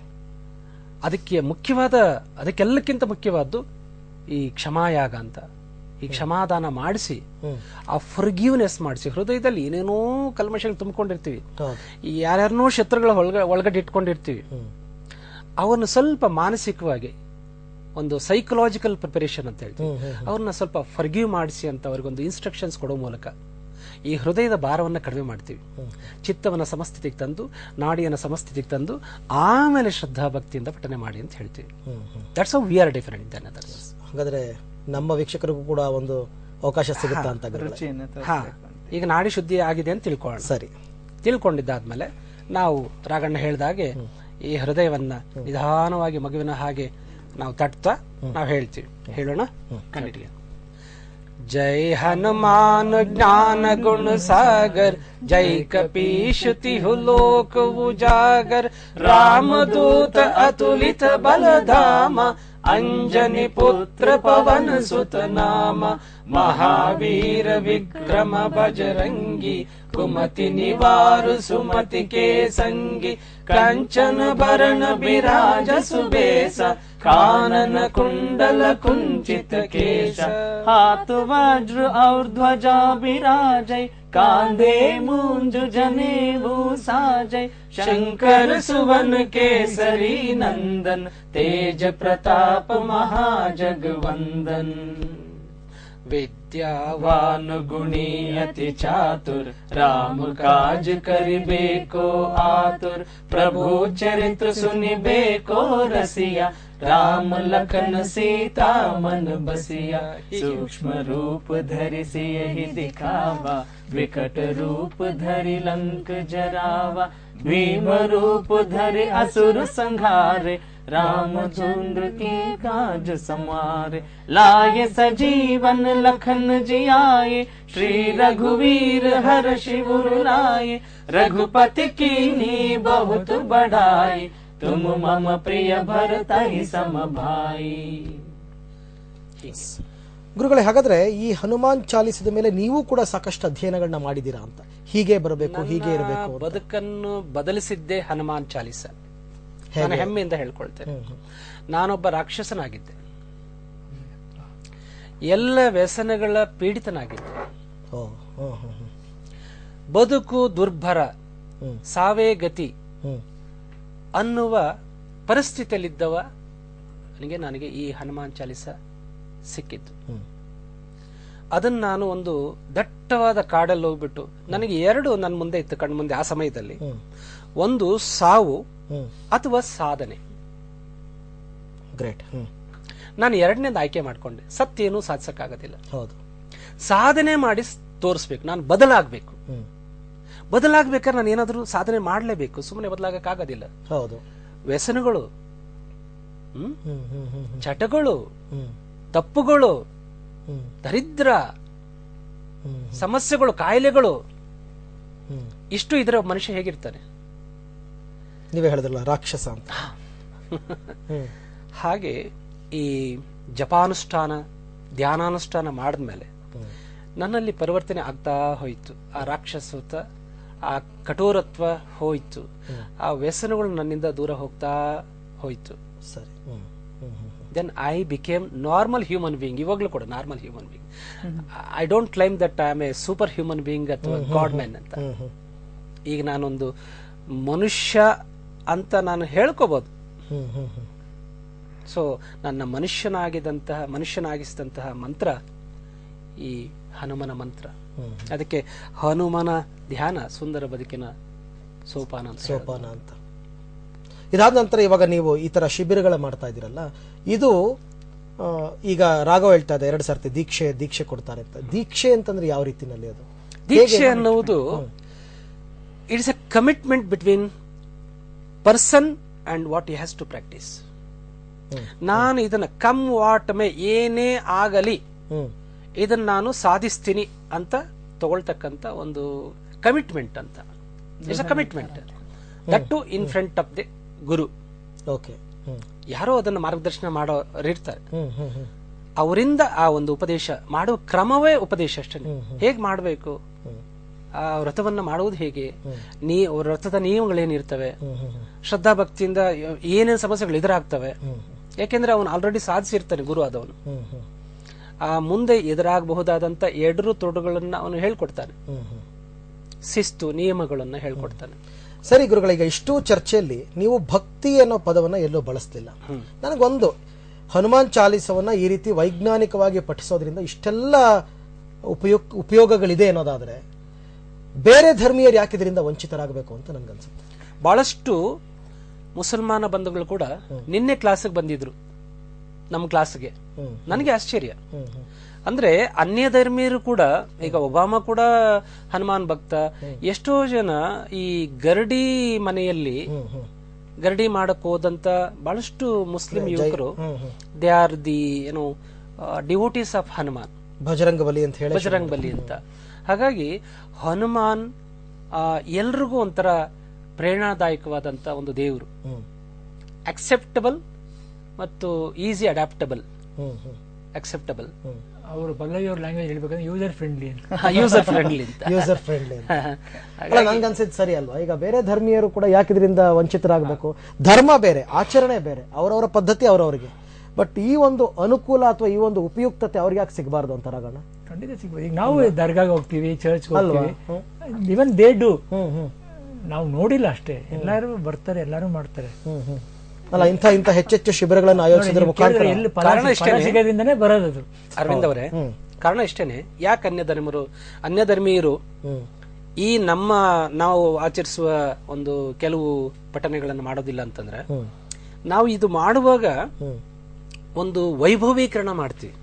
Speaker 4: ಅದಕ್ಕೆ ಮುಖ್ಯವಾದ, ಅದಕ್ಕೆಲ್ಲಕ್ಕಿಂತ ಮುಖ್ಯವಾದ್ದು ಈ ಕ್ಷಮಾಯಾಗ ಅಂತ. ಈ ಕ್ಷಮಾದಾನ ಮಾಡಿಸಿ, ಆ ಫರ್ಗಿವ್ನೆಸ್ ಮಾಡಿಸಿ, ಹೃದಯದಲ್ಲಿ ಏನೇನೋ ಕಲ್ಮಶಗಳು ತುಂಬಿಕೊಂಡಿರ್ತೀವಿ, ಯಾರ್ಯಾರನೋ ಶತ್ರುಗಳ ಒಳಗ ಒಳಗಡೆ ಇಟ್ಕೊಂಡಿರ್ತೀವಿ, ಅವನ್ನ ಸ್ವಲ್ಪ ಮಾನಸಿಕವಾಗಿ ಒಂದು ಸೈಕಲಾಜಿಕಲ್ ಪ್ರಿಪರೇಷನ್ ಅಂತ ಹೇಳ್ತೀವಿ, ಅವ್ರನ್ನ ಸ್ವಲ್ಪ ಫರ್ಗಿವ್ ಮಾಡಿಸಿ ಅಂತ ಅವ್ರಿಗೊಂದು ಇನ್ಸ್ಟ್ರಕ್ಷನ್ಸ್ ಕೊಡೋ ಮೂಲಕ ಈ ಹೃದಯದ ಭಾರವನ್ನು ಕಡಿಮೆ ಮಾಡ್ತೀವಿ. ಚಿತ್ತವನ್ನ ಸಮಸ್ಥಿತಿಗೆ ತಂದು, ನಾಡಿಯನ್ನ ಸಮಸ್ಥಿತಿಗೆ ತಂದು, ಆಮೇಲೆ ಶ್ರದ್ಧಾ ಭಕ್ತಿಯಿಂದ ಪಠನೆ ಮಾಡಿ ಅಂತ ಹೇಳ್ತೀವಿ. That's how we are different then others.
Speaker 1: ಹಾಗಾದ್ರೆ ನಮ್ಮ ವೀಕ್ಷಕರಿಗೂ ಕೂಡ ಒಂದು ಅವಕಾಶ ಸಿಗುತ್ತಾ ಅಂತ?
Speaker 4: ಹಾ, ಈಗ ನಾಡಿ ಶುದ್ಧಿ ಆಗಿದೆ ಅಂತ ತಿಳ್ಕೊಳ್ಳೋಣ.
Speaker 1: ಸರಿ,
Speaker 4: ತಿಳ್ಕೊಂಡಿದ್ದಾದ್ಮೇಲೆ ನಾವು ರಾಘಣ್ಣ ಹೇಳ್ದಾಗೆ ಈ ಹೃದಯವನ್ನ ನಿಧಾನವಾಗಿ ಮಗುವಿನ ಹಾಗೆ ನಾವು ತಟ್ತಾ ನಾವು ಹೇಳ್ತೀವಿ. ಹೇಳೋಣ ಕನ್ನಡಿಗೆ. जय हनुमान ज्ञान गुण सागर, जय कपीश तिहु लोक उजागर, राम दूत अतुलित बल धामा, अंजनी पुत्र पवन सुत नामा, महावीर विक्रम बजरंगी, कुमति निवार सुमति के संगी, कंचन भरण बिराज सुबेसा, कानन कुंडल कुंचित केश,
Speaker 6: हाथ वज्र और ध्वजा बिराजय, कांधे मूंज जनेऊ साजय,
Speaker 4: शंकर सुवन केसरी नंदन, तेज प्रताप महाजगवंदन, विद्या
Speaker 6: सत्यावान गुणी अति चातुर राम काज करिबेको आतुर प्रभु चरित्र सुनिबेको रसिया राम लखन सीता मन बसिया सूक्ष्म रूप धरि सियहि दिखावा विकट रूप धरि लंक जरावा भीम रूप धरि असुर संहारे रामचंद्र के काज समारे लाए सजीवन लखन जियाए श्री रघुवीर हर शिवर लाए रघुपति कीन्ही बहुत बढ़ाई तुम मम प्रिय भरतहि सम भाई.
Speaker 1: ಗುರುಗಳೇ, ಹಾಗಾದ್ರೆ ಈ ಹನುಮಾನ್ ಚಾಲಿಸಿದ ಮೇಲೆ ನೀವು ಕೂಡ ಸಾಕಷ್ಟು ಅಧ್ಯಯನಗಳನ್ನ ಮಾಡಿದೀರಾ ಅಂತ. ಹೀಗೆ ಬರಬೇಕು, ಹೀಗೆ ಇರಬೇಕು.
Speaker 4: ಬದುಕನ್ನು ಬದಲಿಸಿದ್ದೇ ಹನುಮಾನ್ ಚಾಲಿಸ. ನಾನು ಹೆಮ್ಮೆಯಿಂದ ಹೇಳ್ಕೊಳ್ತೇನೆ. ನಾನೊಬ್ಬ ರಾಕ್ಷಸನಾಗಿದ್ದೆ, ಎಲ್ಲ ವ್ಯಸನಗಳ ಪೀಡಿತನಾಗಿದ್ದೆ. ಬದುಕು ದುರ್ಭರ, ಸಾವೇ ಗತಿ ಅನ್ನುವ ಪರಿಸ್ಥಿತಿಯಲ್ಲಿದ್ದವ ನನಗೆ ನನಗೆ ಈ ಹನುಮಾನ್ ಚಾಲಿಸ ಸಿಕ್ಕಿತ್ತು. ಅದನ್ನ ನಾನು ಒಂದು ದಟ್ಟವಾದ ಕಾಡಲ್ಲಿ ಹೋಗ್ಬಿಟ್ಟು, ನನಗೆ ಎರಡು ನನ್ನ ಮುಂದೆ ಇತ್ತು ಕಣ್ಮುಂದೆ ಮುಂದೆ ಆ ಸಮಯದಲ್ಲಿ. ಒಂದು ಸಾವು ಅಥವಾ ಸಾಧನೆ.
Speaker 1: ಗ್ರೇಟ್.
Speaker 4: ನಾನು ಎರಡನೇದು ಆಯ್ಕೆ ಮಾಡ್ಕೊಂಡೆ. ಸತ್ಯೇನು ಸಾಧಿಸಕ್ಕಾಗೋದಿಲ್ಲ,
Speaker 1: ಹೌದು.
Speaker 4: ಸಾಧನೆ ಮಾಡಿ ತೋರಿಸ್ಬೇಕು, ನಾನು ಬದಲಾಗಬೇಕು. ಬದಲಾಗಬೇಕಾದ್ರೆ ನಾನು ಏನಾದರೂ ಸಾಧನೆ ಮಾಡಲೇಬೇಕು, ಸುಮ್ಮನೆ ಬದಲಾಗಕ್ಕಾಗೋದಿಲ್ಲ.
Speaker 1: ಹೌದು.
Speaker 4: ವ್ಯಸನಗಳು, ಚಟಗಳು, ತಪ್ಪುಗಳು, ದರಿದ್ರ, ಸಮಸ್ಯೆಗಳು, ಕಾಯಿಲೆಗಳು, ಇಷ್ಟು ಇದರ ಮನುಷ್ಯ ಹೇಗಿರ್ತಾನೆ?
Speaker 1: ನೀವೇ ಹೇಳಿದ್ರಲ್ಲ ರಾಕ್ಷಸ ಅಂತ.
Speaker 4: ಹಾಗೆ ಈ ಜಪಾನುಷ್ಠಾನ, ಧ್ಯಾನಾನುಷ್ಠಾನ ಮಾಡಿದ್ಮೇಲೆ ನನ್ನಲ್ಲಿ ಪರಿವರ್ತನೆ ಆಗ್ತಾ ಹೋಯಿತು. ಆ ರಾಕ್ಷಸತ್ವ, ಆ ಕಠೋರತ್ವ ಹೋಯ್ತು. ಆ ವ್ಯಸನಗಳು ನನ್ನಿಂದ ದೂರ ಹೋಗ್ತಾ ಹೋಯ್ತು.
Speaker 1: ಸರಿ.
Speaker 4: Then I became normal human being. ಇವಾಗ್ಲೂ ಕೂಡ normal human being. I don't claim that I am a super human being ಅಥವಾ ಗಾಡ್ ಮ್ಯಾನ್ ಅಂತ. ಈಗ ನಾನೊಂದು ಮನುಷ್ಯ ಅಂತ ನಾನು ಹೇಳ್ಕೋಬಹುದು. ಸೊ ನನ್ನ ಮನುಷ್ಯನಾಗಿದ್ದಂತಹ ಮನುಷ್ಯನಾಗಿಸಿದಂತಹ ಮಂತ್ರ ಈ ಹನುಮನ ಮಂತ್ರ. ಅದಕ್ಕೆ ಹನುಮನ ಧ್ಯಾನ ಸುಂದರ ಬದುಕಿನ ಸೋಪಾನ ಅಂತ
Speaker 1: ಸೋಪಾನ ಅಂತ. ಇದಾದ ನಂತರ ಇವಾಗ ನೀವು ಈ ತರ ಶಿಬಿರಗಳ ಮಾಡ್ತಾ ಇದ್ದೀರಲ್ಲ, ಇದು ಈಗ ರಾಘವ ಹೇಳ್ತಾ ಇದೆ ಎರಡು ಸರ್ತಿ ದೀಕ್ಷೆ ದೀಕ್ಷೆ ಕೊಡ್ತಾರೆ ಅಂತ. ದೀಕ್ಷೆ ಅಂತಂದ್ರೆ ಯಾವ ರೀತಿನಲ್ಲಿ ಅದು?
Speaker 4: ದೀಕ್ಷೆ ಅನ್ನುವುದು it's a commitment between person and what he has to practice. ನಾನು ಇದನ್ನ ಕಮ್ ವಾಟ್ ಮೇ ಏನೇ ಆಗಲಿ ಇದನ್ನ ನಾನು ಸಾಧಿಸ್ತೀನಿ ಅಂತ ತಗೊಳ್ತಕ್ಕಂತ ಒಂದು ಕಮಿಟ್ಮೆಂಟ್ ಅಂತ. It's a commitment that to in front of the guru.
Speaker 1: Okay.
Speaker 4: ಯಾರೋ ಅದನ್ನ ಮಾರ್ಗದರ್ಶನ ಮಾಡೋರಿರ್ತಾರೆ, ಅವರಿಂದ ಆ ಒಂದು ಉಪದೇಶ ಮಾಡುವ ಕ್ರಮವೇ ಉಪದೇಶ ಅಷ್ಟೇ. ಹೇಗ್ ಮಾಡಬೇಕು, ಆ ವ್ರತವನ್ನ ಮಾಡುವುದು ಹೇಗೆ, ನೀ ವ್ರತದ ನಿಯಮಗಳೇನಿರ್ತವೆ, ಶ್ರದ್ಧಾ ಭಕ್ತಿಯಿಂದ ಏನೇನು ಸಮಸ್ಯೆಗಳು ಎದುರಾಗ್ತವೆ. ಯಾಕೆಂದ್ರೆ ಅವನು ಆಲ್ರೆಡಿ ಸಾಧಿಸಿರ್ತಾನೆ ಗುರು ಆದವನು. ಆ ಮುಂದೆ ಎದುರಾಗಬಹುದಾದಂತ ಎಡರು ತೊಡರುಗಳನ್ನ ಅವನು ಹೇಳ್ಕೊಡ್ತಾನೆ, ಶಿಸ್ತು ನಿಯಮಗಳನ್ನ ಹೇಳ್ಕೊಡ್ತಾನೆ.
Speaker 1: ಸರಿ ಗುರುಗಳೀಗ ಇಷ್ಟು ಚರ್ಚೆಯಲ್ಲಿ ನೀವು ಭಕ್ತಿ ಅನ್ನೋ ಪದವನ್ನ ಎಲ್ಲೂ ಬಳಸಲಿಲ್ಲ. ನನಗೊಂದು ಹನುಮಾನ್ ಚಾಲಿಸವನ್ನ ಈ ರೀತಿ ವೈಜ್ಞಾನಿಕವಾಗಿ ಪಠಿಸೋದ್ರಿಂದ ಇಷ್ಟೆಲ್ಲ ಉಪಯೋಗ ಉಪಯೋಗಗಳಿದೆ ಅನ್ನೋದಾದ್ರೆ ಬೇರೆ ಧರ್ಮೀಯರು ಯಾಕೆ ಇದರಿಂದ ವಂಚಿತರಾಗಬೇಕು ಅಂತ ನನ್ಗನ್ಸುತ್ತೆ.
Speaker 4: ಬಹಳಷ್ಟು ಮುಸಲ್ಮಾನ ಬಂಧುಗಳು ಕೂಡ ನಿನ್ನೆ ಕ್ಲಾಸ್ಗೆ ಬಂದಿದ್ರು ನಮ್ಮ ಕ್ಲಾಸ್ಗೆ. ನನಗೆ ಆಶ್ಚರ್ಯ ಅಂದ್ರೆ ಅನ್ಯ ಧರ್ಮೀಯರು ಕೂಡ, ಈಗ ಒಬಾಮಾ ಕೂಡ ಹನುಮಾನ್ ಭಕ್ತ. ಎಷ್ಟೋ ಜನ ಈ ಗರಡಿ ಮನೆಯಲ್ಲಿ ಗರಡಿ ಮಾಡಕ್ ಹೋದಂತ ಬಹಳಷ್ಟು ಮುಸ್ಲಿಂ ಯುವಕರು ದೇ ಆರ್ ದಿ ಏನೋ ಡಿವೋಟೀಸ್ ಆಫ್ ಹನುಮಾನ್,
Speaker 1: ಬಜರಂಗ ಬಲಿ ಅಂತ ಹೇಳಿ,
Speaker 4: ಬಜರಂಗ ಬಲಿ ಅಂತ. ಹಾಗಾಗಿ ಹನುಮಾನ್ ಎಲ್ರಿಗೂ ಒಂಥರ ಪ್ರೇರಣಾದಾಯಕವಾದಂತ ಒಂದು ದೇವರು. ಅಕ್ಸೆಪ್ಟಬಲ್ ಮತ್ತು ಈಸಿ ಅಡಾಪ್ಟಬಲ್. ಅಕ್ಸೆಪ್ಟಬಲ್
Speaker 5: ಅವರು ಬಲ್ಲವಿಯವ್ರ ಲ್ಯಾಂಗ್ವೇಜ್ ಹೇಳ್ಬೇಕಂದ್ರೆ ಯೂಸರ್ ಫ್ರೆಂಡ್ಲಿ ಅಂತ.
Speaker 4: ಯೂಸರ್ ಫ್ರೆಂಡ್ಲಿ ಅಂತ
Speaker 1: ಯೂಸರ್ ಫ್ರೆಂಡ್ಲಿ ಅಂತ ನಂಗೆ ಅನ್ಸಿದ್ ಸರಿ ಅಲ್ವಾ? ಈಗ ಬೇರೆ ಧರ್ಮೀಯರು ಕೂಡ ಯಾಕೆ ಇದರಿಂದ ವಂಚಿತರಾಗಬೇಕು? ಧರ್ಮ ಬೇರೆ, ಆಚರಣೆ ಬೇರೆ, ಅವರವರ ಪದ್ಧತಿ ಅವರವರಿಗೆ. ಬಟ್ ಈ ಒಂದು ಅನುಕೂಲ ಅಥವಾ ಈ ಒಂದು ಉಪಯುಕ್ತತೆ ಅವ್ರಿಗೆ ಯಾಕೆ ಸಿಗಬಾರ್ದು ಅಂತ ರಾಗಣ?
Speaker 5: ಖಂಡಿತ ಸಿಗ್ಬೋದು. ಈಗ ನಾವು ದರ್ಗಾಗ ಹೋಗ್ತೀವಿ, ಚರ್ಚ್ ಹೋಗ್ತೀವಿ, ಇವನ್ ದೇ ಡು. ನಾವು ನೋಡಿಲ್ಲ ಅಷ್ಟೇ, ಎಲ್ಲಾರು ಬರ್ತಾರೆ, ಎಲ್ಲಾರು ಮಾಡ್ತಾರೆ.
Speaker 1: ಅಲ್ಲ, ಇಂಥ ಇಂಥ ಹೆಚ್ಚೆಚ್ಚು ಶಿಬಿರಗಳನ್ನು ಆಯೋಜಿಸಿದ್ರ ಮುಖಾಂತರ
Speaker 5: ಸಿಗೋದ್ರಿಂದನೇ ಬರೋದು.
Speaker 4: ಅರವಿಂದ್ ಅವರೇ, ಕಾರಣ ಇಷ್ಟೇನೆ. ಯಾಕೆ ಅನ್ಯಧರ್ಮರು ಅನ್ಯಧರ್ಮೀಯರು ಈ ನಮ್ಮ ನಾವು ಆಚರಿಸುವ ಒಂದು ಕೆಲವು ಪಠನೆಗಳನ್ನು ಮಾಡೋದಿಲ್ಲ ಅಂತಂದ್ರೆ, ನಾವು ಇದು ಮಾಡುವಾಗ ಒಂದು ವೈಭವೀಕರಣ ಮಾಡ್ತೀವಿ.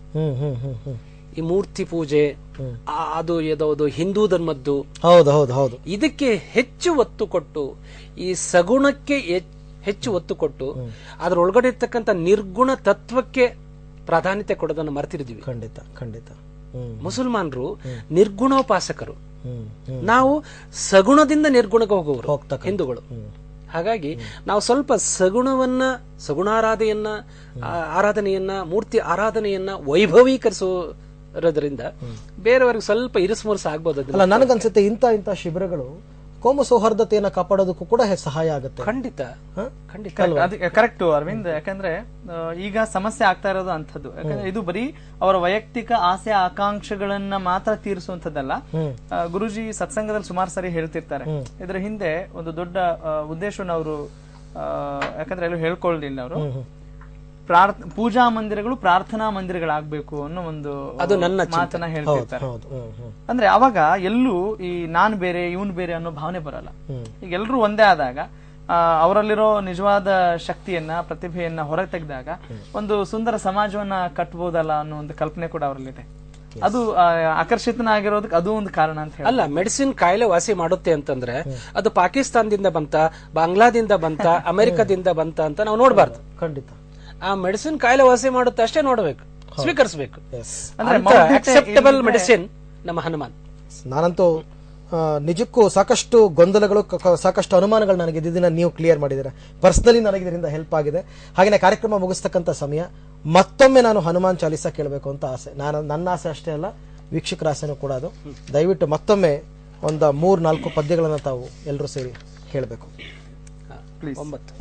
Speaker 4: ಈ ಮೂರ್ತಿ ಪೂಜೆ ಅದು ಯಾವುದೋ ಹಿಂದೂ ಧರ್ಮದ್ದು,
Speaker 1: ಹೌದು ಹೌದು ಹೌದು,
Speaker 4: ಇದಕ್ಕೆ ಹೆಚ್ಚು ಒತ್ತು ಕೊಟ್ಟು, ಈ ಸಗುಣಕ್ಕೆ ಹೆಚ್ಚು ಒತ್ತು ಕೊಟ್ಟು ಅದರೊಳಗಡೆ ಇರ್ತಕ್ಕಂಥ ನಿರ್ಗುಣ ತತ್ವಕ್ಕೆ ಪ್ರಾಧಾನ್ಯತೆ ಕೊಡೋದನ್ನು ಮರೆತಿರ್ತೀವಿ.
Speaker 1: ಖಂಡಿತ ಖಂಡಿತ.
Speaker 4: ಮುಸಲ್ಮಾನರು ನಿರ್ಗುಣೋಪಾಸಕರು, ನಾವು ಸಗುಣದಿಂದ ನಿರ್ಗುಣಕ್ಕೆ ಹೋಗುವರು ಹಿಂದೂಗಳು. ಹಾಗಾಗಿ ನಾವು ಸ್ವಲ್ಪ ಸಗುಣವನ್ನ, ಸಗುಣಾರಾಧನೆಯನ್ನ ಆರಾಧನೆಯನ್ನ ಮೂರ್ತಿ ಆರಾಧನೆಯನ್ನ ವೈಭವೀಕರಿಸೋದ್ರಿಂದ ಬೇರೆಯವರಿಗೆ ಸ್ವಲ್ಪ ಇರಿಸುಮುರುಸು ಆಗ್ಬೋದು.
Speaker 1: ಅಲ್ಲ, ನನಗನ್ಸುತ್ತೆ ಇಂಥ ಇಂಥ ಶಿಬಿರಗಳು ಕೋಮು ಸೌಹಾರ್ದತೆಯನ್ನ ಕಾಪಾಡೋದಕ್ಕೂ ಕೂಡ ಸಹಾಯ ಆಗುತ್ತೆ.
Speaker 4: ಖಂಡಿತ
Speaker 6: ಖಂಡಿತ ಕರೆಕ್ಟ್ ಅರವಿಂದ್. ಯಾಕಂದ್ರೆ ಈಗ ಸಮಸ್ಯೆ ಆಗ್ತಾ ಇರೋದು ಅಂಥದ್ದು. ಯಾಕಂದ್ರೆ ಇದು ಬರೀ ಅವರ ವೈಯಕ್ತಿಕ ಆಸೆ ಆಕಾಂಕ್ಷೆಗಳನ್ನ ಮಾತ್ರ ತೀರಿಸುವಂತದ್ದಲ್ಲ. ಗುರುಜಿ ಸತ್ಸಂಗದಲ್ಲಿ ಸುಮಾರು ಸಾರಿ ಹೇಳ್ತಿರ್ತಾರೆ, ಇದರ ಹಿಂದೆ ಒಂದು ದೊಡ್ಡ ಉದ್ದೇಶವನ್ನು ಅವರು, ಯಾಕಂದ್ರೆ ಎಲ್ಲೂ ಹೇಳ್ಕೊಳ್ಳಲಿಲ್ಲ ಅವರು, ಪ್ರಾರ್ಥ ಪೂಜಾ ಮಂದಿರಗಳು ಪ್ರಾರ್ಥನಾ ಮಂದಿರಗಳಾಗಬೇಕು ಅನ್ನೋ ಒಂದು ಮಾತನ್ನ ಹೇಳ್ತಿರ್ತಾರೆ. ಅಂದ್ರೆ ಅವಾಗ ಎಲ್ಲೂ ಈ ನಾನ್ ಬೇರೆ ಇವನ್ ಬೇರೆ ಅನ್ನೋ ಭಾವನೆ ಬರಲ್ಲ. ಈಗ ಎಲ್ರು ಒಂದೇ ಆದಾಗ, ಅವರಲ್ಲಿರೋ ನಿಜವಾದ ಶಕ್ತಿಯನ್ನ ಪ್ರತಿಭೆಯನ್ನ ಹೊರಗೆ ತೆಗೆದಾಗ ಒಂದು ಸುಂದರ ಸಮಾಜವನ್ನ ಕಟ್ಬೋದಲ್ಲ ಅನ್ನೋ ಒಂದು ಕಲ್ಪನೆ ಕೂಡ ಅವರಲ್ಲಿದೆ. ಅದು ಆಕರ್ಷಿತನಾಗಿರೋದಕ್ಕೆ ಅದು ಒಂದು ಕಾರಣ ಅಂತ ಹೇಳಿ.
Speaker 4: ಅಲ್ಲ, ಮೆಡಿಸಿನ್ ಕಾಯಿಲೆ ವಾಸಿ ಮಾಡುತ್ತೆ ಅಂತಂದ್ರೆ ಅದು ಪಾಕಿಸ್ತಾನದಿಂದ ಬಂತ, ಬಾಂಗ್ಲಾದಿಂದ ಬಂತ, ಅಮೆರಿಕದಿಂದ ಬಂತ ಅಂತ ನಾವು ನೋಡಬಾರ್ದು.
Speaker 1: ಖಂಡಿತ
Speaker 4: ಆ ಮೆಡಿಸಿನ್ ಕಾಯಿಲೆ ವಾಸಿ ಮಾಡುತ್ತೆ ಅಷ್ಟೇ ನೋಡಬೇಕು, ಸ್ವೀಕರಿಸಬೇಕು. ಅಕ್ಸೆಪ್ಟಬಲ್ ಮೆಡಿಸಿನ್ ನಮ್ಮ ಹನುಮಾನ್.
Speaker 1: ನಾನಂತೂ ನಿಜಕ್ಕೂ ಸಾಕಷ್ಟು ಗೊಂದಲಗಳು, ಸಾಕಷ್ಟು ಅನುಮಾನಗಳು ನನಗೆ ಇದನ್ನ ನೀವು ಕ್ಲಿಯರ್ ಮಾಡಿದ್ದೀರಾ. ಪರ್ಸನಲಿ ನನಗೆ ಇದರಿಂದ ಹೆಲ್ಪ್ ಆಗಿದೆ. ಹಾಗೆಯೇ ಕಾರ್ಯಕ್ರಮ ಮುಗಿಸ್ತಕ್ಕಂಥ ಸಮಯ, ಮತ್ತೊಮ್ಮೆ ನಾನು ಹನುಮಾನ್ ಚಾಲೀಸ ಕೇಳಬೇಕು ಅಂತ ಆಸೆ. ನಾನು ನನ್ನ ಆಸೆ ಅಷ್ಟೇ ಅಲ್ಲ, ವೀಕ್ಷಕರ ಆಸೆನೂ ಕೂಡ ಅದು. ದಯವಿಟ್ಟು ಮತ್ತೊಮ್ಮೆ ಒಂದು ಮೂರ್ ನಾಲ್ಕು ಪದ್ಯಗಳನ್ನು ತಾವು ಎಲ್ಲರೂ ಸೇರಿ ಹೇಳಬೇಕು.
Speaker 4: ಒಂಬತ್ತು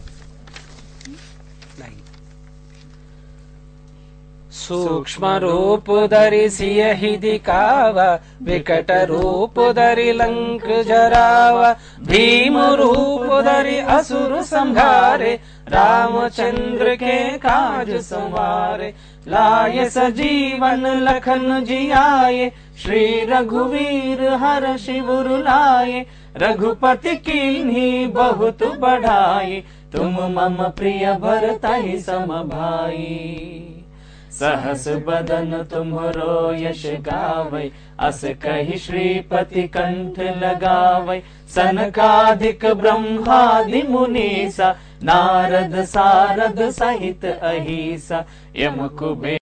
Speaker 4: ಸೂಕ್ಷ್ಮ ರೂಪ ಧರಿಸಿಯ ಹಿದಿಕಾವ, ವಿಕಟ ರೂಪ ಧರಿ ಲಂಕ ಜರಾವ, ಭೀಮ ರೂಪ ಧರಿ असुर संहारे, रामचंद्र के काज संवारे, लाए सजीवन लखन जियाए, श्री रघुवीर हर शिवर लाए, रघुपति कीन्ही बहुत बढ़ाई, तुम मम प्रिय भरतहि सम भाई, सहस बदन तुम्हरो यश गावै, अस कहि श्रीपति कंठ लगावै, सनकादिक ब्रह्मादि मुनीसा, नारद सारद सहित अहिसा, यम कुबेर